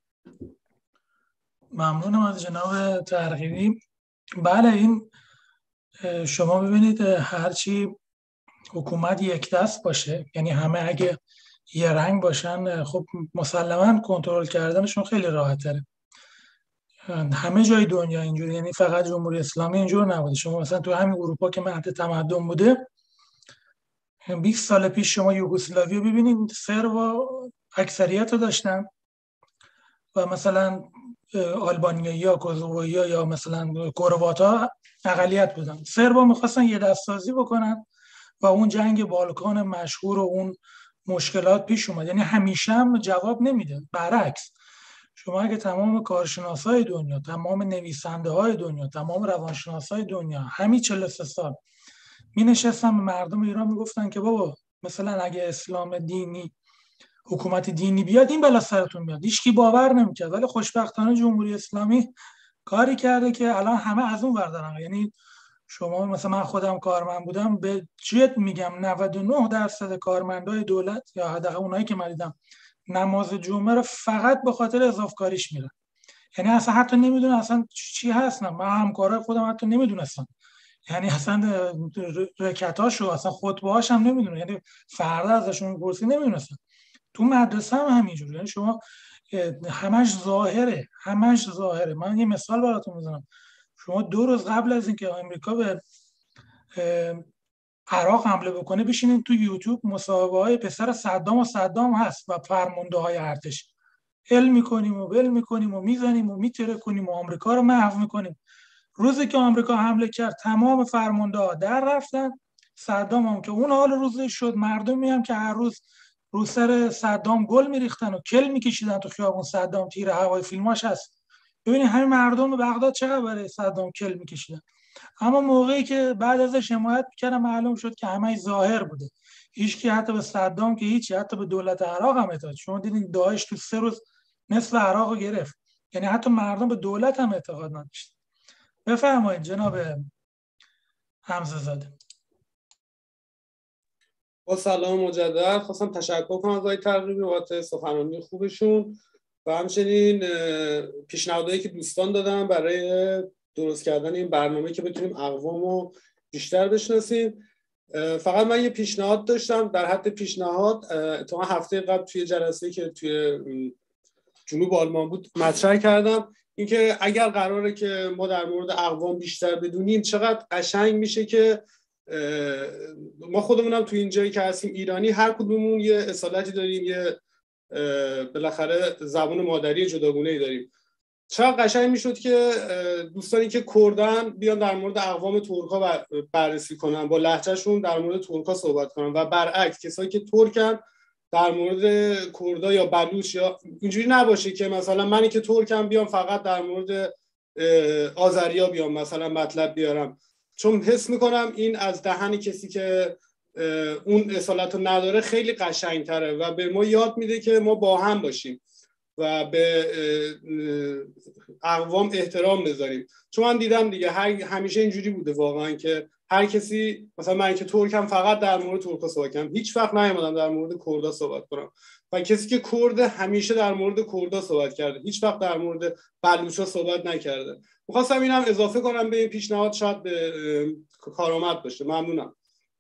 Speaker 1: ممنونم از جناب ترغیبی. بله، این شما ببینید هرچی حکومت یک دست باشه، یعنی همه اگه یه رنگ باشن، خب مسلماً کنترل کردنشون خیلی راحت تره. همه جای دنیا اینجوری، یعنی فقط جمهوری اسلامی اینجور نبوده. شما مثلا تو همین اروپا که مهد تمدن بوده، بیست سال پیش شما یوگسلاوی رو ببینید، سرب اکثریت رو داشتن و مثلا آلبانیایی یا کوزوویی یا مثلا کرواتا اقلیت بودن. سربا میخواستن یه دست سازی بکنن و اون جنگ بالکان مشهور و اون مشکلات پیش اومد. یعنی همیشه هم جواب نمیده. برعکس، شما اگه تمام کارشناسای دنیا، تمام نویسنده های دنیا، تمام روانشناسای دنیا همین چهل و سه سال می نشستن به مردم ایران میگفتن که بابا مثلا اگه اسلام دینی، حکومت دینی بیاد، این بلا سرتون میاد، هیچ کی باور نمیکرد. ولی خوشبختانه جمهوری اسلامی کاری کرده که الان همه از اون ور دارن. یعنی شما مثلا من خودم کارمند بودم، به جد میگم نود و نه درصد کارمندای دولت یا حداقل اونایی که من دیدم نماز جمعه رو فقط به خاطر اضافه کاریش میرن. یعنی اصلا حتی نمیدونن اصلا چی هست. من همکارای خودم حتی نمیدونستم، یعنی اصلا رکعتاشو اصلا خطبه‌هاش هم نمیدونن، یعنی فردا ازشون پرسی نمیدونستن. تو مدرسه هم همینجوری، یعنی شما همش ظاهره، همش ظاهره. من یه مثال براتون میزنم. شما دو روز قبل از اینکه آمریکا به عراق حمله بکنه بشینین تو یوتیوب مصاحبه های پسر صدام و صدام هست و فرمانده های ارتش. ال میکنیم و ول میکنیم و میزنیم و میتره کنیم و آمریکا رو محو میکنیم. روزی که آمریکا حمله کرد تمام فرمانده ها در رفتن. صدام هم که اون حال روزی شد، مردمی هم که هر روز رو سر صدام گل میریختن و کل میکشیدن تو خیابون صدام، تیر هوای فیلماش هست. ببینید همین مردم بغداد چقدر برای صدام کل میکشیدن. اما موقعی که بعد ازش حمایت میکردن معلوم شد که همه ظاهر بوده. هیچکی حتی به صدام که هیچی، حتی به دولت عراق هم اعتقاد. شما دیدین داعش تو سه روز نصف عراق رو گرفت. یعنی حتی مردم به دولت هم اعتقاد نداشتن. بفرمایید جناب حمزه زاده.
Speaker 2: با سلام مجدد، خواستم تشکر کنم از آقای ترغیبی بابت سخنرانی خوبشون و همچنین پیشنهادایی که دوستان دادن برای درست کردن این برنامه که بتونیم اقوامو بیشتر بشناسیم. فقط من یه پیشنهاد داشتم در حد پیشنهاد. تا هفته قبل توی جلسه‌ای که توی جنوب آلمان بود مطرح کردم، اینکه اگر قراره که ما در مورد اقوام بیشتر بدونیم چقدر قشنگ میشه که ما خودمونم تو این جایی که هستیم ایرانی، هر کدوممون یه اصالتی داریم، یه بالاخره زبان مادری جداگونه‌ای داریم. چقدر قشنگ میشد که دوستانی که کردن بیان در مورد اقوام ترک‌ها بررسی کنن، با لهجهشون در مورد ترک‌ها صحبت کنن و برعکس کسایی که ترکن در مورد کردا یا بلوچ، یا اینجوری نباشه که مثلا منی که ترکم بیام فقط در مورد آذریا بیام مثلا مطلب بیارم، چون حس میکنم این از دهن کسی که اون اصالت رو نداره خیلی قشنگتره و به ما یاد میده که ما با هم باشیم و به اقوام احترام بذاریم. چون من دیدم دیگه هر همیشه اینجوری بوده واقعا که هر کسی، مثلا من که ترکم فقط در مورد ترکا صحبت کنم، هیچ وقت نیومدم در مورد کردا صحبت کنم، و کسی که کرد همیشه در مورد کردا صحبت کرده، هیچ وقت در مورد بلوچا صحبت نکرده. می‌خواستم اینم اضافه کنم به این پیشنهاد، شاید به کارآمد باشه. ممنونم.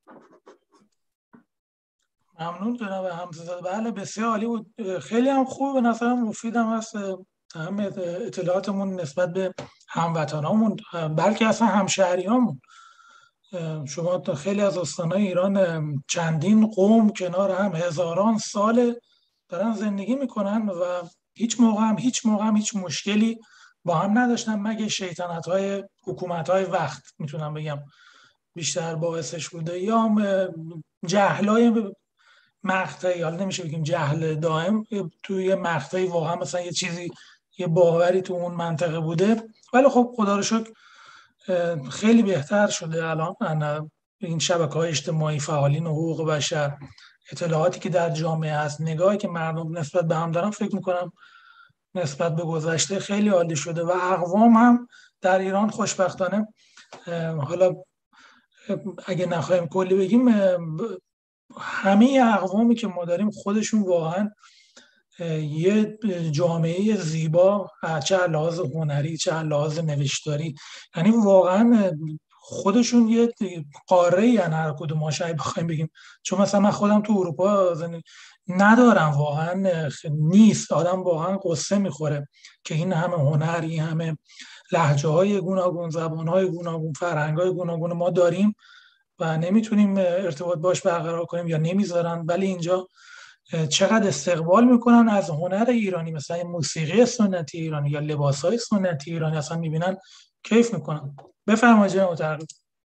Speaker 1: ممنون جناب حمزه زاده. بله بسیار عالی بود، خیلی هم خوب، به نظرم مفید هم هست هم اطلاعاتمون نسبت به هموطنامون بلکه اصلا همشهریامون. شما تا خیلی از استانهای ایران چندین قوم کنار هم هزاران سال دارن زندگی میکنن و هیچ موقع هم هیچ موقع هم هیچ مشکلی با هم نداشتن، مگه شیطنت‌های حکومت‌های وقت میتونم بگم بیشتر باعثش بوده، یا جهلای مقطعی، حالا نمیشه بگیم جهل دائم، توی مقطعی واقعا مثلا یه چیزی، یه باوری تو اون منطقه بوده. ولی خب خدا رو شکر خیلی بهتر شده الان. این شبکه‌های اجتماعی، فعالین حقوق بشر، اطلاعاتی که در جامعه هست، نگاهی که مردم نسبت به هم دارن، فکر میکنم نسبت به گذشته خیلی عالی شده و اقوام هم در ایران خوشبختانه، حالا اگه نخواهیم کلی بگیم، همه اقوامی که ما داریم خودشون واقعا یه جامعه زیبا، چه لحاظ هنری چه لحاظ نوشتاری، یعنی واقعا خودشون یه قاره یعنی هر کدوم ما شاید بخوایم بگیم. چون مثلا من خودم تو اروپا ندارم، واقعا نیست، آدم واقعا قصه میخوره که این همه هنر، این همه لهجه های گوناگون، زبان های گوناگون، فرهنگ های گوناگون ما داریم و نمیتونیم ارتباط باش برقرار کنیم یا نمیذارن، ولی اینجا چقدر استقبال میکنن از هنر ایرانی، مثلا موسیقی سنتی ایرانی یا لباسهای سنتی ایرانی، اصلا میبینن کیف میکنن. بفرمایید جناب مترقی.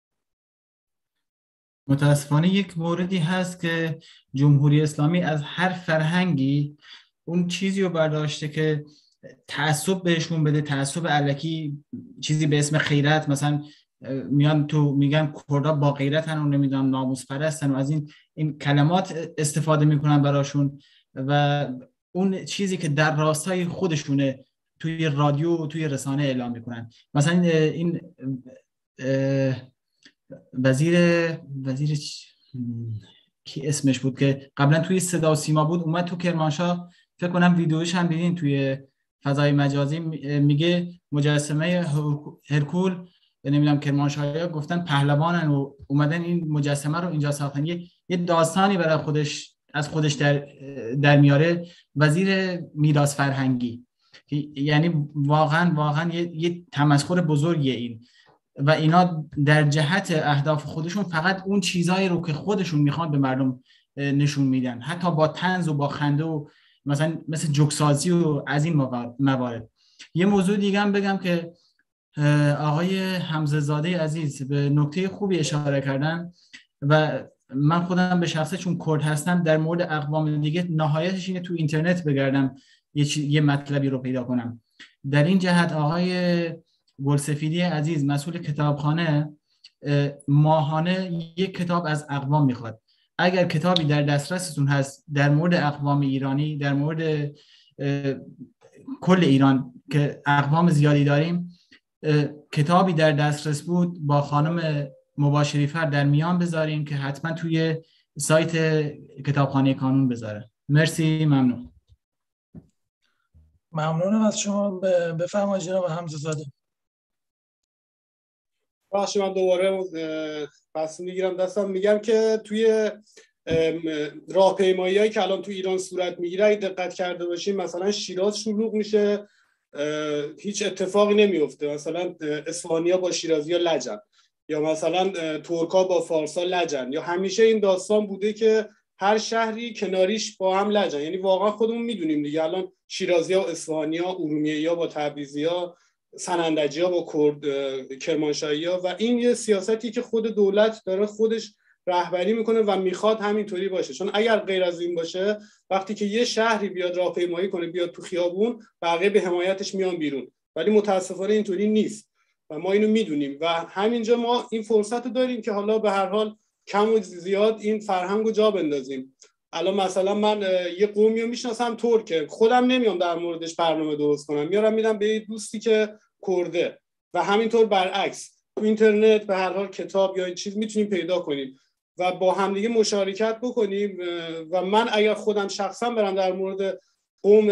Speaker 7: متاسفانه یک موردی هست که جمهوری اسلامی از هر فرهنگی اون چیزی رو برداشته که تعصب بهشون بده، تعصب الکی، چیزی به اسم خیرت، مثلا میان تو میگن کردا با غیرتن و نمیدونم ناموس پرستن و از این این کلمات استفاده میکنن براشون و اون چیزی که در راستای خودشونه توی رادیو و توی رسانه اعلام میکنن. مثلا این وزیر وزیر کی اسمش بود که قبلا توی صدا و سیما بود، اومد تو کرمانشاه، فکر کنم ویدیوش هم دیدین توی فضای مجازی، میگه مجسمه هرکول نمیدونم کرمانشاهیا گفتن پهلوانن و اومدن این مجسمه رو اینجا ساختن. یه داستانی برای خودش از خودش در در میاره وزیر میراث فرهنگی، یعنی واقعا واقعا یه, یه تمسخر بزرگیه این و اینا در جهت اهداف خودشون فقط اون چیزایی رو که خودشون میخوان به مردم نشون میدن، حتی با طنز و با خنده و مثلا مثل جوکسازی و از این موارد. یه موضوع دیگه هم بگم که آقای حمزه زاده عزیز به نکته خوبی اشاره کردن و من خودم به شخصه چون کرد هستم در مورد اقوام دیگه نهایتش اینه تو اینترنت بگردم یه, یه مطلبی رو پیدا کنم. در این جهت آقای گلسفیدی عزیز مسئول کتابخانه ماهانه یک کتاب از اقوام میخواد. اگر کتابی در دسترستون هست در مورد اقوام ایرانی، در مورد کل ایران که اقوام زیادی داریم، کتابی در دسترس بود با خانم مباشریفر در میان بذاریم که حتما توی سایت کتابخانه کانون بذاره. مرسی، ممنون.
Speaker 1: ممنونم از شما. بفرمایید جناب حمزه زاده.
Speaker 2: باشه، من دوباره پس میگیرم دستم، میگم که توی راهپیمایی‌هایی که الان تو ایران صورت میگیره اگه دقت کرده باشیم، مثلا شیراز شلوغ میشه هیچ اتفاقی نمیفته، مثلا اصفهانی‌ها با شیرازی‌ها لجن، یا مثلا ترک‌ها با فارس‌ها لجن، یا همیشه این داستان بوده که هر شهری کناریش با هم لجن. یعنی واقعا خودمون میدونیم دیگه، الان شیرازی‌ها و اصفهانی‌ها، ارومیه‌ای‌ها با تبریزی‌ها، سنندجی‌ها با کرد کرمانشاهی‌ها، و این یه سیاستی که خود دولت داره خودش رهبری میکنه و میخواد همینطوری باشه. چون اگر غیر از این باشه، وقتی که یه شهری بیاد راهپیمایی کنه بیاد تو خیابون، بقیه به حمایتش میان بیرون، ولی متاسفانه اینطوری نیست و ما اینو میدونیم و همینجا ما این فرصت رو داریم که حالا به هر حال کم و زیاد این فرهنگ رو جا بندازیم. الان مثلا من یه قومی رو میشناسم ترکه، خودم نمیام در موردش برنامه درست کنم، میارم میدم به دوستی که کرده و همینطور برعکس. تو اینترنت به هر حال کتاب یا این چیز میتونیم پیدا کنیم و با همدیگه مشارکت بکنیم. و من اگر خودم شخصا برم در مورد قوم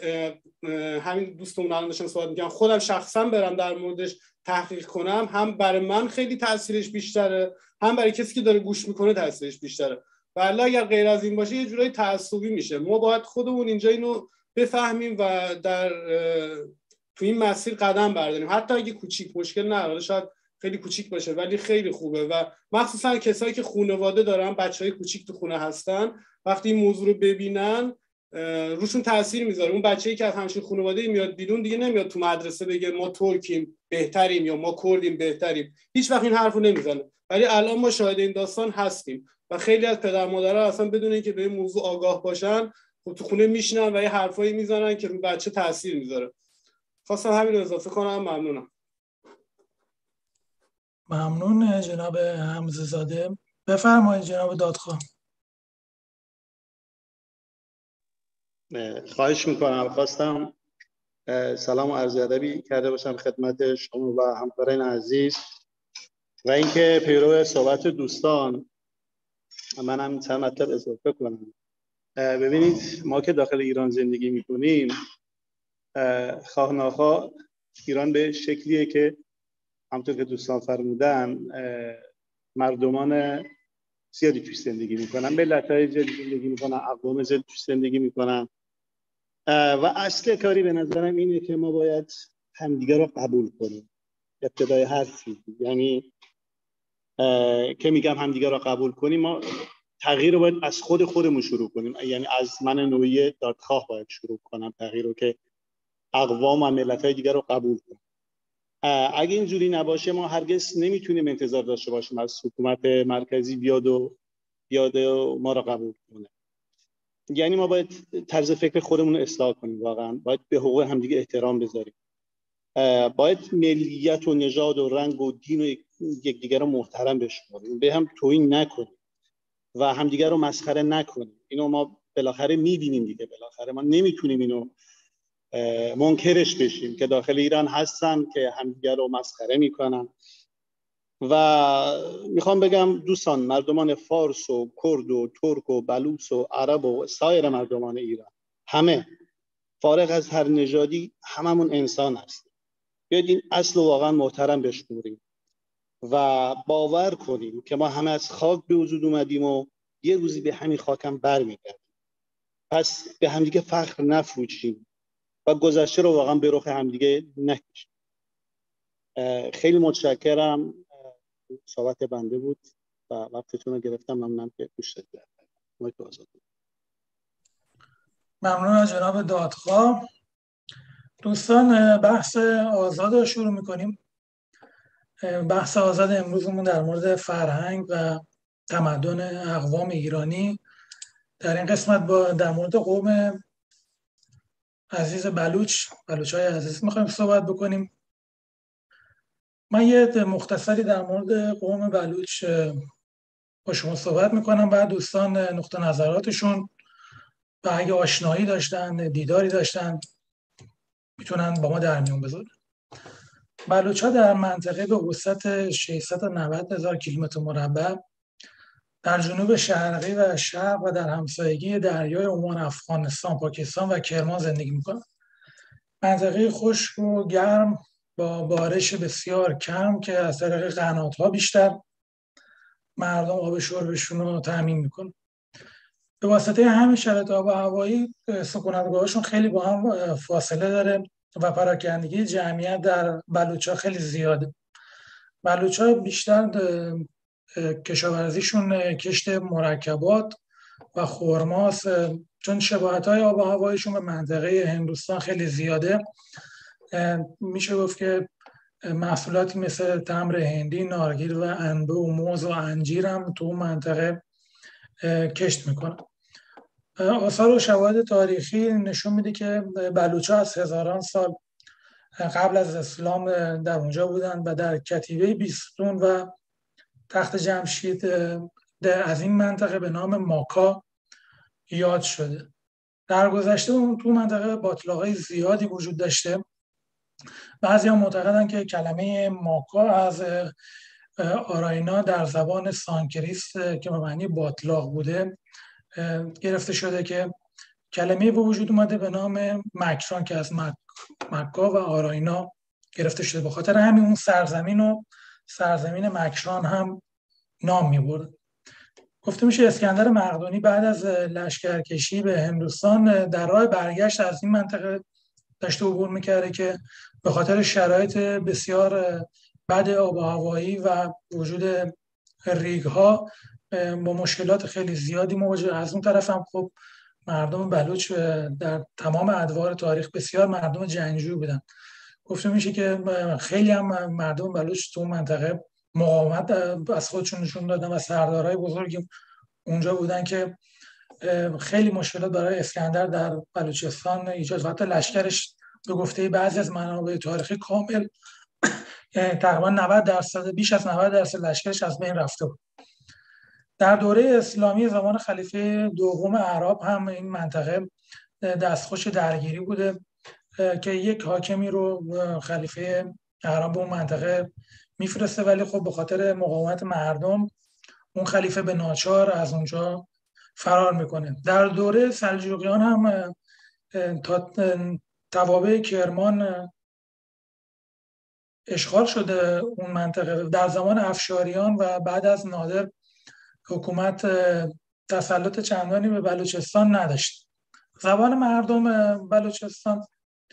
Speaker 2: همین دوستمون الان داشتن صحبت می‌کردن، خودم شخصا برم در موردش تحقیق کنم، هم برای من خیلی تاثیرش بیشتره، هم برای کسی که داره گوش میکنه تاثیرش بیشتره. ولی اگر غیر از این باشه یه جورایی تعصبی میشه. ما باید خودمون اینجا اینو بفهمیم و در تو این مسیر قدم برداریم، حتی اگه کوچیک، مشکل نداره، شاید خیلی کوچیک باشه ولی خیلی خوبه. و مخصوصا کسایی که خانواده دارن، بچهای کوچیک تو خونه هستن، وقتی این موضوع رو ببینن روشون تاثیر میذاره. اون بچه‌ای که از همچین خانواده میاد بیرون دیگه نمیاد تو مدرسه بگه ما ترکیم بهتریم یا ما کردیم بهتریم، هیچ وقت این حرفو نمیزنه. ولی الان ما شاهد این داستان هستیم و خیلی از پدر مادرها اصلا بدون اینکه به این موضوع آگاه باشن تو خونه میشینن و یه حرفایی میزنن که رو بچه تاثیر میذاره. خواستم همین رو اضافه کنم. ممنونم.
Speaker 1: ممنون جناب حمزه زاده. بفرمایید جناب دادخواه.
Speaker 2: خواهش میکنم. خواستم سلام و عرض ادبی کرده باشم خدمت شما و همکاران عزیز و اینکه پیرو صحبت دوستان منم چند مطلب اضافه کنم. ببینید ما که داخل ایران زندگی میکنیم، خواه ناخواه ایران به شکلیه که همونطور که دوستان فرمودن مردمان زیادی توش زندگی میکنن، ملت‌های زیادی زندگی میکنن، اقوام زیادی توش زندگی میکنن و اصل کاری به نظرم اینه که ما باید همدیگه رو قبول کنیم. ابتدای هر چیزی، یعنی که میگم همدیگه رو قبول کنیم، ما تغییر رو باید از خود خودمون شروع کنیم. یعنی از من نوعی دادخواه باید شروع کنم تغییر رو، که اقوام و ملت‌های دیگر رو قبول کنیم. اگه اینجوری نباشه ما هرگز نمیتونیم انتظار داشته باشیم از حکومت مرکزی بیاد و بیاد و ما رو قبول کنه. یعنی ما باید طرز فکر خودمون رو اصلاح کنیم، واقعا باید به حقوق همدیگه احترام بذاریم، باید ملیت و نژاد و رنگ و دین و یکدیگر رو محترم بشماریم، به هم توهین نکنیم و همدیگر رو مسخره نکنیم. اینو ما بالاخره میبینیم دیگه، بالاخره ما نمیتونیم اینو منکرش بشیم که داخل ایران هستن که همدیگر رو مسخره میکنن. و میخوام بگم دوستان، مردمان فارس و کرد و ترک و بلوچ و عرب و سایر مردمان ایران، همه فارغ از هر نژادی هممون انسان هستیم. بیاید این اصل واقعا محترم بشمریم و باور کنیم که ما همه از خاک به وجود اومدیم و یه روزی به همین خاکم برمیگردیم. پس به همدیگه فخر نفروشیم و گذشته رو واقعا به رخ همدیگه نکشیم. خیلی متشکرم. صحبت بنده بود و وقتتون رو گرفتم. ممنونم که گوش دادید.
Speaker 1: ممنون از جناب دادخواه. دوستان بحث آزاد رو شروع میکنیم. بحث آزاد امروزمون در مورد فرهنگ و تمدن اقوام ایرانی. در این قسمت با در مورد قوم عزیز بلوچ بلوچ‌های عزیز میخوایم صحبت بکنیم. من یه مختصری در مورد قوم بلوچ با شما صحبت میکنم، بعد دوستان نقطه نظراتشون و اگه آشنایی داشتن، دیداری داشتن، میتونن با ما در میون بذارن. بلوچ‌ها در منطقه به وسعت ششصد و نود هزار کیلومتر مربع در جنوب شرقی و شرق و در همسایگی دریای عمان، افغانستان، پاکستان و کرمان زندگی میکنن. منطقه خشک و گرم با بارش بسیار کم که از طریق قنات‌ها بیشتر مردم آب شربشون رو تامین میکنن. به واسطه همین شرایط آب و هوایی سکونتگاهشون خیلی با هم فاصله داره و پراکندگی جمعیت در بلوچ‌ها خیلی زیاده. بلوچ‌ها بیشتر کشاورزیشون کشت مرکبات و خرماست، چون شباهت‌های آب و هوایشون به منطقه هندوستان خیلی زیاده. میشه گفت که محصولاتی مثل تمر هندی، نارگیل و انبه و موز و انجیر هم تو منطقه کشت میکنن. آثار و شواهد تاریخی نشون میده که بلوچ‌ها از هزاران سال قبل از اسلام در اونجا بودن و در کتیبه بیستون و تخت جمشید از این منطقه به نام ماکا یاد شده. در گذشته اون تو منطقه باطلاقای زیادی وجود داشته. بعضی ها معتقدن که کلمه ماکا از آراینا در زبان سانکریست که به معنی باطلاق بوده گرفته شده، که کلمه به وجود اومده به نام مکران که از مک... مکا و آراینا گرفته شده. به خاطر همین اون سرزمین و سرزمین مکران هم نام می‌برد. گفته میشه اسکندر مقدونی بعد از لشکرکشی به هندوستان در راه برگشت از این منطقه داشته عبور میکرده که به خاطر شرایط بسیار بد آب و هوایی و وجود ریگ‌ها با مشکلات خیلی زیادی مواجه. از اون طرف هم خب مردم بلوچ در تمام ادوار تاریخ بسیار مردم جنگجوی بودن. گفته میشه که خیلی هم مردم بلوچ تو منطقه مقاومت از خودشون نشون دادن و سردارای بزرگی اونجا بودن که خیلی مشکلات برای اسکندر در بلوچستان ایجاد و حتی لشکرش به گفته بعضی از منابع تاریخی کامل تقریبا نود درصد بیش از نود درصد لشکرش از بین رفته بود. در دوره اسلامی زمان خلیفه دوم اعراب هم این منطقه دستخوش درگیری بوده که یک حاکمی رو خلیفه اعراب به اون منطقه میفرسته، ولی خب به خاطر مقاومت مردم اون خلیفه به ناچار از اونجا فرار میکنه. در دوره سلجوقیان هم تا توابع کرمان اشغال شده اون منطقه. در زمان افشاریان و بعد از نادر حکومت تسلط چندانی به بلوچستان نداشت. زبان مردم بلوچستان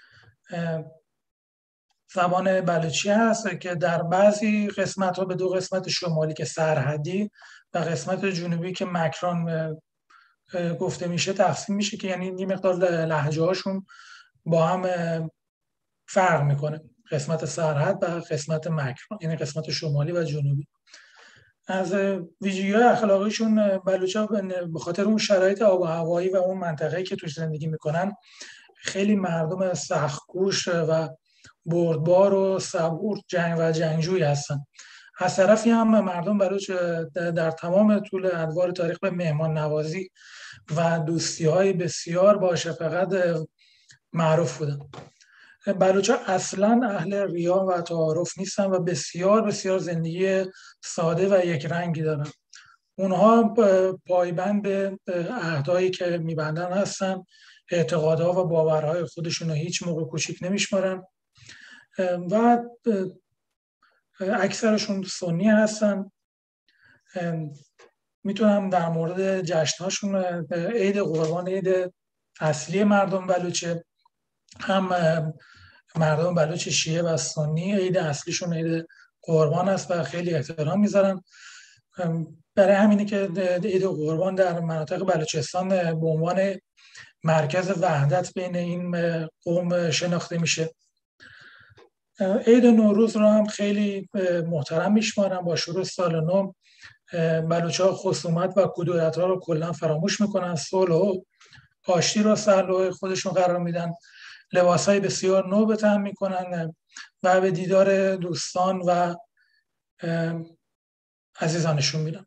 Speaker 1: زبان بلوچی هست که در بعضی قسمت ها به دو قسمت شمالی که سرحدی و قسمت جنوبی که مکران گفته میشه تقسیم میشه، که یعنی یه مقدار لهجه هاشون با هم فرق میکنه، قسمت سرحد و قسمت مکران، یعنی قسمت شمالی و جنوبی. از ویژگی‌های اخلاقیشون بلوچ‌ها به خاطر اون شرایط آب و هوایی و اون منطقه‌ای که توش زندگی میکنن خیلی مردم سخت‌کوش و بردبار و صبور جنگ و جنگجوی هستن. از طرفی هم مردم بلوچ در تمام طول ادوار تاریخ به مهمان نوازی و دوستی‌های بسیار با شفقت معروف بودن. بلوچ‌ها اصلاً اهل ریا و تعارف نیستن و بسیار بسیار زندگی ساده و یک رنگی دارن. اونها پایبند به عهدهایی که میبندن هستن، اعتقادها و باورهای خودشون رو هیچ موقع کوچیک نمیشمارن و اکثرشون سنی هستن. میتونم در مورد جشنهاشون، عید قربان عید اصلی مردم بلوچه، هم مردم بلوچ شیعه و سنی عید اصلیشون عید قربان است و خیلی احترام میذارن. برای همینه که عید قربان در مناطق بلوچستان به عنوان مرکز وحدت بین این قوم شناخته میشه. عید نوروز رو هم خیلی محترم میشمارن. با شروع سال نو بلوچ‌ها خصومت و کدورت‌ها رو کلا فراموش میکنن، صلح و آشتی رو سر لوح خودشون قرار میدن، لباسای بسیار نو به تن میکنن و به دیدار دوستان و عزیزانشون میرن.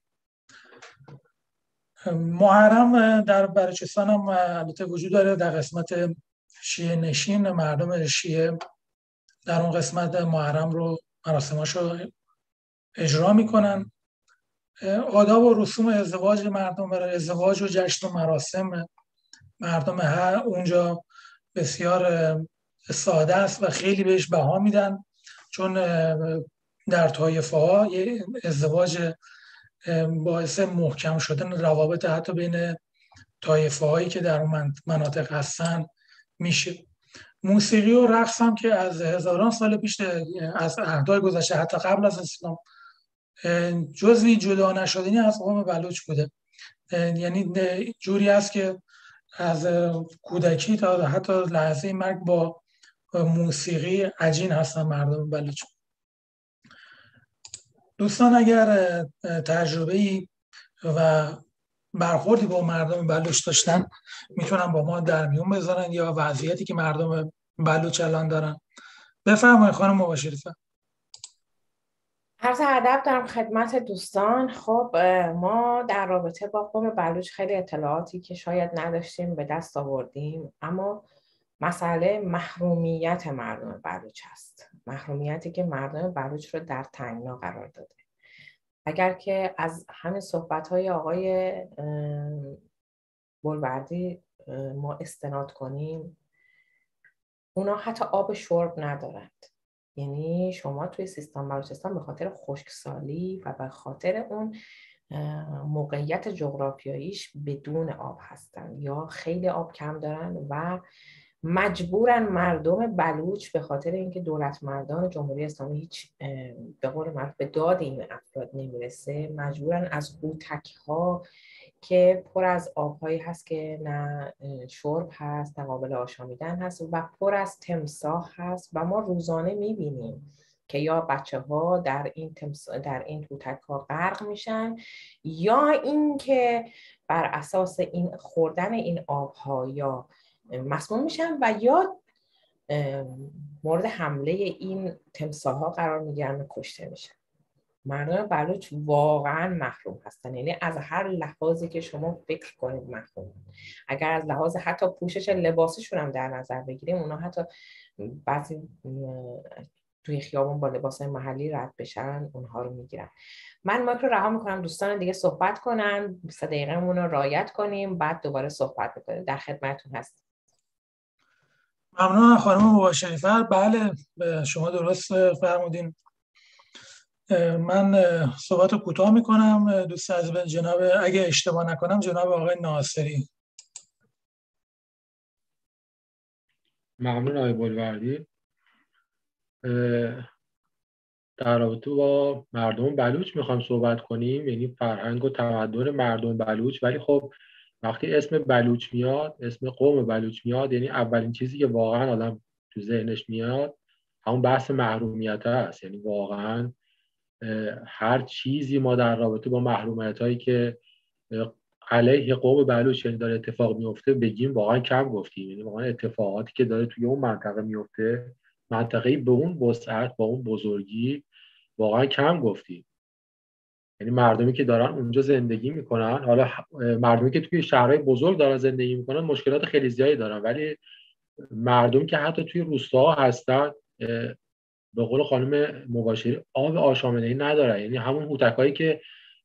Speaker 1: محرم در بلوچستان هم البته وجود داره. در قسمت شیعه نشین مردم شیعه در اون قسمت محرم رو مراسماشو اجرا میکنن. آداب و رسوم ازدواج مردم برای ازدواج و جشن و مراسم مردم ها اونجا بسیار ساده است و خیلی بهش بها میدن، چون در طایفه ها ازدواج باعث محکم شدن روابط حتی بین طایفه هایی که در اون مناطق هستن میشه. موسیقی و رقص هم که از هزاران سال پیش، از عهدهای گذشته حتی قبل از اسلام، جزوی جدا نشدنی از قوم بلوچ بوده. یعنی جوری است که از کودکی تا حتی لحظه مرگ با موسیقی عجین هستن مردم بلوچ. دوستان اگر تجربه‌ای و برخوردی با مردم بلوچ داشتن میتونن با ما در میون بذارن یا وضعیتی که مردم بلوچ الان دارن. بفرمایید خانم مباشری.
Speaker 5: عرض ادب دارم خدمت دوستان. خب ما در رابطه با قوم بلوچ خیلی اطلاعاتی که شاید نداشتیم به دست آوردیم، اما مسئله محرومیت مردم بلوچ است. محرومیتی که مردم بلوچ رو در تنگنا قرار داده. اگر که از همین صحبت‌های آقای بولوردی ما استناد کنیم، اونا حتی آب شرب ندارند. یعنی شما توی سیستان بلوچستان به خاطر خشکسالی و به خاطر اون موقعیت جغرافیاییش بدون آب هستن یا خیلی آب کم دارن و مجبورن مردم بلوچ به خاطر اینکه دولت مردان جمهوری اسلامی هیچ به قول معروف به داد این افراد نمیرسه، مجبورن از قوتک‌ها که پر از آبهایی هست که نه شرب هست نه قابل آشامیدن هست و پر از تمساح هست و ما روزانه میبینیم که یا بچه ها در این تمساح در این قوتک ها غرق میشن یا اینکه بر اساس این خوردن این آبها یا مسموم میشن و یا مورد حمله این تمساح‌ها قرار میگیرن و کشته میشن. مردم بلوچ واقعا محروم هستن، یعنی از هر لحاظی که شما فکر کنید محروم. اگر از لحاظ حتی پوشش لباسشون هم در نظر بگیریم، اونا حتی بعضی توی خیابون با لباسای محلی رد بشن اونها رو میگیرن. من مایک رو رها میکنم دوستان دیگه صحبت کنن، بیست دقیقه مون رو رعایت کنیم، بعد دوباره صحبت میکنیم. در خدمتتون هستم.
Speaker 1: ممنون خانم مباشری‌فر. بله شما درست فرمودین. من صحبت رو کوتاه میکنم. دوست عزیز جناب، اگه اشتباه نکنم جناب آقای ناصری.
Speaker 9: ممنون آقای بلوردی. در رابطه با مردم بلوچ میخوام صحبت کنیم، یعنی فرهنگ و تمدن مردم بلوچ. ولی خب وقتی اسم بلوچ میاد، اسم قوم بلوچ میاد، یعنی اولین چیزی که واقعا آدم تو ذهنش میاد همون بحث محرومیت هست. یعنی واقعا هر چیزی ما در رابطه با محرومیت هایی که علیه قوم بلوچ یعنی داره اتفاق میفته بگیم واقعا کم گفتیم. یعنی واقعا اتفاقاتی که داره توی اون منطقه میفته، منطقه‌ای به اون وسعت با اون بزرگی، واقعا کم گفتیم. یعنی مردمی که دارن اونجا زندگی میکنن، حالا مردمی که توی شهرهای بزرگ دارن زندگی میکنن مشکلات خیلی زیادی دارن، ولی مردمی که حتی توی روستاها هستن به قول خانم مباشری آب آشامیدنی ندارن. یعنی همون هوتکایی که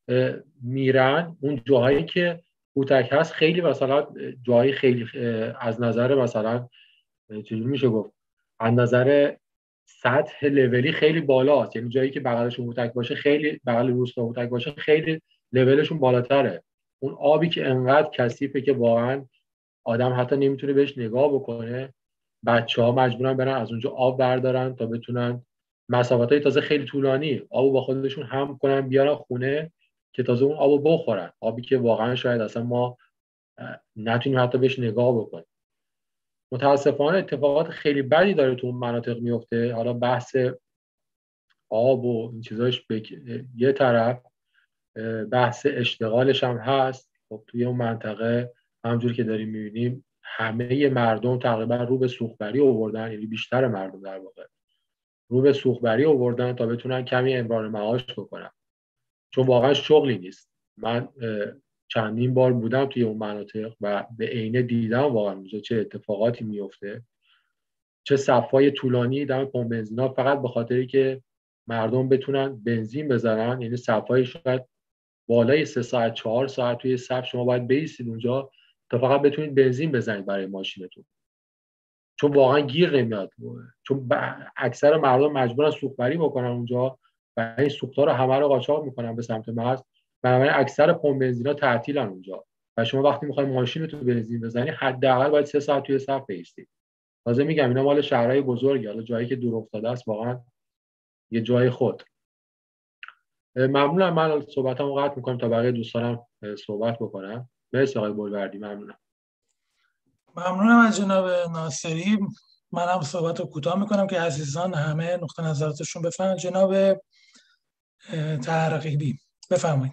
Speaker 9: میرن، اون جاهایی که هوتک هست خیلی مثلا جایی خیلی از نظر مثلا چجوری میشه گفت، از نظر سطح لولی خیلی بالاست. یعنی جایی که بغلشون هوتک باشه، خیلی بغل روستا هوتک باشه، خیلی لولشون بالاتره. اون آبی که انقدر کثیفه که واقعا آدم حتی نمیتونه بهش نگاه بکنه. بچه‌ها مجبورن برن از اونجا آب بردارن تا بتونن مسافت‌های تازه خیلی طولانی آبو با خودشون هم کنن بیارن خونه که تازه اون آبو بخورن. آبی که واقعا شاید اصلا ما نتونیم حتی بهش نگاه بکنیم. متاسفانه اتفاقات خیلی بدی داره تو اون مناطق میفته. حالا بحث آب و این چیزاش بک... یه طرف، بحث اشتغالش هم هست. خب توی اون منطقه همونجور که داریم میبینیم همه مردم تقریبا رو به سوخت‌بری آوردن، یعنی بیشتر مردم در واقع رو به سوخت‌بری آوردن تا بتونن کمی امرار معاش بکنن، چون واقعا شغلی نیست. من چندین بار بودم توی اون مناطق و به عینه دیدم واقعا اونجا چه اتفاقاتی میفته، چه صف‌های طولانی دم پمپ بنزینا فقط به خاطری که مردم بتونن بنزین بزنن. یعنی صف‌های شاید بالای سه ساعت چهار ساعت توی صف شما باید بایستید اونجا تا فقط بتونید بنزین بزنید برای ماشینتون، چون واقعا گیر نمیاد. چون اکثر مردم مجبورن سوخت‌بری بکنن اونجا و این سوخت‌ها رو همه رو قاچاق میکنن به سمت مرز. بنابراین اکثر پمپ بنزینا تعطیلن اونجا و شما وقتی میخواید ماشینتون بنزین بزنید حداقل باید سه ساعت توی صف بایستید. تازه میگم اینا مال شهرهای بزرگه، حالا جایی که دور افتاده است واقعا یه جای خود. ممنونم. من صحبتامو قطع میکنم تا بقیه دوستانم صحبت بکنم. مرسی آقای بلوردی. ممنونم.
Speaker 1: ممنونم از جناب ناصری. منم صحبت رو کوتاه میکنم که عزیزان همه نقطه نظراتشون بفهمن. جناب ترقیبی بفرمایید.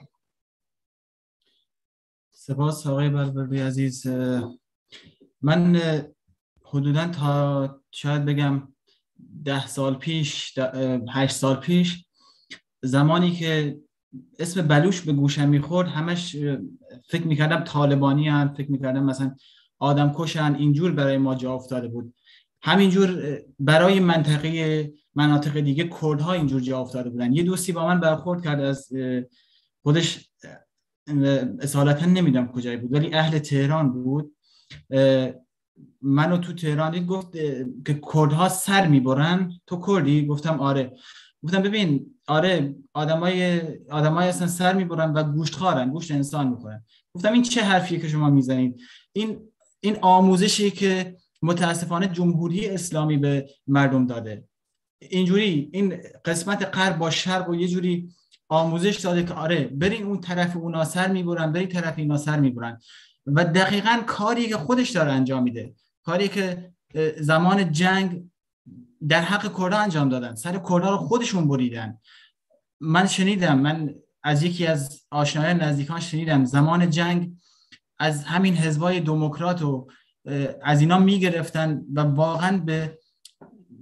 Speaker 7: سپاس آقای بلوردی عزیز. من حدوداً تا شاید بگم ده سال پیش، هشت سال پیش، زمانی که اسم بلوچ به گوشم میخورد همش فکر میکردم طالبانی هن، فکر میکردم مثلا آدم کشن، اینجور برای ما جا افتاده بود. همینجور برای منطقه مناطق دیگه کردها اینجور جا افتاده بودن. یه دوستی با من برخورد کرد، از خودش اصالتا نمیدونم کجای بود ولی اهل تهران بود. منو تو تهران دید، گفت که کردها سر میبرن، تو کردی؟ گفتم آره. گفتم ببین آره آدمای آدمای اصلا سر میبرن و گوشت خارن، گوشت انسان میخورن. گفتم این چه حرفیه که شما میزنید؟ این این آموزشی که متاسفانه جمهوری اسلامی به مردم داده. اینجوری این قسمت غرب با شرق و یه جوری آموزش داده که آره برین اون طرف اونا سر میبرن، برین طرف اینا سر میبرن. و دقیقاً کاری که خودش داره انجام میده، کاری که زمان جنگ در حق کردها انجام دادن، سر کردها رو خودشون بریدن. من شنیدم، من از یکی از آشنایان نزدیکان شنیدم زمان جنگ از همین حزبای دموکرات و از اینا میگرفتن و واقعا به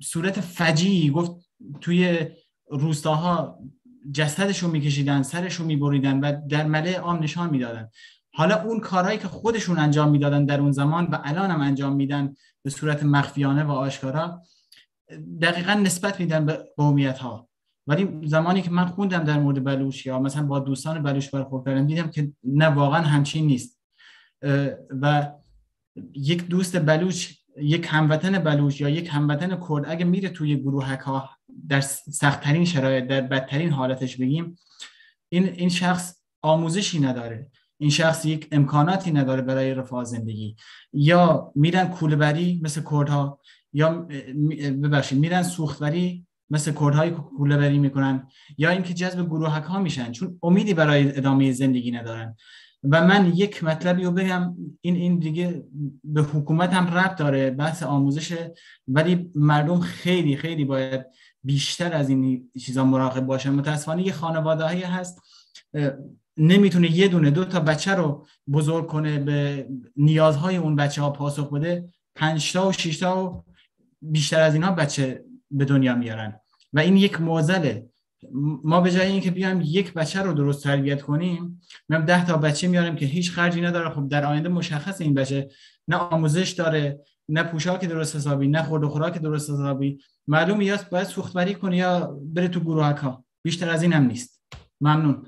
Speaker 7: صورت فجیعی گفت توی روستاها جسدشو میکشیدن، سرشو میبریدن و در ملأ عام نشان میدادن. حالا اون کارهایی که خودشون انجام میدادن در اون زمان و الان هم انجام میدن به صورت مخفیانه و آشکارا، دقیقاً نسبت میدن به قومیت‌ها. ولی زمانی که من خوندم در مورد بلوچ یا مثلا با دوستان بلوچ برخورد کردم، دیدم که نه، واقعا همچین نیست. و یک دوست بلوچ، یک هموطن بلوچ یا یک هموطن کرد اگه میره توی گروهک‌ها در سخت‌ترین شرایط، در بدترین حالتش بگیم، این این شخص آموزشی نداره، این شخص یک امکاناتی نداره برای رفاه زندگی. یا میرن کوله‌بری مثل کردها، یا ببخشید میرن سوختوری مثل کردهایی که کوله‌بری میکنن، یا اینکه جذب گروهک‌ها میشن چون امیدی برای ادامه زندگی ندارن. و من یک مطلبی رو بگم، این این دیگه به حکومت هم ربط داره، بحث آموزشه، ولی مردم خیلی خیلی باید بیشتر از این چیزا مراقب باشن. متاسفانه یه خانواده‌ای هست نمیتونه یه دونه دو تا بچه رو بزرگ کنه، به نیازهای اون بچه ها پاسخ بده، پنج تا و شش تا و بیشتر از اینها بچه به دنیا میارن و این یک معضله. ما به جای اینکه بیایم یک بچه رو درست تربیت کنیم، میام ده تا بچه میاریم که هیچ خرجی نداره. خب در آینده مشخص این بچه نه آموزش داره، نه پوشاک درست حسابی، نه خورد و خوراک درست حسابی، معلومه یا باید سوخت‌بری کنه یا بره تو گروهک‌ها. بیشتر از این هم نیست. ممنون.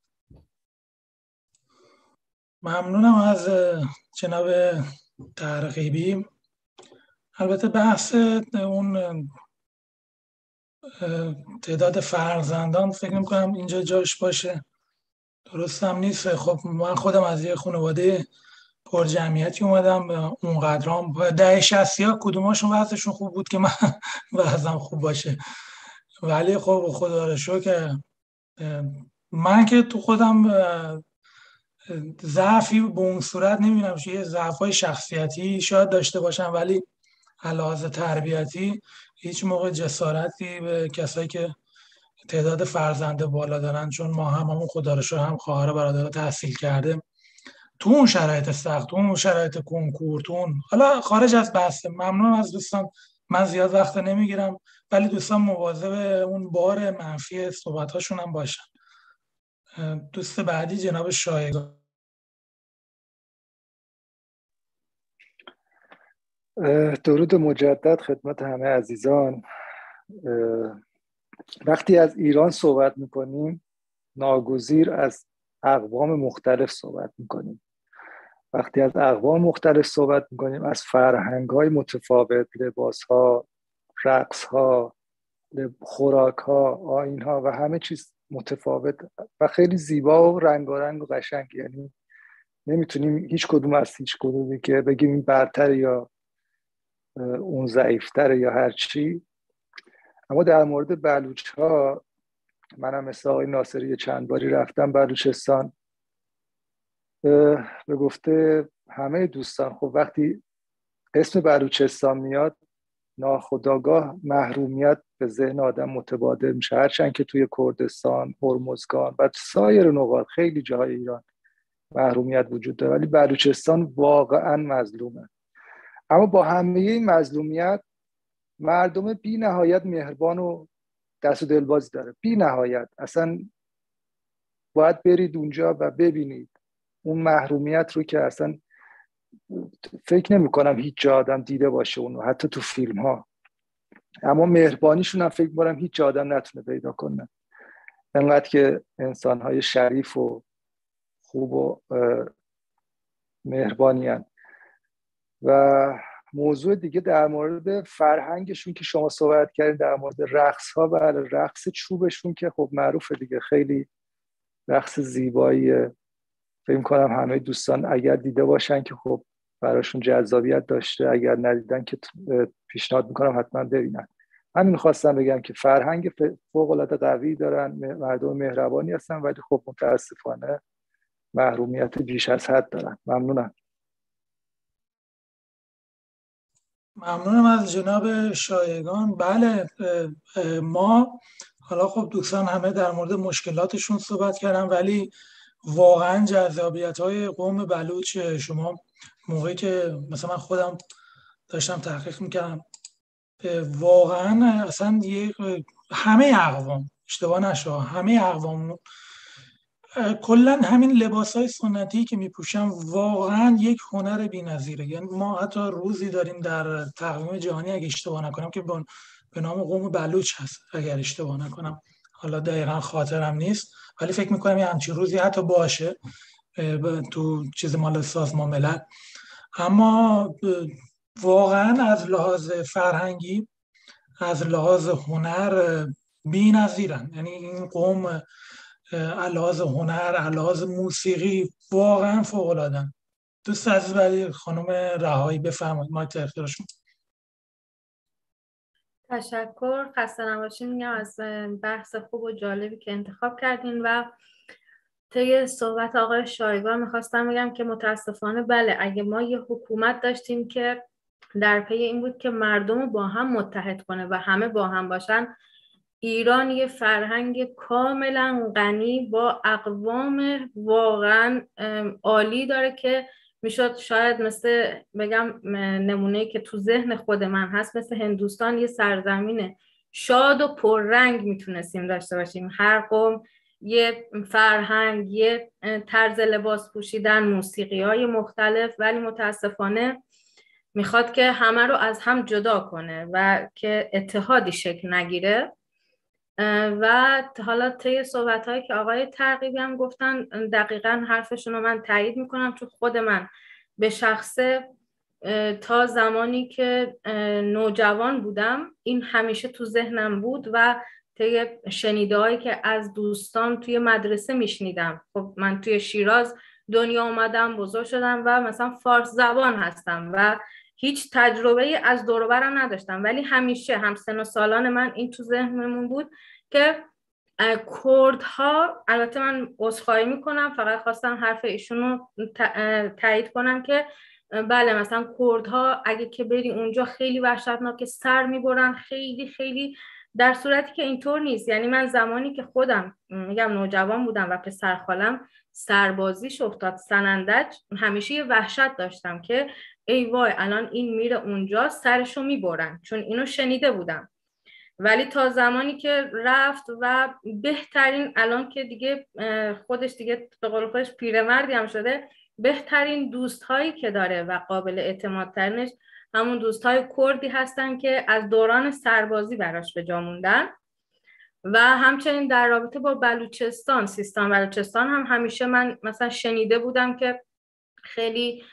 Speaker 1: ممنونم از جناب ترغیبی. البته بحث اون تعداد فرزندان فکر نمی‌کنم اینجا جاش باشه، درست هم نیست. خب من خودم از یه خانواده پر جمعیتی اومدم، اونقدرام ده شصتی ها کدوماشون وضعشون خوب بود که من وضعم خوب باشه. ولی خب خدا رو شکر من که تو خودم ضعفی به اون صورت نمیبینم. یه ضعف‌های شخصیتی شاید داشته باشم، ولی علاوه تربیتی هیچ موقع جسارتی به کسایی که تعداد فرزند بالا دارن، چون ما هم همون خدا رو شکر هم خواهر برادر تحصیل کرده تو اون شرایط سخت، تو اون شرایط کنکور، تو اون حالا خارج از بحث. ممنون از دوستان، من زیاد وقت نمیگیرم، ولی دوستان مواظب اون بار منفی صحبت‌هاشون هم باشن. دوست بعدی جناب شایگان.
Speaker 6: درود مجدد خدمت همه عزیزان. وقتی از ایران صحبت میکنیم ناگزیر از اقوام مختلف صحبت میکنیم. وقتی از اقوام مختلف صحبت میکنیم از فرهنگ‌های متفاوت، لباس‌ها، رقص‌ها، خوراک‌ها، آیین‌ها و همه چیز متفاوت و خیلی زیبا و رنگارنگ و قشنگ. یعنی نمیتونیم هیچ کدوم از هیچ کدومی که بگیم این برتر یا اون ضعیفتر یا هر چی. اما در مورد بلوچ‌ها، منم مثل آقای ناصری چند باری رفتم بلوچستان. به گفته همه دوستان، خب وقتی اسم بلوچستان میاد ناخودآگاه محرومیت به ذهن آدم متبادر میشه، هرچند که توی کردستان، هرمزگان و سایر نقاط خیلی جاهای ایران محرومیت وجود داره، ولی بلوچستان واقعا مظلومه. اما با همه این مظلومیت مردم بی نهایت مهربان و دست و دلبازی داره، بی نهایت. اصلا باید برید اونجا و ببینید اون محرومیت رو که اصلا فکر نمی کنم هیچ جا آدم دیده باشه اونو، حتی تو فیلم ها. اما مهربانیشون هم فکر کنم هیچ جا آدم نتونه پیدا کنه، انقدر که انسان های شریف و خوب و مهربانی هن. و موضوع دیگه در مورد فرهنگشون که شما صحبت کردین، در مورد رقص ها و رقص چوبشون که خب معروفه دیگه، خیلی رقص زیباییه. فکر کنم همه دوستان اگر دیده باشن که خب براشون جذابیت داشته، اگر ندیدن که پیشنهاد میکنم حتما ببینن. همین خواستم بگم که فرهنگ فوق‌العاده قوی دارن، مردم مهربانی هستن، ولی خب متاسفانه محرومیت بیش از حد دارن. ممنونم.
Speaker 1: ممنونم از جناب شایگان. بله، ما حالا خب دوستان همه در مورد مشکلاتشون صحبت کردن، ولی واقعا جذابیت‌های قوم بلوچ، شما موقعی که مثلا من خودم داشتم تحقیق میکردم واقعا اصلا یه همه اقوام اشتباه نشه، همه اقوام کلا همین لباسای سنتی که میپوشن واقعا یک هنر بی‌نظیره. یعنی ما حتی روزی داریم در تقویم جهانی اگه اشتباه نکنم که به نام قوم بلوچ هست اگر اشتباه نکنم، حالا دقیقا خاطرم نیست ولی فکر میکنم یه همچین روزی حتی باشه تو چیز مال سازمان ملل. اما واقعا از لحاظ فرهنگی، از لحاظ هنر بی‌نظیرن. یعنی این قوم از لحاظ هنر، از لحاظ موسیقی واقعا فوق‌العاده‌ان. دوست عزیز بعدی خانم رهایی بفرمایید، ما اختیارشون.
Speaker 3: تشکر، خسته نباشین. میگم از بحث خوب و جالبی که انتخاب کردین و طی صحبت آقای شایگان میخواستم بگم که متاسفانه بله، اگه ما یه حکومت داشتیم که در پی این بود که مردم رو با هم متحد کنه و همه با هم باشن، ایران یه فرهنگ کاملا غنی با اقوام واقعا عالی داره که میشد شاید مثل بگم نمونه‌ای که تو ذهن خود من هست، مثل هندوستان یه سرزمین شاد و پررنگ میتونستیم داشته باشیم. هر قوم یه فرهنگ، یه طرز لباس پوشیدن، موسیقی‌های مختلف، ولی متاسفانه میخواد که همه رو از هم جدا کنه و که اتحادی شکل نگیره. و حالا طی صحبت‌هایی که آقای ترغیبی هم گفتن دقیقاً حرفشون رو من تایید میکنم، چون خود من به شخصه تا زمانی که نوجوان بودم این همیشه تو ذهنم بود و طی شنیده‌هایی که از دوستان توی مدرسه میشنیدم. خب من توی شیراز دنیا اومدم، بزرگ شدم و مثلا فارس زبان هستم و هیچ تجربه از دور و برم نداشتم، ولی همیشه همسن و سالان من این تو ذهنمون بود که کردها، البته من عذرخواهی میکنم، فقط خواستم حرف ایشون رو تایید کنم که بله مثلا کردها اگه که بری اونجا خیلی وحشتناکه، سر میبرن خیلی خیلی، در صورتی که اینطور نیست. یعنی من زمانی که خودم میگم نوجوان بودم و پسر خالم سربازیش افتاد سنندج، همیشه یه وحشت داشتم که ای وای الان این میره اونجا سرشو میبرن، چون اینو شنیده بودم. ولی تا زمانی که رفت و بهترین، الان که دیگه خودش دیگه به قول خودش پیرمردی هم شده، بهترین دوست هایی که داره و قابل اعتماد ترینش همون دوست های کردی هستن که از دوران سربازی براش به جا موندن. و همچنین در رابطه با بلوچستان، سیستان بلوچستان هم همیشه من مثلا شنیده بودم که خیلی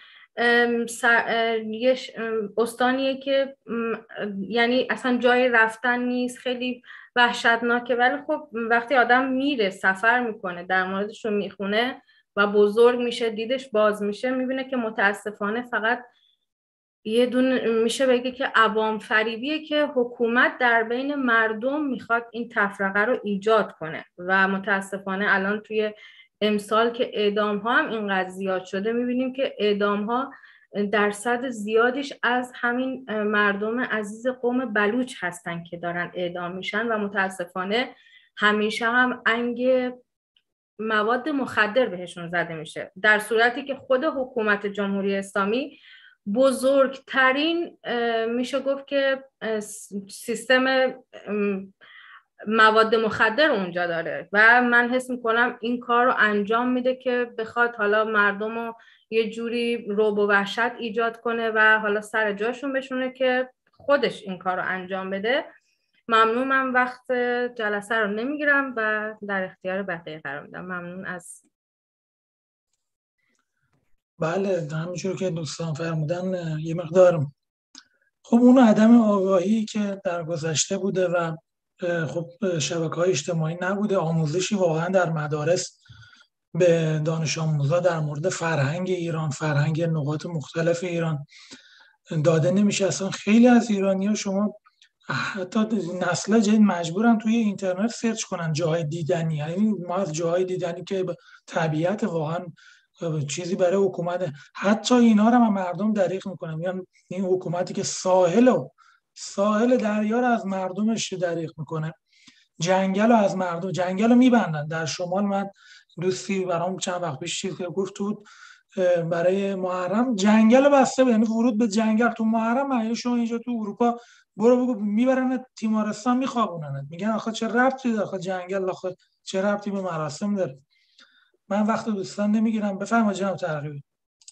Speaker 3: یه استانیه که یعنی اصلا جای رفتن نیست، خیلی وحشتناکه. ولی خب وقتی آدم میره سفر میکنه، در موردش رو میخونه و بزرگ میشه، دیدش باز میشه، میبینه که متاسفانه فقط یه دونه میشه بگه که عوام فریبیه که حکومت در بین مردم میخواد این تفرقه رو ایجاد کنه. و متاسفانه الان توی امسال که اعدام ها هم اینقدر زیاد شده، میبینیم که اعدام ها درصد زیادیش از همین مردم عزیز قوم بلوچ هستن که دارن اعدام میشن و متاسفانه همیشه هم انگ مواد مخدر بهشون زده میشه، در صورتی که خود حکومت جمهوری اسلامی بزرگترین میشه گفت که سیستم مواد مخدر اونجا داره و من حس میکنم این کار رو انجام میده که بخواد حالا مردم رو یه جوری رعب و وحشت ایجاد کنه و حالا سر جاشون بشونه که خودش این کار رو انجام بده. ممنون، من وقت جلسه رو نمیگیرم و در اختیار بقیه قرار میدم. ممنون از
Speaker 1: بله همینجور که دوستان فرمودن یه مقدار خب اون عدم آگاهی که در گذشته بوده و خب شبکه‌های اجتماعی نبوده، آموزشی واقعا در مدارس به دانش آموزا در مورد فرهنگ ایران، فرهنگ نقاط مختلف ایران داده نمیشه. اصلا خیلی از ایرانی‌ها شما حتی نسل جدید مجبورن توی اینترنت سرچ کنن جاهای دیدنی، یعنی ما از جاهای دیدنی که طبیعت واقعا چیزی برای حکومت، حتی اینا رو هم مردم دریغ میکنن، میگن این حکومتی که ساحل و ساحل دریا رو از مردمش دریغ میکنه، جنگل رو از مردم، جنگل رو میبندن. در شمال من دوستی برام چند وقت پیش چیز گفت تو برای محرم جنگل بسته بود، یعنی ورود به جنگل تو محرم. معنی شما اینجا تو اروپا برو بگو میبرن تیمارستان میخوابوننت، میگن آخه چه ربطی داره، آخه جنگل آخه چه ربطی به مراسم داره. من وقت دوستان نمیگیرم. بفرمایید جناب ترغیبی.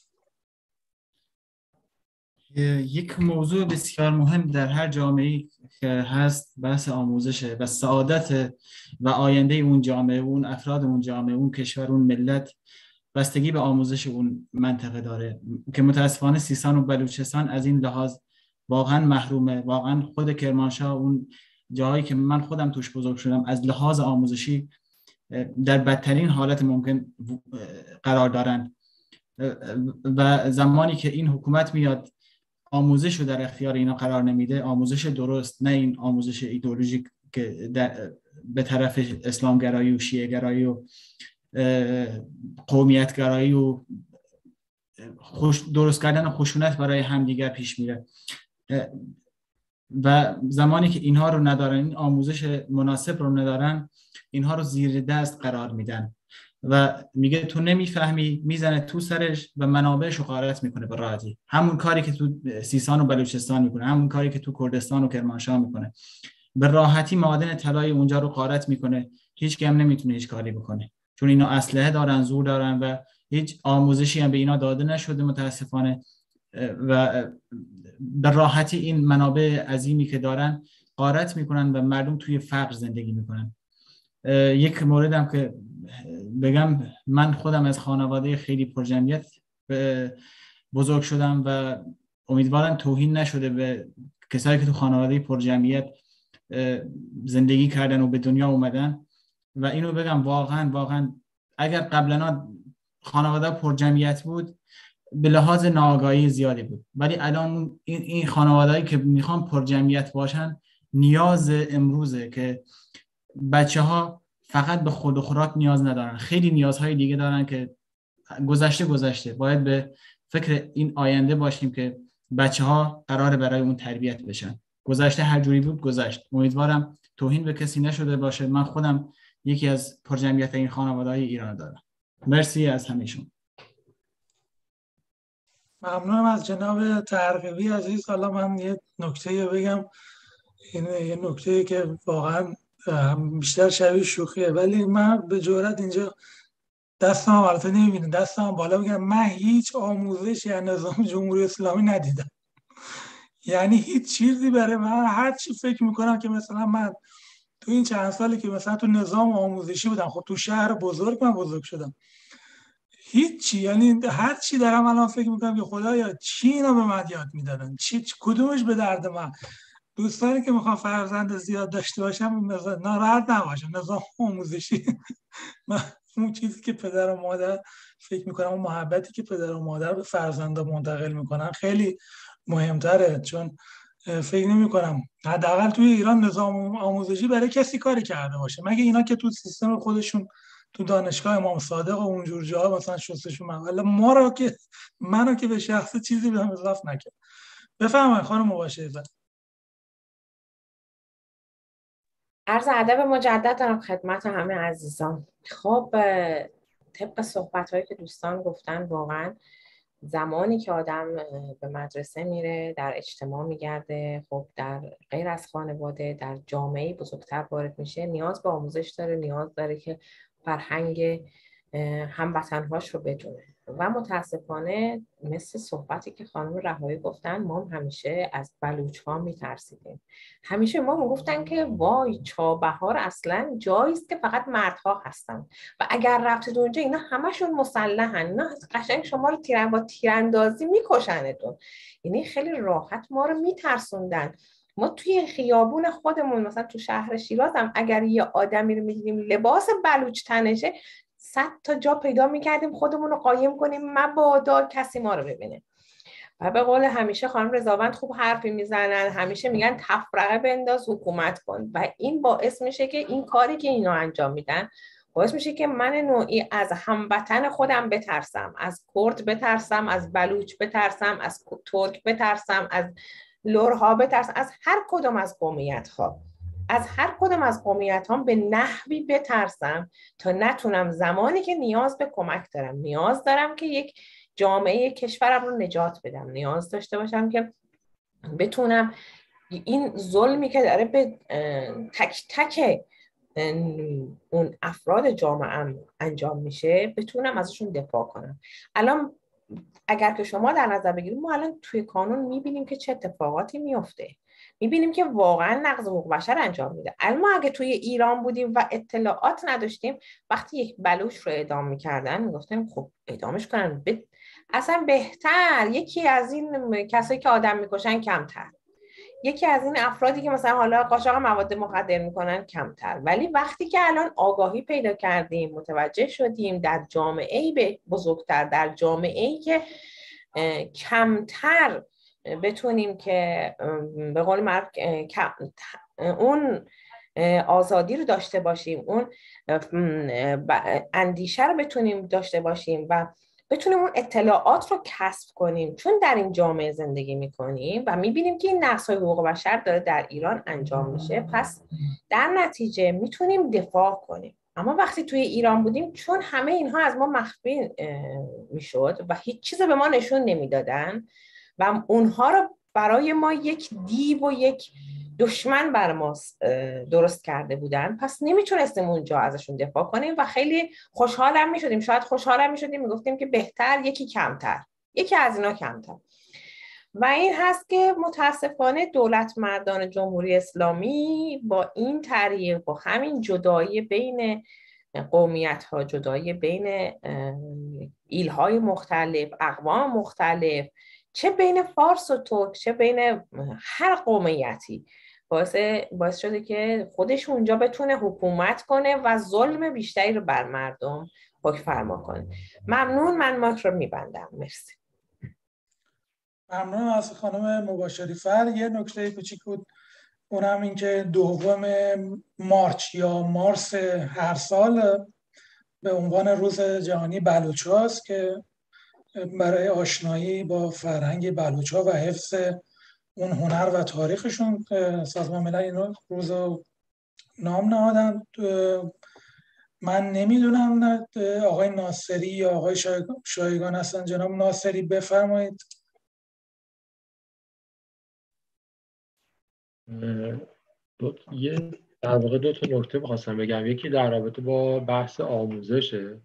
Speaker 7: یک موضوع بسیار مهم در هر جامعه‌ای که هست بحث آموزشه و سعادت و آینده اون جامعه، اون افراد اون جامعه، اون کشور، اون ملت بستگی به آموزش اون منطقه داره که متاسفانه سیستان و بلوچستان از این لحاظ واقعا محرومه. واقعا خود کرمانشاه، اون جاهایی که من خودم توش بزرگ شدم، از لحاظ آموزشی در بدترین حالت ممکن قرار دارن و زمانی که این حکومت میاد آموزش رو در اختیار اینا قرار نمیده، آموزش درست، نه این آموزش ایدئولوژیک که به طرف اسلامگرایی و شیعه گرایی و قومیت گرایی و خوش درست کردن خشونت برای همدیگر پیش میره و زمانی که اینها رو ندارن، این آموزش مناسب رو ندارن، اینها رو زیر دست قرار میدن و میگه تو نمیفهمی، میزنه تو سرش و منابعش رو غارت میکنه به راحتی. همون کاری که تو سیستان و بلوچستان میکنه، همون کاری که تو کردستان و کرمانشاه میکنه، به راحتی معادن طلای اونجا رو غارت میکنه. هیچ کم نمیتونه هیچ کاری بکنه چون اینا اسلحه دارن، زور دارن و هیچ آموزشی هم به اینا داده نشده متاسفانه و به راحتی این منابع عظیمی که دارن غارت میکنن و مردم توی فقر زندگی میکنن. یک موردم که بگم، من خودم از خانواده خیلی پرجمعیت بزرگ شدم و امیدوارم توهین نشده به کسایی که تو خانواده پرجمعیت زندگی کردن و به دنیا اومدن و اینو بگم واقعا واقعا اگر قبلا خانواده پرجمعیت بود به لحاظ ناآگاهی زیادی بود، ولی الان این این خانوادهایی که میخوان پرجمعیت باشن نیاز امروزه که بچه ها فقط به خود و خوراک نیاز ندارن، خیلی نیازهای دیگه دارن که گذشته گذشته. باید به فکر این آینده باشیم که بچه ها قراره برای اون تربیت بشن. گذشته هر جوری بود گذشت. امیدوارم توهین به کسی نشده باشه. من خودم یکی از پرجمعیت این خانواده‌های ایران دارم. مرسی از همه‌شون.
Speaker 1: ممنونم از جناب ترغیبی عزیز. حالا من یه نکته بگم، این یه نکته که واقعا بیشتر شبیه شوخیه، ولی من به جرئت اینجا دستم البته نمیبینه، دستم بالا بگم من هیچ آموزشی از نظام جمهوری اسلامی ندیدم. یعنی هیچ چیزی برای من، هر چی فکر میکنم که مثلا من تو این چند سالی که مثلا تو نظام آموزشی بودم، خب تو شهر بزرگ من بزرگ شدم، هیچی، یعنی هر چی دارم الان فکر میکنم که خدایا چی اینا به من یاد میدادن، چی کدومش به درد من. دوستانی که میخوام فرزند زیاد داشته باشم مثلا ناراحت نباشم، نظام آموزشی من اون چیزی که پدر و مادر فکر میکنم، اون محبتی که پدر و مادر به فرزندا منتقل میکنن خیلی مهمتره، چون فکر نمی‌کنم حداقل توی ایران نظام آموزشی برای کسی کاری کرده باشه، مگه اینا که تو سیستم خودشون تو دانشگاه امام صادق و اونجور جاها مثلا شستشون محول ما رو که منو که به شخص چیزی بهم اضافه نکرد. بفرمایید خانم مباشره.
Speaker 5: عرض ادب مجدد دارم خدمت همه عزیزان. خب طبق صحبت‌هایی که دوستان گفتن، واقعا زمانی که آدم به مدرسه میره، در اجتماع میگرده، خب در غیر از خانواده در جامعه بزرگتر وارد میشه، نیاز به آموزش داره، نیاز داره که فرهنگ هموطنهاش رو بدونه و متاسفانه مثل صحبتی که خانم رهایی گفتن، ما هم همیشه از بلوچ ها میترسیدیم. همیشه ما هم گفتن که وای چابهار اصلا جایی است که فقط مردها هستن و اگر رفتید اونجا اینا همشون مسلحن، اینا قشنگ شما رو تیرن با تیراندازی میکشنتون. یعنی خیلی راحت ما رو میترسوندن. ما توی خیابون خودمون مثلا تو شهر شیراز هم اگر یه آدمی رو میدیدیم لباس بلوچ تنشه، صد تا جا پیدا میکردیم خودمون رو قایم کنیم مبادا کسی ما رو ببینه. و به قول همیشه خانم رضاوند خوب حرفی میزنن، همیشه میگن تفرقه بنداز حکومت کن و این باعث میشه که این کاری که اینا انجام میدن باعث میشه که من نوعی از هموطن خودم بترسم، از کرد بترسم، از بلوچ بترسم، از ترک بترسم، از لورها بترسم، از هر کدوم از قومیت ها. از هر کدام از قومیت هم به نحوی بترسم تا نتونم زمانی که نیاز به کمک دارم، نیاز دارم که یک جامعه کشورم رو نجات بدم، نیاز داشته باشم که بتونم این ظلمی که داره به تک تک اون افراد جامعه انجام میشه بتونم ازشون دفاع کنم. الان اگر که شما در نظر بگیرید، ما الان توی کانون میبینیم که چه اتفاقاتی میفته، میبینیم که واقعا نقض حقوق بشر انجام میده. اما اگه توی ایران بودیم و اطلاعات نداشتیم، وقتی یک بلوچ رو اعدام میکردن میگفتیم خب اعدامش کنن، ب... اصلا بهتر یکی از این کسایی که آدم میکشن کمتر، یکی از این افرادی که مثلا حالا قاچاق مواد مخدر میکنن کمتر. ولی وقتی که الان آگاهی پیدا کردیم، متوجه شدیم در جامعه‌ای بزرگتر، در جامعه‌ای که کمتر بتونیم که به قول معروف اون آزادی رو داشته باشیم، اون اندیشه رو بتونیم داشته باشیم و بتونیم اون اطلاعات رو کسب کنیم، چون در این جامعه زندگی میکنیم و میبینیم که این نقض‌های حقوق بشر داره در ایران انجام میشه، پس در نتیجه میتونیم دفاع کنیم. اما وقتی توی ایران بودیم، چون همه اینها از ما مخفی میشد و هیچ چیز به ما نشون نمیدادن و اونها رو برای ما یک دیو و یک دشمن بر ما درست کرده بودن، پس نمیتونستیم اونجا ازشون دفاع کنیم و خیلی خوشحالم میشدیم، شاید خوشحالم میشدیم میگفتیم که بهتر یکی کمتر، یکی از اینا کمتر. و این هست که متاسفانه دولت مردان جمهوری اسلامی با این طریق، با همین جدایی بین قومیت ها، جدایی بین ایل های مختلف، اقوام مختلف، چه بین فارس و ترک، چه بین هر قومیتی، باعث, باعث شده که خودش اونجا بتونه حکومت کنه و ظلم بیشتری رو بر مردم حکم فرما کنه. ممنون، من مایک رو میبندم. مرسی.
Speaker 1: ممنون از خانم مباشری فر. یه نکته کوچیک بود، اونم این که دوم مارچ یا مارس هر سال به عنوان روز جهانی بلوچ‌ها است که برای آشنایی با فرهنگ بلوچ‌ها و حفظ اون هنر و تاریخشون سازمان ملل این روز رو نام نهادن. من نمیدونم آقای ناصری یا آقای شایگان هستن. جناب ناصری بفرمایید.
Speaker 9: دو یه در واقع دو تا نکته می‌خواستم بگم. یکی در رابطه با بحث آموزشه.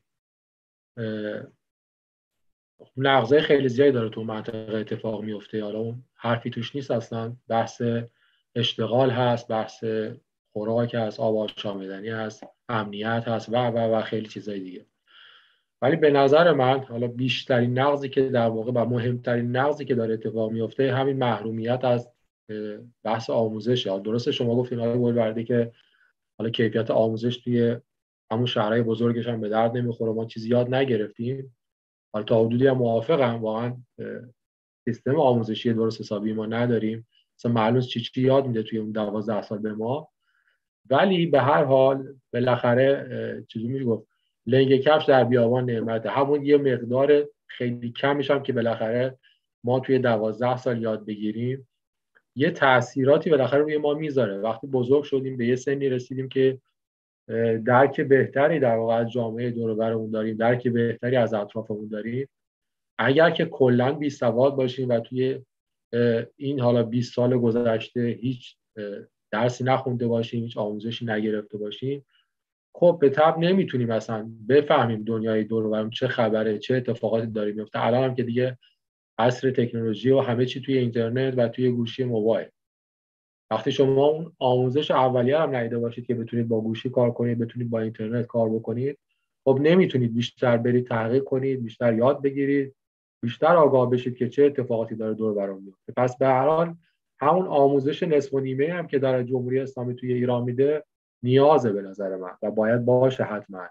Speaker 9: نقضای خیلی زیادی داره تو منطقه اتفاق میفته، حالا اون حرفی توش نیست اصلا. بحث اشتغال هست، بحث خوراک هست، آب آشامیدنی هست، امنیت هست و و و خیلی چیزای دیگه. ولی به نظر من حالا بیشترین نقضی که در واقع و مهمترین نقضی که داره اتفاق میفته همین محرومیت از بحث آموزشه. حالا درسته شما گفتین آقای گلبردی که حالا کیفیت آموزش توی همون شهرهای بزرگش هم به درد نمیخوره، ما چیزی یاد نگرفتیم. حالا تا حدودی هم موافقم، واقعا سیستم آموزشی درست حسابی ما نداریم، مثلا معلوم چی چی یاد میده توی اون دوازده سال به ما. ولی به هر حال بالاخره چیزی میشه گفت لنگ کفش در بیابان نعمته. همون یه مقدار خیلی کمیش هم که بالاخره ما توی دوازده سال یاد بگیریم یه تأثیراتی بالاخره روی ما میذاره. وقتی بزرگ شدیم به یه سنی رسیدیم که درک بهتری در واقع از جامعه دور و برمون داریم، درک بهتری از اطرافمون داریم. اگر که کلاً بی سواد باشیم و توی این حالا بیست سال گذشته هیچ درسی نخونده باشیم، هیچ آموزشی نگرفته باشیم، خب به طبع نمیتونیم اصلا بفهمیم دنیای دور و برمون چه خبره، چه اتفاقاتی داره میفته. الان هم که دیگه عصر تکنولوژی و همه چی توی اینترنت و توی گوشی موبایل. وقتی شما اون آموزش اولیه هم ندیده باشید که بتونید با گوشی کار کنید، بتونید با اینترنت کار بکنید، خب نمیتونید بیشتر برید تحقیق کنید، بیشتر یاد بگیرید، بیشتر آگاه بشید که چه اتفاقاتی داره دور برام میفته. پس به هر حال همون آموزش نصف و نیمه هم که داره جمهوری اسلامی توی ایران میده نیازه به نظر من و باید باشه حتما.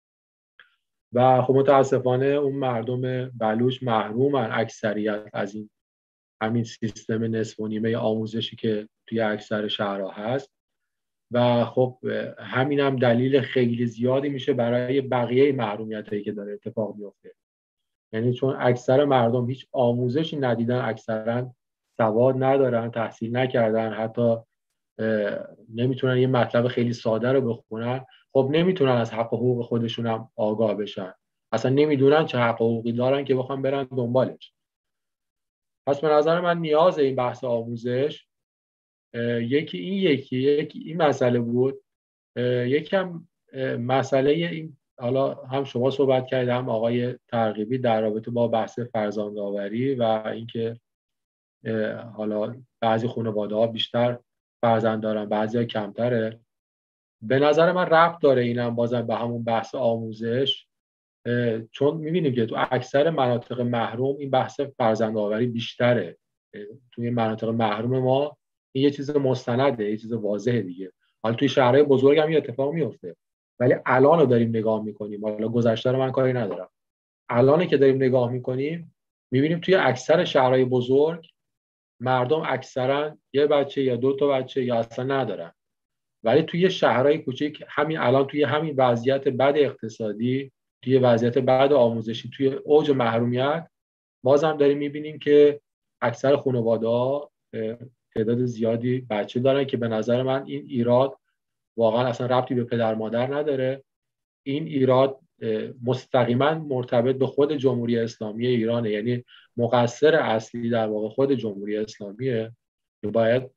Speaker 9: و خب متاسفانه اون مردم بلوچ محرومن اکثریت از این همین سیستم نصف و نیمه آموزشی که توی اکثر شهرها هست و خب همین هم دلیل خیلی زیادی میشه برای بقیه محرومیتایی که داره اتفاق میفته. یعنی چون اکثر مردم هیچ آموزشی ندیدن، اکثرا سواد ندارن، تحصیل نکردن، حتی نمیتونن یه مطلب خیلی ساده رو بخونن، خب نمیتونن از حق و حقوق خودشون هم آگاه بشن، اصلا نمیدونن چه حق و حقوقی دارن که بخوام برن دنبالش. پس به نظر من نیاز این بحث آموزش یکی این یکی یکی این مسئله بود. یکم مسئله این، حالا هم شما صحبت کردید هم آقای ترغیبی در رابطه با بحث فرزندآوری و اینکه حالا بعضی خانواده‌ها بیشتر فرزند دارن بعضی‌ها کمتره. به نظر من ربط داره اینم بازم به همون بحث آموزش، چون می‌بینیم که تو اکثر مناطق محروم این بحث فرزندآوری بیشتره. توی مناطق محروم ما این یه چیز مستنده، یه چیز واضحه دیگه. حالا توی شهرهای بزرگ هم این اتفاق میفته، ولی الان رو داریم نگاه میکنیم، حالا گذشته رو من کاری ندارم، الان که داریم نگاه میکنیم میبینیم توی اکثر شهرهای بزرگ مردم اکثرا یه بچه یا دو تا بچه یا اصلا ندارن، ولی توی شهرهای کوچیک همین الان توی همین وضعیت بد اقتصادی، توی وضعیت بد آموزشی، توی اوج محرومیت، بازم داریم میبینیم که اکثر خانواده‌ها تعداد زیادی بچه دارن که به نظر من این ایراد واقعا اصلا ربطی به پدر مادر نداره. این ایراد مستقیما مرتبط به خود جمهوری اسلامی ایرانه، یعنی مقصر اصلی در واقع خود جمهوری اسلامیه که باید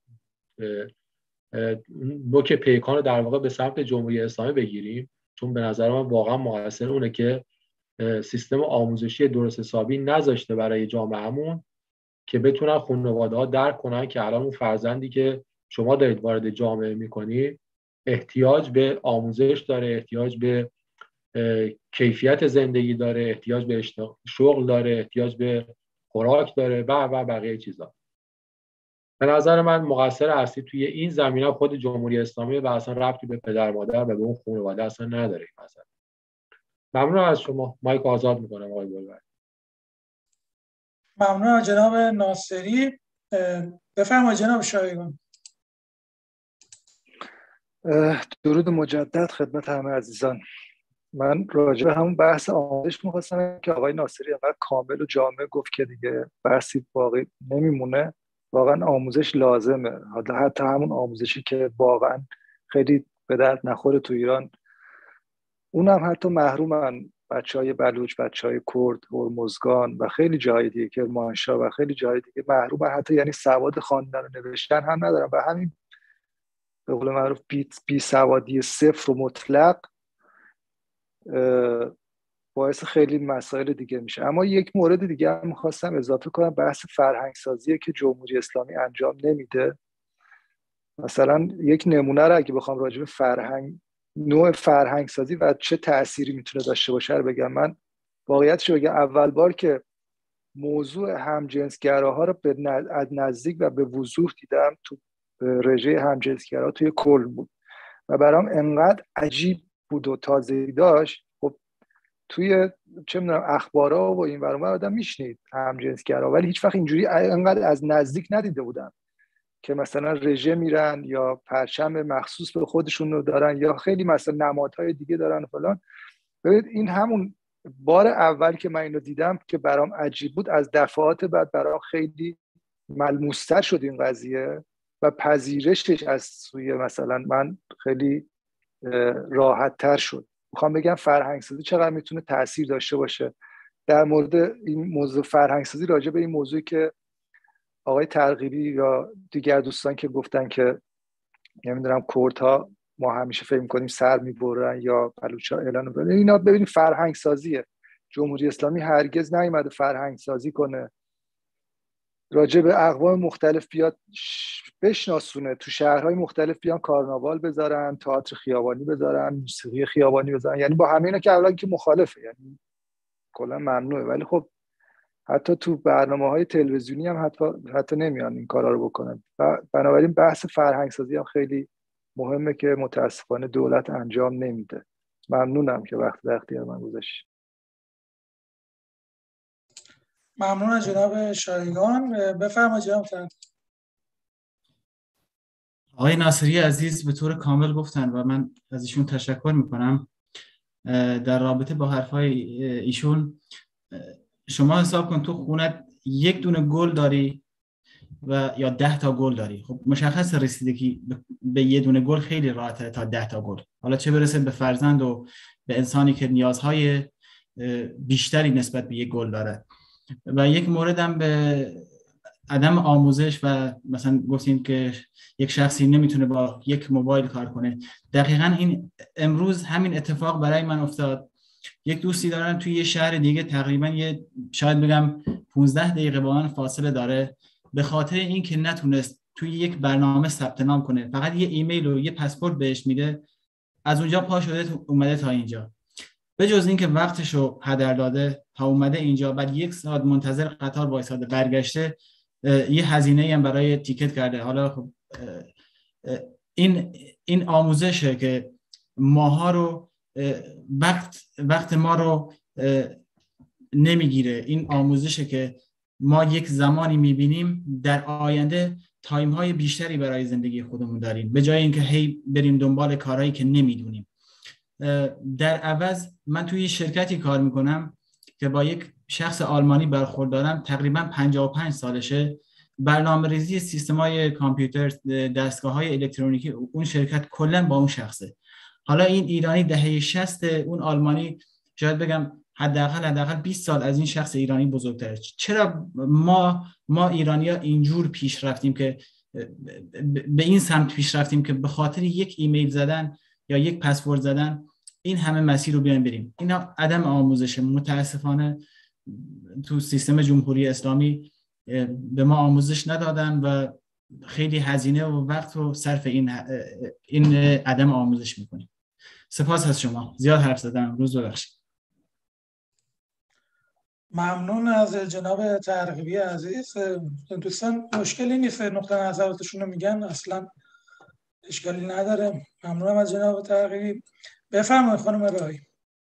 Speaker 9: نوک پیکان رو در واقع به سمت جمهوری اسلامی بگیریم، چون به نظر من واقعا مقصر اونه که سیستم آموزشی درست حسابی نذاشته برای جامعهمون که بتونن خانواده‌ها درک کنن که الان اون فرزندی که شما دارید وارد جامعه میکنید احتیاج به آموزش داره، احتیاج به کیفیت زندگی داره، احتیاج به شغل داره، احتیاج به خوراک داره و و بقیه چیزا. به نظر من مقصر اصلی توی این زمینه خود جمهوری اسلامی و اصلا ربطی به پدر مادر و به اون خانواده اصلا نداره این مسئله. ممنون از شما. مایک آزاد میکنم آقای گلبر.
Speaker 1: ممنون از جناب ناصری. بفرمایید جناب شایگان.
Speaker 6: درود مجدد خدمت همه عزیزان. من راجع به همون بحث آموزش می‌خواستم که آقای ناصری انقدر کامل و جامع گفت که دیگه بحثی باقی نمیمونه. واقعا آموزش لازمه، حتی همون آموزشی که واقعا خیلی به درد نخوره تو ایران، اونم حتی محرومن بچهای بلوچ، بچهای کرد، هرمزگان و خیلی جای دیگه، کرمانشاه و خیلی جای دیگه محرومن، حتی یعنی سواد خواندن و نوشتن هم ندارن و همین به قول معروف بی, بی سوادی صفر و مطلق باعث خیلی مسائل دیگه میشه. اما یک مورد دیگه هم میخواستم اضافه کنم، بحث فرهنگ سازیه که جمهوری اسلامی انجام نمیده. مثلا یک نمونه رو اگه بخوام راجع به فرهنگ، نوع فرهنگ سازی و چه تأثیری میتونه داشته باشه رو بگم، من واقعیتش بگم اول بار که موضوع همجنسگراها رو به نزدیک و به وضوح دیدم تو رژه همجنسگرا توی کلن بود و برام انقدر عجیب بود و تازگی داشت. خب توی چه میدونم اخبارا و این ور اون ور آدم میشنید همجنسگرا، ولی هیچ وقت اینجوری انقدر از نزدیک ندیده بودم که مثلا رژه میرن یا پرچم مخصوص به خودشون رو دارن یا خیلی مثلا نمادهای دیگه دارن فلان. ببینید این همون بار اول که من اینو دیدم که برام عجیب بود، از دفعات بعد برام خیلی ملموس‌تر شد این قضیه و پذیرشش از سوی مثلا من خیلی راحت تر شد. میخوام بگم فرهنگسازی چقدر میتونه تأثیر داشته باشه. در مورد این موضوع فرهنگسازی، راجع به این موضوعی که آقای ترغیبی یا دیگر دوستان که گفتن که نمیدونم کردها ما همیشه فکر می‌کنیم سر میبرن یا بلوچا اعلان می‌کنن، اینا ببینید فرهنگ سازیه. جمهوری اسلامی هرگز نیومده فرهنگ سازی کنه، راجع به اقوام مختلف بیاد بشناسونه، تو شهرهای مختلف بیان کارناوال بذارن، تئاتر خیابانی بذارن، موسیقی خیابانی بذارن، یعنی با همه اینا که اولا که مخالفه، یعنی کلا ممنوعه، ولی خب حتی تو برنامه‌های تلویزیونی هم حتی حتی نمیان این کارا رو بکنن. و بنابراین بحث فرهنگ سازی هم خیلی مهمه که متاسفانه دولت انجام نمیده. ممنونم که وقت در اختیار من گذاشتید.
Speaker 1: ممنون از جناب شایگان. بفرمایید جناب ترغیبی.
Speaker 7: آقای ناصری عزیز به طور کامل گفتن و من از ایشون تشکر میکنم. در رابطه با حرفای ایشون، شما حساب کن تو خونت یک دونه گل داری، و یا ده تا گل داری. خب مشخص رسیدگی به یه دونه گل خیلی راحته تا ده تا گل. حالا چه برسه به فرزند و به انسانی که نیازهای بیشتری نسبت به یک گل داره. و یک موردم به عدم آموزش و مثلا گفتیم که یک شخصی نمیتونه با یک موبایل کار کنه. دقیقاً این امروز همین اتفاق برای من افتاد. یک دوستی دارم توی یه شهر دیگه، تقریبا یه شاید بگم پانزده دقیقه با من فاصله داره. به خاطر این که نتونست توی یک برنامه ثبت نام کنه، فقط یه ایمیل و یه پاسپورت بهش میده، از اونجا پا شده اومده تا اینجا. به جز این که وقتشو هدر داده تا اومده اینجا، بعد یک ساعت منتظر قطار وایساده، برگشته یه هزینه هم برای تیکت کرده. حالا خب این این آموزشه که ماها رو وقت وقت ما رو نمیگیره. این آموزشه که ما یک زمانی میبینیم در آینده تایم های بیشتری برای زندگی خودمون داریم، به جای اینکه هی بریم دنبال کارهایی که نمیدونیم. در عوض من توی شرکتی کار میکنم که با یک شخص آلمانی برخوردارم، تقریبا پنجاه و پنج سالشه. برنامه‌ریزی سیستم‌های کامپیوتر، دستگاه‌های الکترونیکی اون شرکت کلا با اون شخصه. حالا این ایرانی دهه شصت، اون آلمانی شاید بگم حداقل حداقل بیست سال از این شخص ایرانی بزرگتره. چرا ما ما ایرانی‌ها اینجور پیش رفتیم که به این سمت پیش رفتیم که به خاطر یک ایمیل زدن یا یک پسورد زدن این همه مسیر رو بیایم بریم؟ اینا عدم آموزشه. متاسفانه تو سیستم جمهوری اسلامی به ما آموزش ندادن و خیلی هزینه و وقت رو صرف این این عدم آموزش میکنیم. سپاس از شما. زیاد حرف زدم، روز ببخشید.
Speaker 1: ممنون از جناب ترغیبی عزیز. دوستان مشکلی نیست نقطه نظراتشون رو میگن، اصلا اشکالی نداره. ممنونم از جناب ترغیبی. بفرمایید خانم راهی.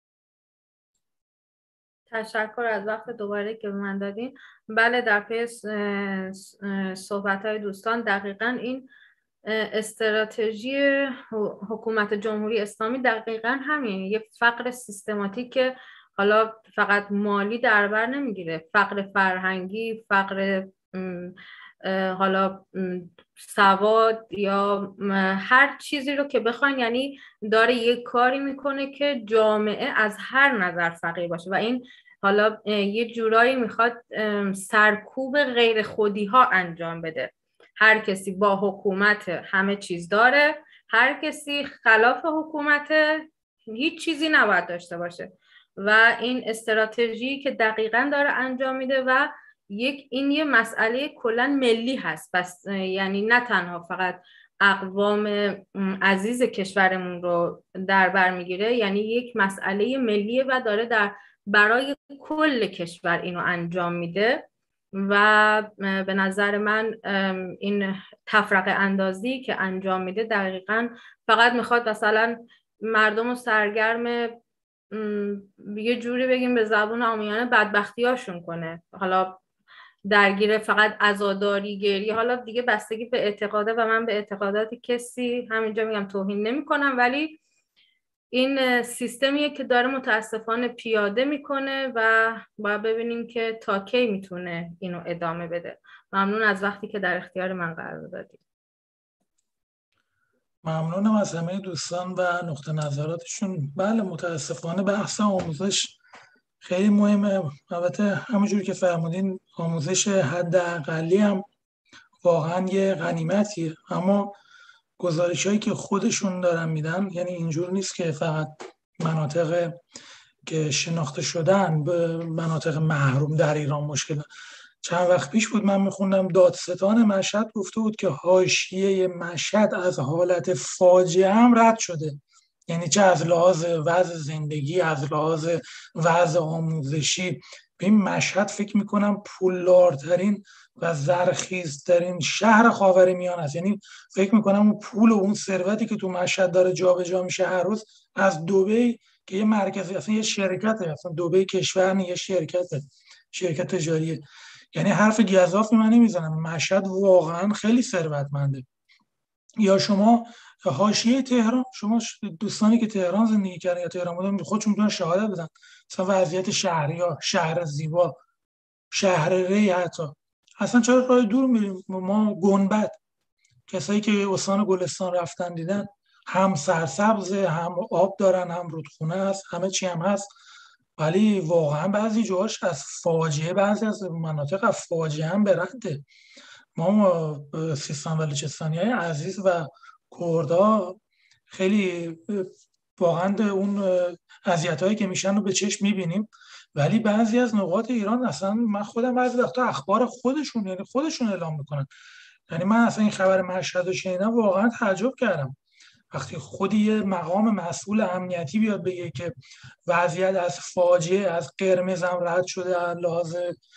Speaker 3: تشکر از وقت دوباره که به من دادین. بله، در پی صحبت‌های دوستان دقیقاً این استراتژی حکومت جمهوری اسلامی دقیقاً همین، یک فقر سیستماتیک که حالا فقط مالی در بر نمیگیره، فقر فرهنگی، فقر حالا سواد یا هر چیزی رو که بخواین، یعنی داره یک کاری میکنه که جامعه از هر نظر فقیر باشه و این حالا یه جورایی میخواد سرکوب غیر خودی ها انجام بده. هر کسی با حکومت همه چیز داره، هر کسی خلاف حکومت هیچ چیزی نباید داشته باشه و این استراتژی که دقیقاً داره انجام میده و یک این یه مسئله کلاً ملی هست. بس یعنی نه تنها فقط اقوام عزیز کشورمون رو در بر میگیره، یعنی یک مسئله ملیه و داره در برای کل کشور اینو انجام میده و به نظر من این تفرقه اندازی که انجام میده دقیقاً فقط میخواد مثلا مردم رو سرگرم یه جوری بگیم به زبون عامیانه بدبختی هاشون کنه، حالا درگیر فقط عزاداری گریه. حالا دیگه بستگی به اعتقاده و من به اعتقادات کسی همینجا میگم توهین نمی کنم، ولی این سیستمیه که داره متاسفانه پیاده میکنه و باید ببینیم که تا کی میتونه اینو ادامه بده. ممنون از وقتی که در اختیار من قرار دادید.
Speaker 1: ممنونم از همه دوستان و نقطه نظراتشون. بله متاسفانه بحث آموزش خیلی مهمه. البته همونجوری که فرمودین آموزش حداقلی هم واقعا یه غنیمتیه، اما گزارش هایی که خودشون دارن میدن یعنی اینجور نیست که فقط مناطق که شناخته شدن به مناطق محروم در ایران مشکل. چند وقت پیش بود من میخوندم دادستان مشهد گفته بود که حاشیه مشهد از حالت فاجعه هم رد شده، یعنی چه از لحاظ وضع زندگی، از لحاظ وضع آموزشی. به این مشهد فکر میکنم پولدارترین و زرخیزترین شهر خاورمیانه است. یعنی فکر میکنم اون پول و اون ثروتی که تو مشهد داره جابجا میشه هر روز از دبی که یه مرکزی اصلا یه شرکته، اصلا دبی کشور نه، یه شرکته، شرکت تجاریه. یعنی حرف گزافی من نمیزنم، مشهد واقعا خیلی ثروتمنده. یا شما حاشیه تهران، شما دوستانی که تهران زندگی کردن یا تهران بودن خودشون میتونن شهادت بدن، مثلا وضعیت شهری ها، شهر زیبا، شهر ری، حتی اصلا چرا راه دور میریم؟ ما گنبد، کسایی که استان گلستان رفتن دیدن، هم سرسبزه، هم آب دارن، هم رودخونه هست، همه چی هم هست، ولی واقعا بعضی جاهاش از فاجعه، بعضی از مناطق از فاجعه هم به رده. ما سیستان بلوچستانی های عزیز و کردا خیلی واقعا اون اذیت هایی که میشن رو به چشم میبینیم، ولی بعضی از نقاط ایران اصلا من خودم بعضی وقتا اخبار خودشون یعنی خودشون اعلام میکنن. یعنی من اصلا این خبر مشهد رو شنیدم واقعا تعجب کردم، وقتی خودی یه مقام مسئول امنیتی بیاد بگه که وضعیت از فاجعه، از قرمز هم رد شده، از لحاظ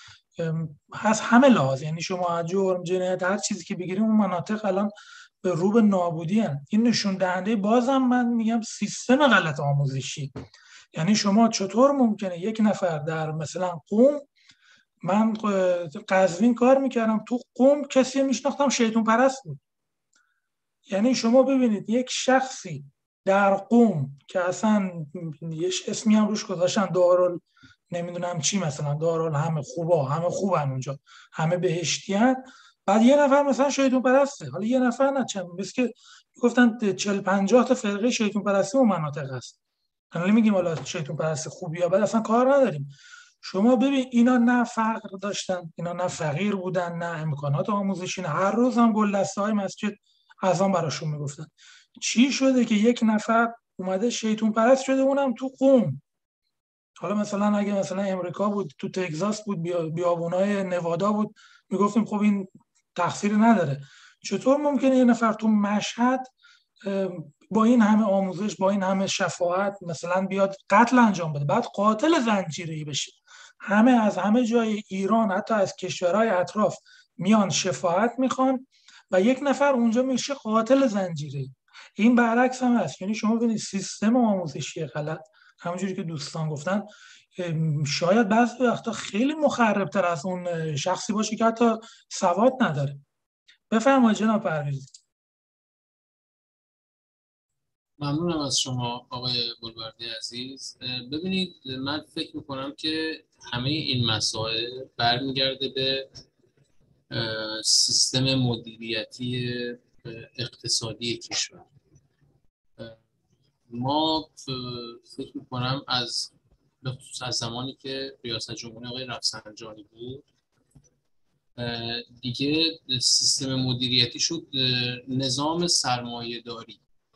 Speaker 1: از همه لحاظ، یعنی شما از جرم، جنایت، هر چیزی که بگیریم اون مناطق الان به رو به نابودی هستند. این نشون دهنده بازم من میگم سیستم غلط آموزشی. یعنی شما چطور ممکنه یک نفر در مثلا قم، من قزوین کار میکردم، تو قم کسی میشناختم شیطان پرست بود. یعنی شما ببینید یک شخصی در قم که اصلا یه اسمی هم روش گذاشتن دارال نمیدونم چی، مثلا دارال همه خوبا، همه خوبن اونجا، همه بهشتی هن، بعد یه نفر مثلا شیطان پرسته. حالا یه نفر نه چند، مثل که گفتن چهل پنجاه تا فرقه شیطان پرستی اون مناطق هست. حالا میگیم حالا شیطان پرستی خوبی یا بد، اصلا کار نداریم. شما ببین اینا نه فقر داشتن، اینا نه فقیر بودن، نه امکانات آموزشی، نه هر روز هم گل دسته‌های مسجد اذان براشون میگفتن. چی شده که یک نفر اومده شیطان پرست شده، اونم تو قم؟ حالا مثلا اگه مثلا امریکا بود، تو تگزاس بود، بیابونای نوادا بود، میگفتیم خب این تقصیر نداره. چطور ممکنه یه نفر تو مشهد با این همه آموزش، با این همه شفاعت مثلا بیاد قتل انجام بده، بعد قاتل زنجیره‌ای بشه؟ همه از همه جای ایران، حتی از کشورهای اطراف میان شفاعت میخوان و یک نفر اونجا میشه قاتل زنجیره‌ای. این برعکس هم هست. یعنی شما ببینید سیستم آموزشی غلط، همونجوری که دوستان گفتن، شاید بعضی وقتا خیلی مخربتر از اون شخصی باشه که حتی سواد نداره. بفرمایید جناب پرویزی.
Speaker 8: ممنونم از شما آقای گلبردی عزیز. ببینید من فکر میکنم که همه این مسائل برمیگرده به سیستم مدیریتی اقتصادی کشور. ما فکر میکنم از به خصوص از زمانی که ریاست جمهوری آقای رفسنجانی بود دیگه سیستم مدیریتی شد نظام سرمایه داری.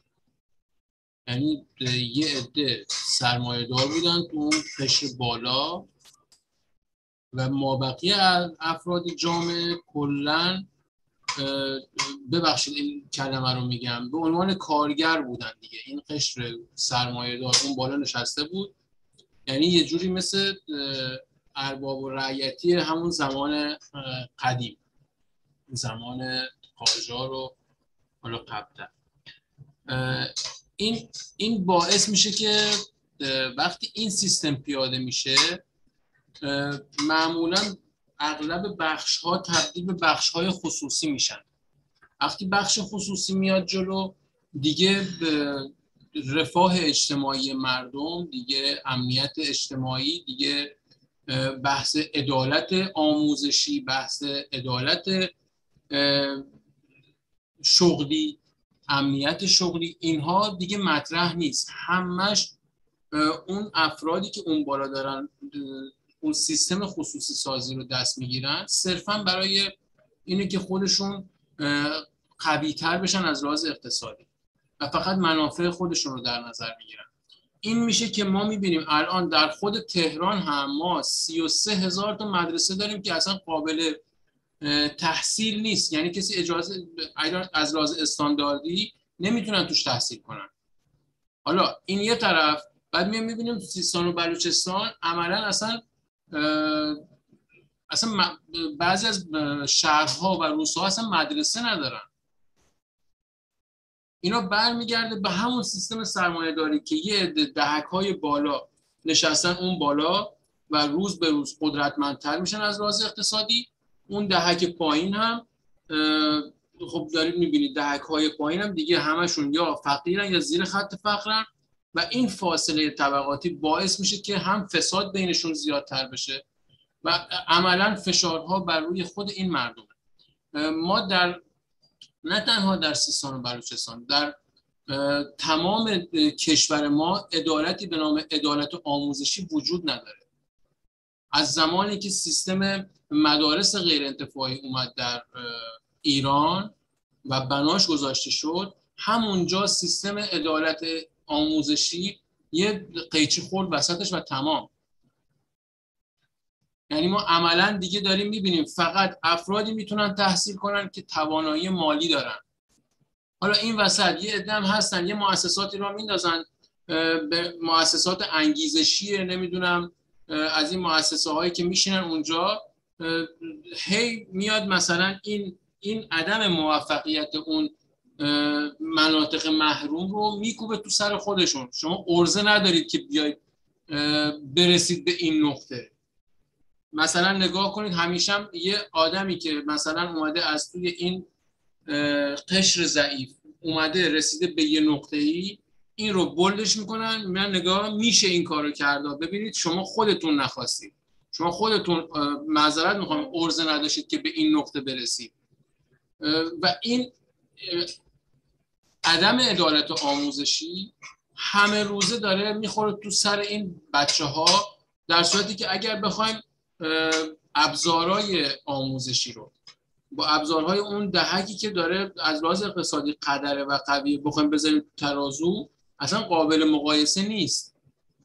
Speaker 8: یعنی یه عده سرمایه دار بودن تو اون قشر بالا و مابقی افراد جامعه کلن، ببخشید این کلمه رو میگم، به عنوان کارگر بودن دیگه. این قشر سرمایه دار اون بالا نشسته بود، یعنی یه جوری مثل ارباب و رعیتی همون زمان قدیم، زمان قاجار و حالا قبل‌تر. این این باعث میشه که وقتی این سیستم پیاده میشه معمولا اغلب بخش ها تبدیل به بخش های خصوصی میشن. وقتی بخش خصوصی میاد جلو دیگه رفاه اجتماعی مردم، دیگه امنیت اجتماعی، دیگه بحث عدالت آموزشی، بحث عدالت شغلی، امنیت شغلی، اینها دیگه مطرح نیست. همش اون افرادی که اون بالا دارن اون سیستم خصوصی سازی رو دست میگیرن صرفا برای اینه که خودشون قوی‌تر بشن از لحاظ اقتصادی و فقط منافع خودشون رو در نظر میگیرن. این میشه که ما میبینیم الان در خود تهران هم ما سی و سه هزار تا مدرسه داریم که اصلا قابل تحصیل نیست. یعنی کسی اجازه از لحاظ استانداردی نمیتونن توش تحصیل کنن. حالا این یه طرف. بعد میام میبینیم تو سیستان و بلوچستان عملا اصلا اصلا بعضی از شهرها و روستاها اصلا مدرسه ندارن. اینا برمیگرده به همون سیستم سرمایه داری که یه دهک‌های بالا نشستن اون بالا و روز به روز قدرتمندتر میشن از لحاظ اقتصادی. اون دهک پایین هم خب دارید میبینید دهک‌های پایین هم دیگه همشون یا فقیرن یا زیر خط فقرن و این فاصله طبقاتی باعث میشه که هم فساد بینشون زیادتر بشه و عملا فشارها بر روی خود این مردم. ما در نه تنها در سیستان و بلوچستان، در تمام کشور ما عدالتی به نام عدالت آموزشی وجود نداره. از زمانی که سیستم مدارس غیر انتفاعی اومد در ایران و بناش گذاشته شد، همونجا سیستم عدالت آموزشی یه قیچی خورد وسطش و تمام. یعنی ما عملا دیگه داریم میبینیم فقط افرادی میتونن تحصیل کنن که توانایی مالی دارن. حالا این وسط یه عده هم هستن یه مؤسساتی رو میندازن به مؤسسات انگیزشی، نمیدونم از این مؤسسه هایی که میشینن اونجا، هی میاد مثلا این این عدم موفقیت اون مناطق محروم رو میکوبه تو سر خودشون. شما ارزه ندارید که بیاید برسید به این نقطه. مثلا نگاه کنید، همیشه یه آدمی که مثلا اومده از توی این قشر ضعیف اومده رسیده به یه نقطه‌ای، این رو بولدش میکنن، میگن نگاه میشه این کارو کرده. ببینید شما خودتون نخواستید، شما خودتون معذرت میخوام ارزه نداشتید که به این نقطه برسید. و این عدم عدالت آموزشی همه روزه داره میخوره تو سر این بچه ها، در صورتی که اگر بخوایم ابزارهای آموزشی رو با ابزارهای اون دهکی که داره از لحاظ اقتصادی قدره و قوی بخوایم بذاریم ترازو، اصلا قابل مقایسه نیست.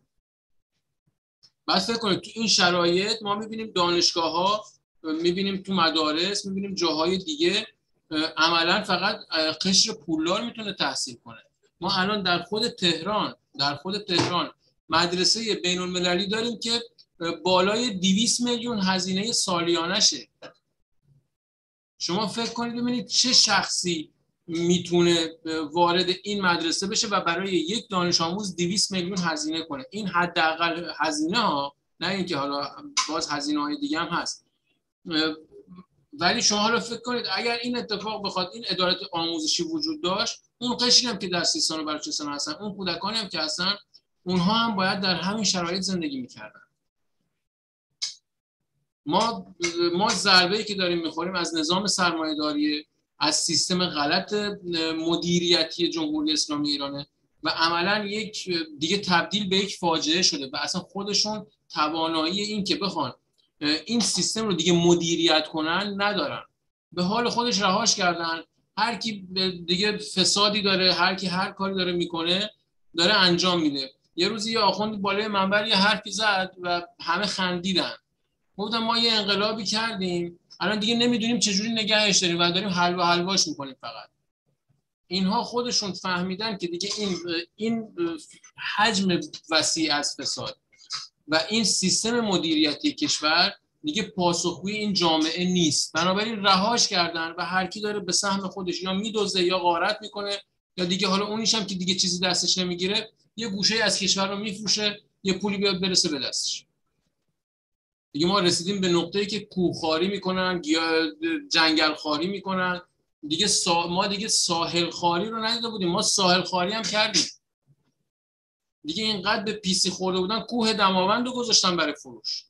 Speaker 8: بس فکر کنید تو این شرایط ما میبینیم دانشگاه ها، میبینیم تو مدارس، میبینیم جاهای دیگه عملا فقط قشر پولدار میتونه تحصیل کنه. ما الان در خود تهران در خود تهران مدرسه بین المللی داریم که بالای دویست میلیون هزینه سالیانشه. شما فکر کنید ببینید چه شخصی میتونه وارد این مدرسه بشه و برای یک دانش آموز دویست میلیون هزینه کنه. این حداقل هزینه ها، نه اینکه حالا باز هزینه های دیگه هم هست. ولی شما حالا فکر کنید اگر این اتفاق بخواد، این عدالت آموزشی وجود داشت، اون قشری هم که در سیستان و بلوچستان هستن، اون کودکانی هم که هستن، اونها هم باید در همین شرایط زندگی میکردن. ما ما ضربه‌ای که داریم میخوریم از نظام سرمایه‌داری، از سیستم غلط مدیریتی جمهوری اسلامی ایرانه و عملا یک دیگه تبدیل به یک فاجعه شده و اصلا خودشون توانایی این که بخوان این سیستم رو دیگه مدیریت کنن ندارن. به حال خودش رهاش کردن. هر کی دیگه فسادی داره، هر کی هر کاری داره میکنه داره انجام میده. یه روزی یه آخوند بالای منبر یه حرفی زد و همه خندیدن. گفتم ما یه انقلابی کردیم، الان دیگه نمیدونیم چجوری نگهش داریم و داریم حلوا حلواش میکنیم فقط. اینها خودشون فهمیدن که دیگه این این حجم وسیع از فساد و این سیستم مدیریتی کشور دیگه پاسخگوی این جامعه نیست، بنابراین رهاش کردن و هر کی داره به سهم خودش یا میدوزه یا غارت میکنه یا دیگه حالا اونیش هم که دیگه چیزی دستش نمیگیره یه گوشه از کشور رو میفروشه، یه پولی بیاد برسه به دستش. دیگه ما رسیدیم به نقطه‌ای که کوهخواری میکنن، جنگل خواری میکنن. دیگه سا... ما دیگه ساحل خواری رو ندیده بودیم، ما ساحل خواری هم کردیم. دیگه اینقدر به پیسی خورده بودن کوه دماوند رو گذاشتن برای فروش.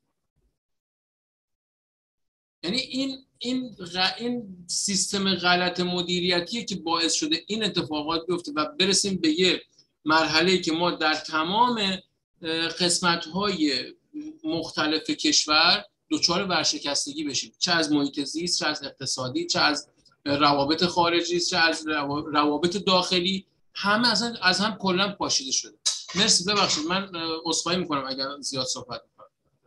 Speaker 8: یعنی این این غ... این سیستم غلط مدیریتیه که باعث شده این اتفاقات بیفته و برسیم به یه مرحله‌ای که ما در تمام قسمت‌های مختلف کشور دچار ورشکستگی بشیم، چه از محیط زیست، چه از اقتصادی، چه از روابط خارجی، چه از روابط داخلی، همه اصلا از هم کلا پاشیده شده. مرسی، ببخشید من عذرخواهی میکنم اگر زیاد صحبت میکنم.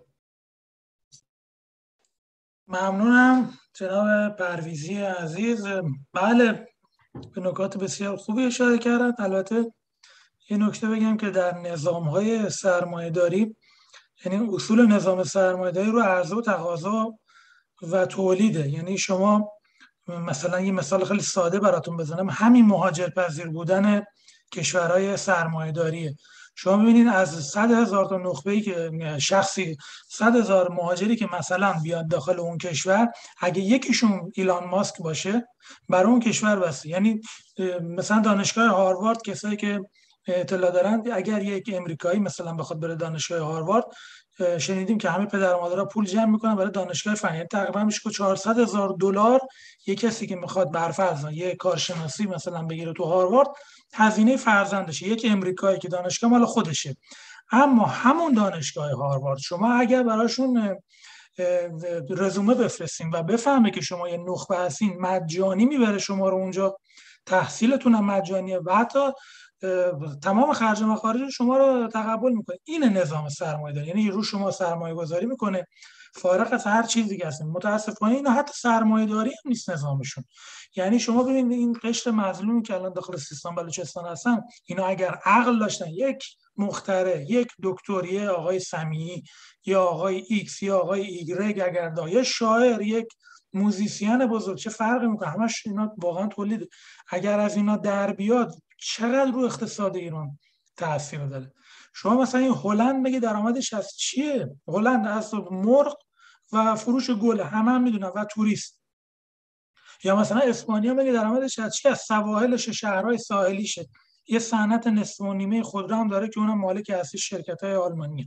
Speaker 1: ممنونم جناب پرویزی عزیز. بله، به نکات بسیار خوبی اشاره کردن. البته یه نکته بگم که در نظام‌های سرمایه‌داری، یعنی اصول نظام سرمایه‌داری رو عرضه و تقاضا و تولیده. یعنی شما مثلا یه مثال خیلی ساده براتون بزنم، همین مهاجرپذیر بودن کشورهای سرمایه‌داریه. شما ببینید از صد هزار تا نخبه‌ای که شخصی صد هزار مهاجری که مثلا بیاد داخل اون کشور، اگه یکیشون ایلان ماسک باشه برای اون کشور بس. یعنی مثلا دانشگاه هاروارد، کسایی که اطلاع دارن، اگر یک امریکایی مثلا بخواد بره دانشگاه هاروارد شنیدیم که همه پدر و مادرها پول جمع میکنن برای دانشگاه فنی، تقریبا میشه که چهارصد هزار دلار یک کسی که میخواد برفرض یه کارشناسی مثلا بگیره تو هاروارد هزینه فرزندشه، یک امریکایی که دانشگاه مال خودشه. اما همون دانشگاه هاروارد شما اگر براشون رزومه بفرستین و بفهمه که شما یه نخبه هستین، مجانی میبره شما رو اونجا، تحصیلتون هم مجانیه و حتی تمام خرج و مخارج شما رو تقبل میکنه. این نظام سرمایه داری، یعنی رو شما سرمایه گذاری میکنه فارغ از هر چیزی که هستین. متاسفانه اینا حتی سرمایه داری هم نیست نظامشون. یعنی شما ببینید این قشر مظلومی که الان داخل سیستان بلوچستان هستن، اینا اگر عقل داشتن، یک مخترع، یک دکتری آقای سمیعی یا آقای ایکس یا آقای ایگرگ اگر دا، یا شاعر، یک موزیسین بزرگ، چه فرقی میکنه؟ همش اینا واقعا تولید. اگر از اینا در بیاد چقدر رو اقتصاد ایران تاثیر داره. شما مثلا این هلند بگی درآمدش از چیه؟ هلند از مرغ و فروش گل، همه هم میدونن، و توریست. یا مثلا اسپانیا بگی درآمدش از چیه؟ از سواحلش، شهرهای ساحلیشه. یه صنعت نصف و نیمه خودرو هم داره که اونم مالک اصلی شرکت‌های آلمانیه.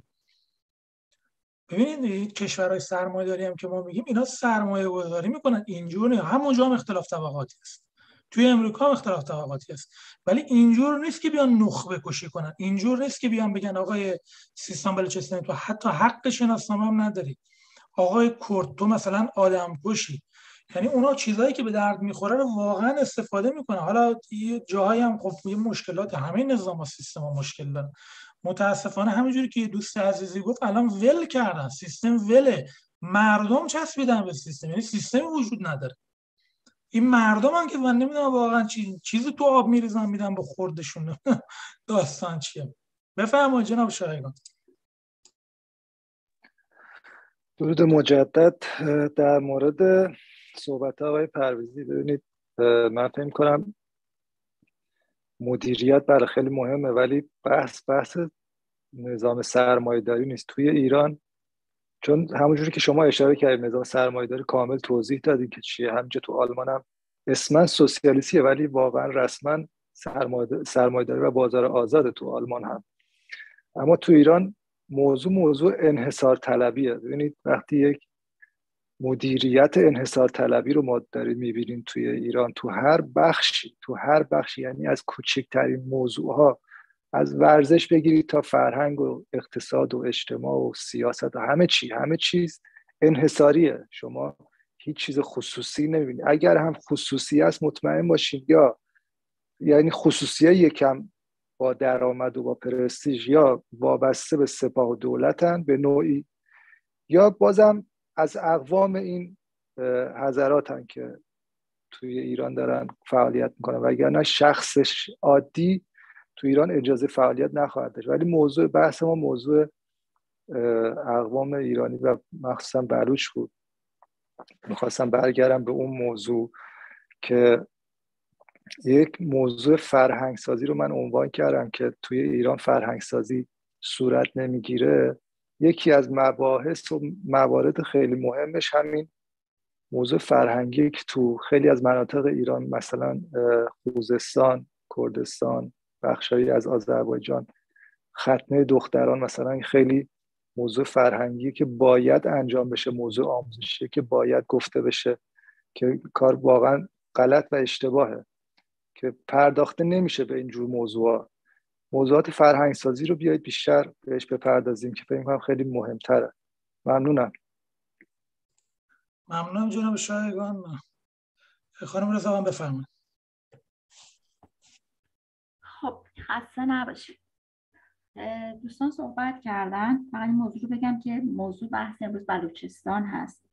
Speaker 1: ببینید کشورهای سرمایه‌داری هم که ما میگیم اینا سرمایه گذاری میکنن، اینجور نه. همونجا هم اختلاف طبقاتی است، توی امریکا هم اختلاف طبقاتی است، ولی اینجور نیست که بیان نخبه کشی کنن. اینجور نیست که بیان بگن آقای سیستان بلوچستان تو حتی حق شناسنامه هم نداری، آقای کرد تو مثلا آدم کشی. یعنی اونا چیزایی که به درد میخوره رو واقعا استفاده میکنه. حالا یه جاهایی هم خب یه مشکلات، همه نظام و سیستم ها مشکل دارن. متاسفانه همینجوری که دوست عزیزی گفت الان ول کردن، سیستم وله، مردم چسبیدن به سیستم، یعنی سیستمی وجود نداره. این مردم هم که من نمیدونم واقعا چیز چیزی تو آب میریزن میدن به خوردشون. داستان چیه؟ بفرمایید جناب شایگان.
Speaker 6: درود مجدد. در مورد صحبت آقای پرویزی، ببینید من فکر می‌کنم مدیریت برای خیلی مهمه، ولی بحث بحث نظام سرمایه‌داری نیست توی ایران. چون همونجوری که شما اشاره کردید نظام سرمایه‌داری کامل توضیح دادید که چیه. همینجا تو آلمان هم اسماً سوسیالیستیه ولی واقعا رسما سرمایه‌داری و بازار آزاد تو آلمان هم. اما تو ایران موضوع موضوع انحصار طلبیه. ببینید وقتی یک مدیریت انحصار طلبی رو ما داریم می‌بینیم توی ایران، تو هر بخشی تو هر بخشی یعنی از کوچکترین موضوعها، از ورزش بگیرید تا فرهنگ و اقتصاد و اجتماع و سیاست و همه چی همه چیز انحصاریه. شما هیچ چیز خصوصی نمی‌بینید. اگر هم خصوصی است مطمئن باشید یا یعنی خصوصیه یکم با درآمد و با پرستیژ یا وابسته به سپاه و دولتن به نوعی، یا بازم از اقوام این حضراتن که توی ایران دارن فعالیت میکنن، وگرنه شخص عادی تو ایران اجازه فعالیت نخواهد داشت. ولی موضوع بحث ما موضوع اقوام ایرانی و مخصوصا بلوچ بود. میخواستم برگردم به اون موضوع که یک موضوع فرهنگ سازی رو من عنوان کردم که توی ایران فرهنگ سازی صورت نمیگیره. یکی از مباحث و موارد خیلی مهمش همین موضوع فرهنگی که تو خیلی از مناطق ایران مثلا خوزستان، کردستان، بخشایی از آذربایجان، ختنه دختران مثلا خیلی موضوع فرهنگی که باید انجام بشه، موضوع آموزشی که باید گفته بشه، که کار واقعا غلط و اشتباهه که پرداخته نمیشه به اینجور موضوعات. موضوعات فرهنگ سازی رو بیایید بیشتر بهش بپردازیم که فکر می‌کنم خیلی مهمتره. ممنونم.
Speaker 1: ممنونم جناب شایگان. خانم رضا بفرمایید.
Speaker 10: خب خسته نباشید. دوستان صحبت کردن، فقط این موضوع رو بگم که موضوع بحث امروز بلوچستان هست.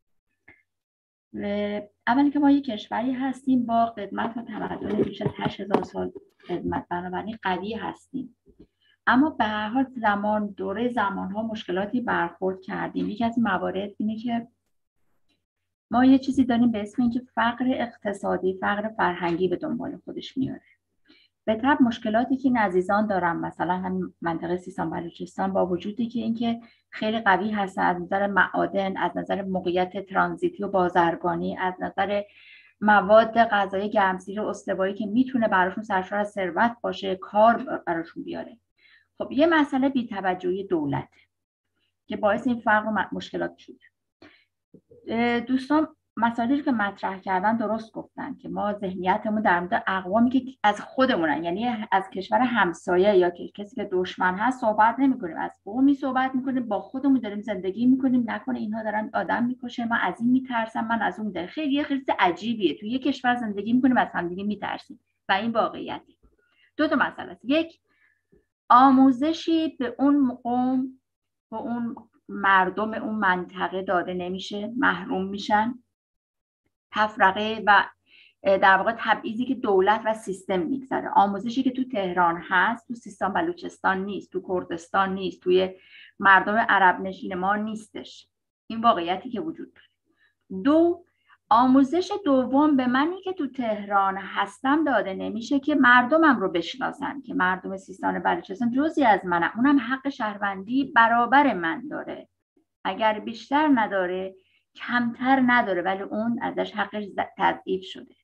Speaker 10: اولی که ما یک کشوری هستیم با قدمت و تمدن بیش از هشت هزار سال قدمت، بنابراین قوی هستیم. اما به هر حال زمان دوره زمانها مشکلاتی برخورد کردیم. یکی از موارد اینه که ما یه چیزی داریم به اسم اینکه فقر اقتصادی، فقر فرهنگی به دنبال خودش میاره. به طب مشکلاتی که عزیزان دارن، مثلا هم منطقه سیستان بلوچستان، با وجودی که اینکه خیلی قوی هستن از نظر معادن، از نظر موقعیت ترانزیتی و بازرگانی، از نظر مواد غذایی گرمسیر و استوایی که میتونه براشون سرشار از ثروت باشه، کار براشون بیاره. خب یه مسئله بی‌توجهی دولته که باعث این فقر و مشکلات شده. دوستان مسائلی که مطرح کردن درست گفتن که ما ذهنیتمون در مورد اقوامی که از خودمونن، یعنی از کشور همسایه یا کسی که دشمن هست صحبت نمی‌کنیم، از قومی صحبت می‌کنیم، با خودمون داریم زندگی می‌کنیم، نکنه اینها دارن آدم می‌کشن، من از این می‌ترسم، من از اون در خیلی خیلی عجیبیه. تو یک کشور زندگی می‌کنیم از همدیگه می‌ترسیم و این واقعیته. دو تا مسئله است. یک، آموزشی به اون قوم، به اون مردم اون منطقه داده نمیشه، محروم میشن. تفرقه و در واقع تبعیضی که دولت و سیستم میگذاره. آموزشی که تو تهران هست تو سیستان بلوچستان نیست، تو کردستان نیست، توی مردم عرب نشین ما نیستش. این واقعیتی که وجود داره. دو، آموزش دوم به منی که تو تهران هستم داده نمیشه که مردمم رو بشناسن که مردم سیستان بلوچستان جزئی از منم، اونم حق شهروندی برابر من داره. اگر بیشتر نداره کمتر نداره، ولی اون ازش حقش تضعیف شده.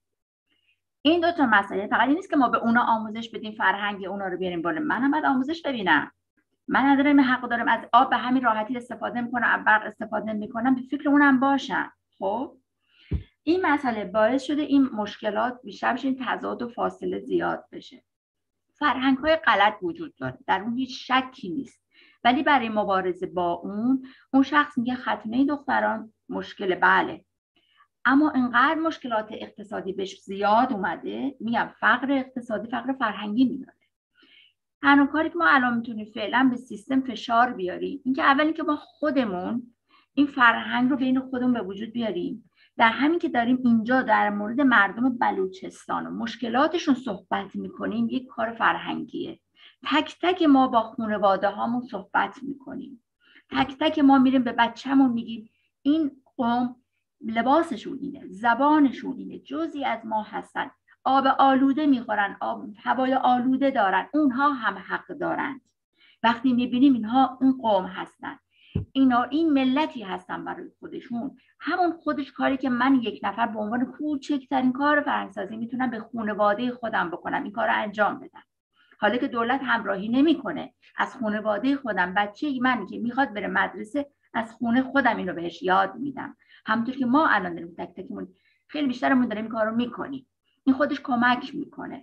Speaker 10: این دو تا مسئله فقط این نیست که ما به اونا آموزش بدیم، فرهنگ اونا رو بیاریم بالا. منم باید آموزش ببینم. من ندارم حق دارم از آب به همین راحتی استفاده میکنم، از برق استفاده میکنم، به فکر اونم باشم. خب این مسئله باعث شده این مشکلات بیشتر بشه، این تضاد و فاصله زیاد بشه. فرهنگ های غلط وجود داره، در اون هیچ شکی نیست، ولی برای مبارزه با اون اون شخص میگه ختنه دختران مشکل، بله، اما اینقدر مشکلات اقتصادی بهش زیاد اومده، میگم فقر اقتصادی فقر فرهنگی میاره. تنها کاری که ما الان میتونیم فعلا به سیستم فشار بیاریم این که اولی که ما خودمون این فرهنگ رو بین خودمون به وجود بیاریم. در همین که داریم اینجا در مورد مردم بلوچستان و مشکلاتشون صحبت میکنیم، یک کار فرهنگیه. تک تک ما با خانواده هامون صحبت میکنیم، تک تک ما میریم به بچه‌مون میگیم این قوم لباسشون اینه، زبانشون اینه، جزئی از ما هستن، آب آلوده میخورن، آب هوای آلوده دارن، اونها هم حق دارند. وقتی میبینیم اینها اون قوم هستن، اینا این ملتی هستن برای خودشون، همون خودش کاری که من یک نفر به عنوان کوچکترین کار فرهنگسازی میتونم به خانواده خودم بکنم، این کار رو انجام بدم. حالا که دولت همراهی نمیکنه، از خانواده خودم، بچه من که میخواد بره مدرسه، از خونه خودم اینو بهش یاد میدم. همونطور که ما الان داریم تک تکمون خیلی بیشترمون داریم این کارو میکنیم، این خودش کمک میکنه.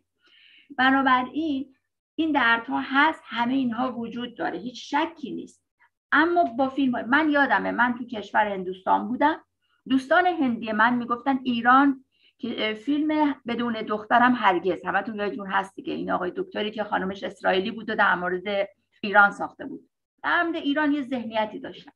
Speaker 10: بنابراین این دردها هست، همه اینها وجود داره، هیچ شکی نیست. اما با فیلم های من یادمه، من تو کشور هندوستان بودم، دوستان هندی من میگفتن ایران که فیلم بدون دخترم هرگز، همتون یادتون هست دیگه، این آقای دکتری که خانمش اسرائیلی بود و در مورد ایران ساخته بود. در مورد ایران یه ذهنیتی داشتم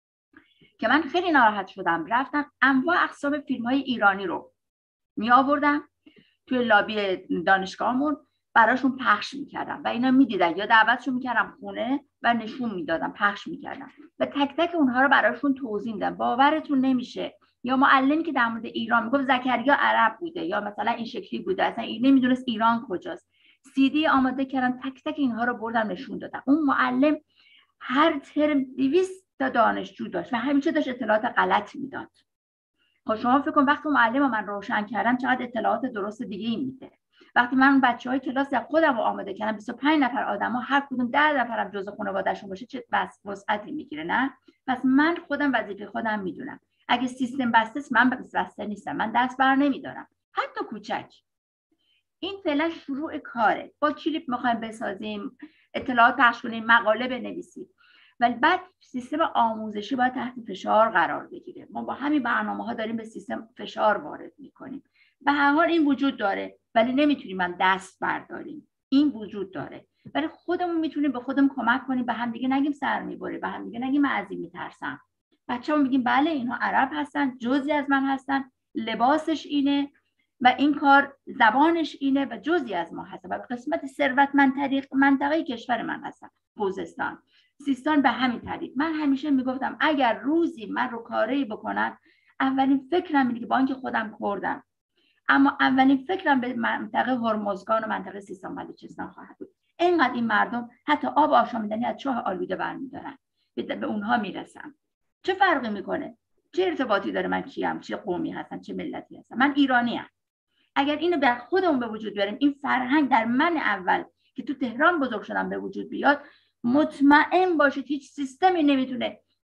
Speaker 10: که من خیلی ناراحت شدم، رفتم انواع اقسام فیلم های ایرانی رو می آوردم توی لابی دانشگاهمون براشون پخش میکردم و اینا میدیدن، یا دعوتشون میکردم خونه و نشون میدادم، پخش میکردم و تک تک اونها رو براشون توضیح میدم. باورتون نمیشه، یا معلمی که در مورد ایران میگفت زکریا عرب بوده یا مثلا این شکلی بوده، اصلا این نمیدونست ایران کجاست، سی دی آماده کردم، تک تک اینها رو بردم نشون دادم. اون معلم هر ترم دویست تا دانشجو داشت و همیشه داشت اطلاعات غلط میداد. خب شما فکر کن وقتی معلم من روشن کردم چقدر اطلاعات درست دیگه ای میده. وقتی من بچهای کلاس خودم رو آماده کردم، بیست و پنج نفر آدما هر کدوم ده نفرم جزء خانواده‌شون باشه، چه بس وسعتی میگیره. نه، پس من خودم وظیفه خودم میدونم. اگه سیستم بسته است، من بسته نیستم، من دست بر نمیدارم، حتی کوچک. این فعلا شروع کاره. با کلیپ میخوایم بسازیم، اطلاعات پخش کنیم، مقاله بنویسیم، ولی بعد سیستم آموزشی باید تحت فشار قرار بگیره. ما با همین برنامه‌ها داریم به سیستم فشار وارد میکنیم. به هر حال این وجود داره، ولی نمیتونیم من دست برداریم. این وجود داره، ولی خودمون میتونیم به خودمون کمک کنیم، به هم دیگه نگیم سر میبره، به هم دیگه نگیم من از این میترسم. بچه‌مون میگیم بله اینها عرب هستن، جزئی از من هستن، لباسش اینه و این کار زبانش اینه و جزئی از ما هستن و به قسمت ثروتمندترین منطقه کشور من هستن، خوزستان، سیستان. به همین طریق من همیشه میگفتم اگر روزی من رو کاری بکنم، اولین فکرم اینه که با اینکه خودم کردم، اما اولین فکرم به منطقه هرمزگان و منطقه سیستان بلوچستان خواهد بود. اینقدر این مردم حتی آب آشامیدنی از چاه آلوده برمیدارن، به اونها میرسن. چه فرقی میکنه؟ چه ارتباطی داره من کیم، چه قومی هستم، چه ملتی هستم؟ من ایرانی ام. اگر اینو در خودمون به وجود بیاریم، این فرهنگ در من اول که تو تهران بزرگ شدم به وجود بیاد، مطمئن باشید هیچ سیستمی نمیتونه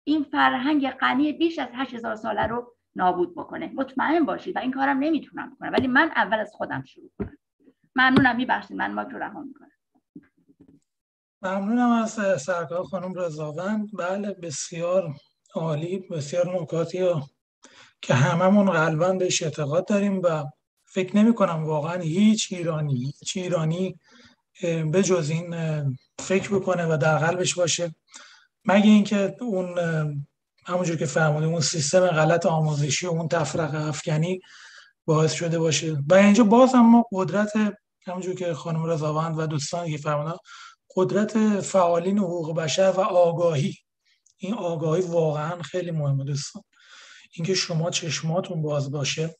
Speaker 10: این فرهنگ غنی بیش از هشت هزار ساله رو نابود بکنه. مطمئن باشید و این کارم نمیتونم بکنم، ولی من اول از خودم شروع کنم. ممنونم، میبخشید من مایک رو رها میکنم.
Speaker 1: ممنونم از سرکار خانم رضاوند. بله بسیار عالی، بسیار نکاتی که هممون قلباً بهش اعتقاد داریم و فکر نمی کنم واقعا هیچ ایرانی هیچ ایرانی به جز این فکر بکنه و در قلبش باشه، مگه اینکه اون همونجور که فرمودیم اون سیستم غلط آموزشی و اون تفرقه افکنی باعث شده باشه. و اینجا باز هم ما قدرت، همونجور که خانم رضاوند و دوستان که فرمودن، قدرت فعالین حقوق بشر و آگاهی، این آگاهی واقعا خیلی مهمه دوستان. اینکه شما چشماتون باز باشه،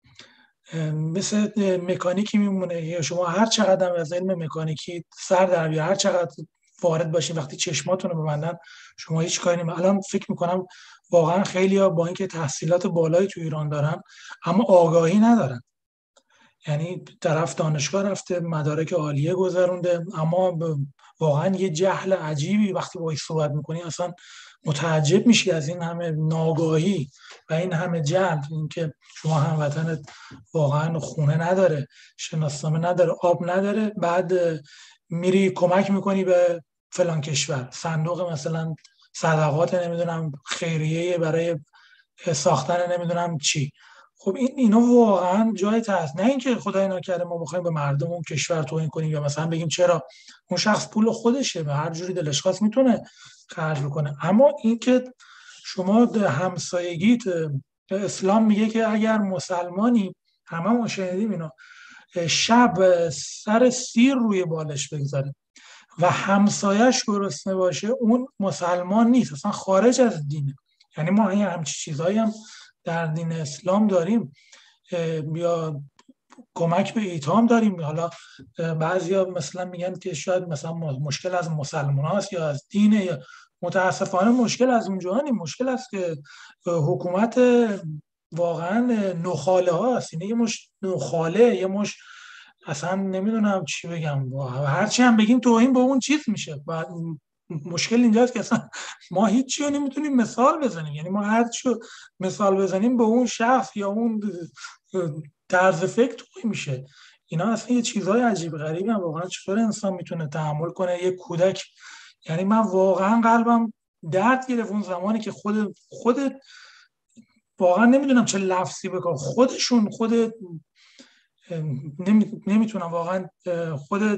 Speaker 1: مثل مکانیکی میمونه، شما هر چقدر از علم مکانیکی سر در بیار، هر چقدر وارد باشین، وقتی چشماتون رو ببندن شما هیچ کاری نمی. الان فکر میکنم واقعا خیلی‌ها با اینکه تحصیلات بالایی تو ایران دارن اما آگاهی ندارن، یعنی طرف دانشگاه رفته، مدارک عالیه گذرونده، اما واقعا یه جهل عجیبی وقتی باهاش صحبت میکنی اصلا متعجب میشی از این همه ناگاهی و این همه جهل. اینکه شما هموطنت واقعا خونه نداره، شناسنامه نداره، آب نداره، بعد میری کمک میکنی به فلان کشور، صندوق مثلا صدقات نمیدونم خیریه برای ساختن نمیدونم چی. خب این اینا واقعا جای تاس، نه اینکه خدای نکرده ما بخوایم به مردم اون کشور توهین کنیم یا مثلا بگیم چرا اون شخص پول خودشه و هر جوری دلش خواست میتونه خرج بکنه، اما اینکه شما همسایگیت اسلام میگه که اگر مسلمانی، همه ما شنیدیم اینا، شب سر سیر روی بالش بگذاره و همسایش گرسنه باشه، اون مسلمان نیست، اصلا خارج از دینه. یعنی ما این همچین چیزایی هم در دین اسلام داریم، یا کمک به ایتام داریم. حالا بعضیا مثلا میگن که شاید مثلا مشکل از مسلمان هاست یا از دینه، یا متاسفانه مشکل از اونجا نیست، مشکل است که حکومت واقعا نخاله هاست، اینه یه مش نخاله، یه مش اصلا نمیدونم چی بگم، هرچی هم بگیم توهین به اون چیز میشه. بعد مشکل اینجاست که اصلا ما هیچ چیو نمیتونیم مثال بزنیم، یعنی ما هر چیو مثال بزنیم به اون شخص یا اون طرز فکر توهین میشه. اینا اصلا یه چیزهای عجیب غریبی هم. واقعا چطور انسان میتونه تحمل کنه یه کودک؟ یعنی من واقعا قلبم درد گرفت اون زمانی که خود خودت واقعا نمیدونم چه لفظی بگم، خودشون خود نمیتونم واقعا خود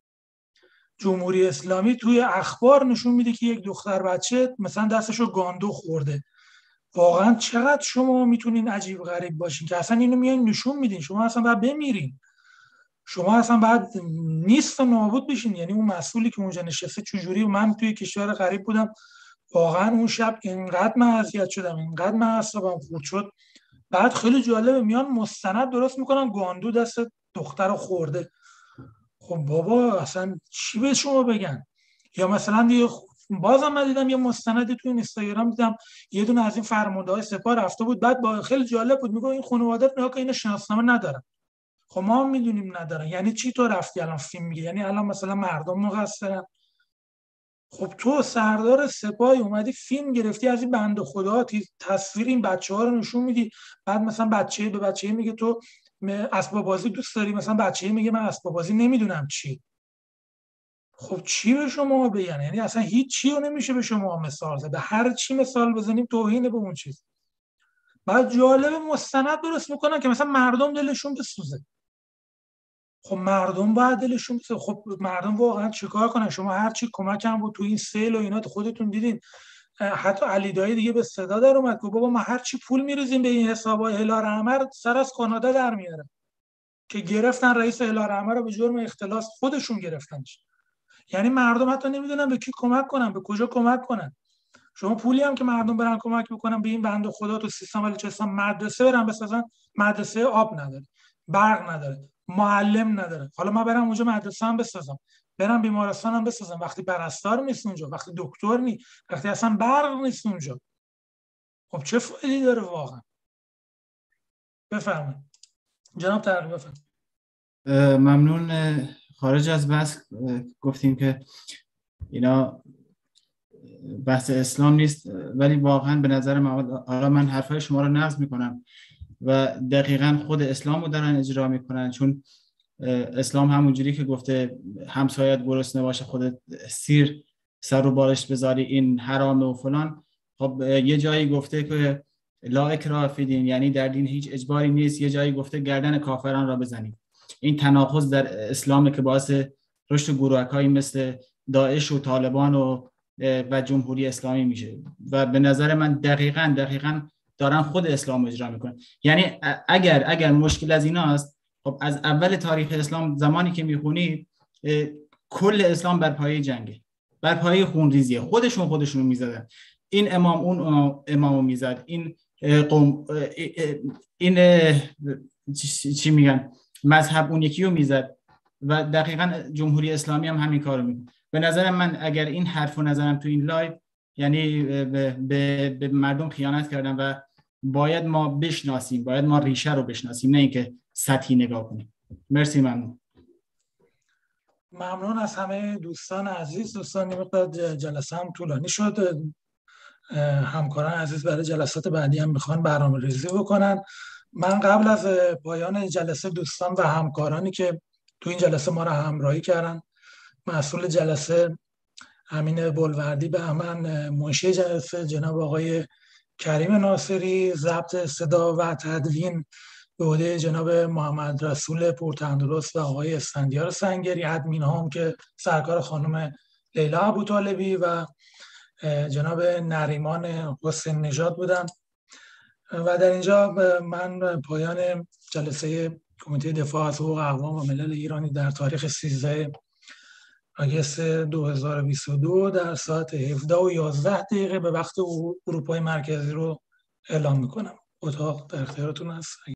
Speaker 1: جمهوری اسلامی توی اخبار نشون میده که یک دختر بچه مثلا دستشو گاندو خورده. واقعا چقدر شما میتونین عجیب غریب باشین که اصلا اینو میایین نشون میدین؟ شما اصلا باید بمیرین، شما اصلا باید نیست و نابود بشین. یعنی اون مسئولی که اونجا نشسته چجوری؟ من توی کشور غریب بودم، واقعا اون شب اینقدر من اذیت شدم، اینقدر من اعصابم خورد شد. بعد خیلی جالبه میان مستند درست میکنن گاندو دست دختر رو خورده. خب بابا اصلا چی به شما بگن؟ یا مثلا دیگه بازم من دیدم یه مستندی توی اینستاگرام دیدم، یه دونه از این فرمانده‌های سپاه رفته بود، بعد با خیلی جالب بود، میگه این خانواده نگاه کن اینا شناسنامه ندارن. خب ما هم میدونیم ندارن، یعنی چی تو رفتی الان فیلم میگی؟ یعنی الان مثلا مردم مقصرن؟ خب تو سردار سپاهی اومدی فیلم گرفتی از این بنده خدا، تصویر این بچه‌ها رو نشون میدی، بعد مثلا بچه به بچه میگه تو اسباب بازی دوست داری، مثلا بچه میگه من اسباب بازی نمیدونم چی. خب چی به شما بگن؟ یعنی اصلا هیچ چی رو نمیشه به شما مثال زد، به هر چی مثال بزنیم توهین به اون چیز. بعد جالب مستند درست میکنن که مثلا مردم دلشون بسوزه. خب مردم باید دلشون بسوزه. خب مردم واقعا چیکار کنن؟ شما هر چی کمک هم بود تو این سیل و اینا خودتون دیدین، حتی علی دایی دیگه به صدا در اومد که بابا ما هر چی پول میریزیم به این حسابای هلال احمر سر از کانادا در میاره، که گرفتن رئیس هلال احمر رو به جرم اختلاس، خودشون گرفتنش. یعنی مردم حتی نمیدونن به کی کمک کنن، به کجا کمک کنن. شما پولی هم که مردم برن کمک میکنن به این بنده خدا تو سیستان بلوچستان، مدرسه برن بسازن، مدرسه آب نداره، برق نداره، معلم نداره. حالا ما برم اونجا مدرسه هم بسازم، برم بیمارستان هم بسازم، وقتی پرستار نیست اونجا، وقتی دکتر نیست، وقتی اصلا برق نیست اونجا، خب چه فایده‌ای داره واقعا؟ بفرمایید جناب ترقی، بفرمایید.
Speaker 7: ممنون. خارج از بحث گفتیم که اینا بحث اسلام نیست، ولی واقعا به نظر من، حالا من حرفای شما رو نقض میکنم و دقیقاً خود اسلام رو دارن اجرا میکنن، چون اسلام همونجوری که گفته همسایت گرسنه باشه خودت سیر سر و بالش بذاری این حرامه و فلان. خب یه جایی گفته که لا اکراه فی دین، یعنی در دین هیچ اجباری نیست. یه جایی گفته گردن کافران را بزنید. این تناقض در اسلامه که باعث رشد گروه‌هایی مثل داعش و طالبان و و جمهوری اسلامی میشه و به نظر من دقیقاً دقیقاً دارن خود اسلام اجرا میکنن. یعنی اگر اگر مشکل از ایناست، خب از اول تاریخ اسلام زمانی که میخونید کل اسلام بر پایه جنگه، بر پایه خونریزیه. خودشون خودشونو میزدن. این امام اون امامو میزد، این قوم این چی میگن مذهب اون یکی رو میزد و دقیقاً جمهوری اسلامی هم همین کارو میکنه. به نظر من اگر این حرفو نظرم تو این لایو، یعنی به, به, به مردم خیانت کردن و باید ما بشناسیم، باید ما ریشه رو بشناسیم، نه اینکه سطحی نگاه کنیم. مرسی. ممنون.
Speaker 1: ممنون از همه دوستان عزیز. دوستان این مقدار جلسه هم طولانی شد. همکاران عزیز برای جلسات بعدی هم میخوان برنامه ریزی بکنن. من قبل از پایان جلسه دوستان و همکارانی که تو این جلسه ما را همراهی کردن، مسئول جلسه امین بلوردی، بهمن منشی جلسه جناب آقای کریم ناصری، ضبط صدا و تدوین به عهده جناب محمد رسول پرتندرست و آقای اسفندیار سنگری، ادمین هم که سرکار خانم لیلا ابوطالبی و جناب نریمان حسین نژاد بودن. و در اینجا من پایان جلسه کمیته دفاع از حقوق اقوام و ملل ایرانی در تاریخ سیزده آگوست دو هزار و بیست و دو در ساعت هفده و یازده دقیقه به وقت اروپای مرکزی رو اعلام میکنم. اتاق در اختیارتون است.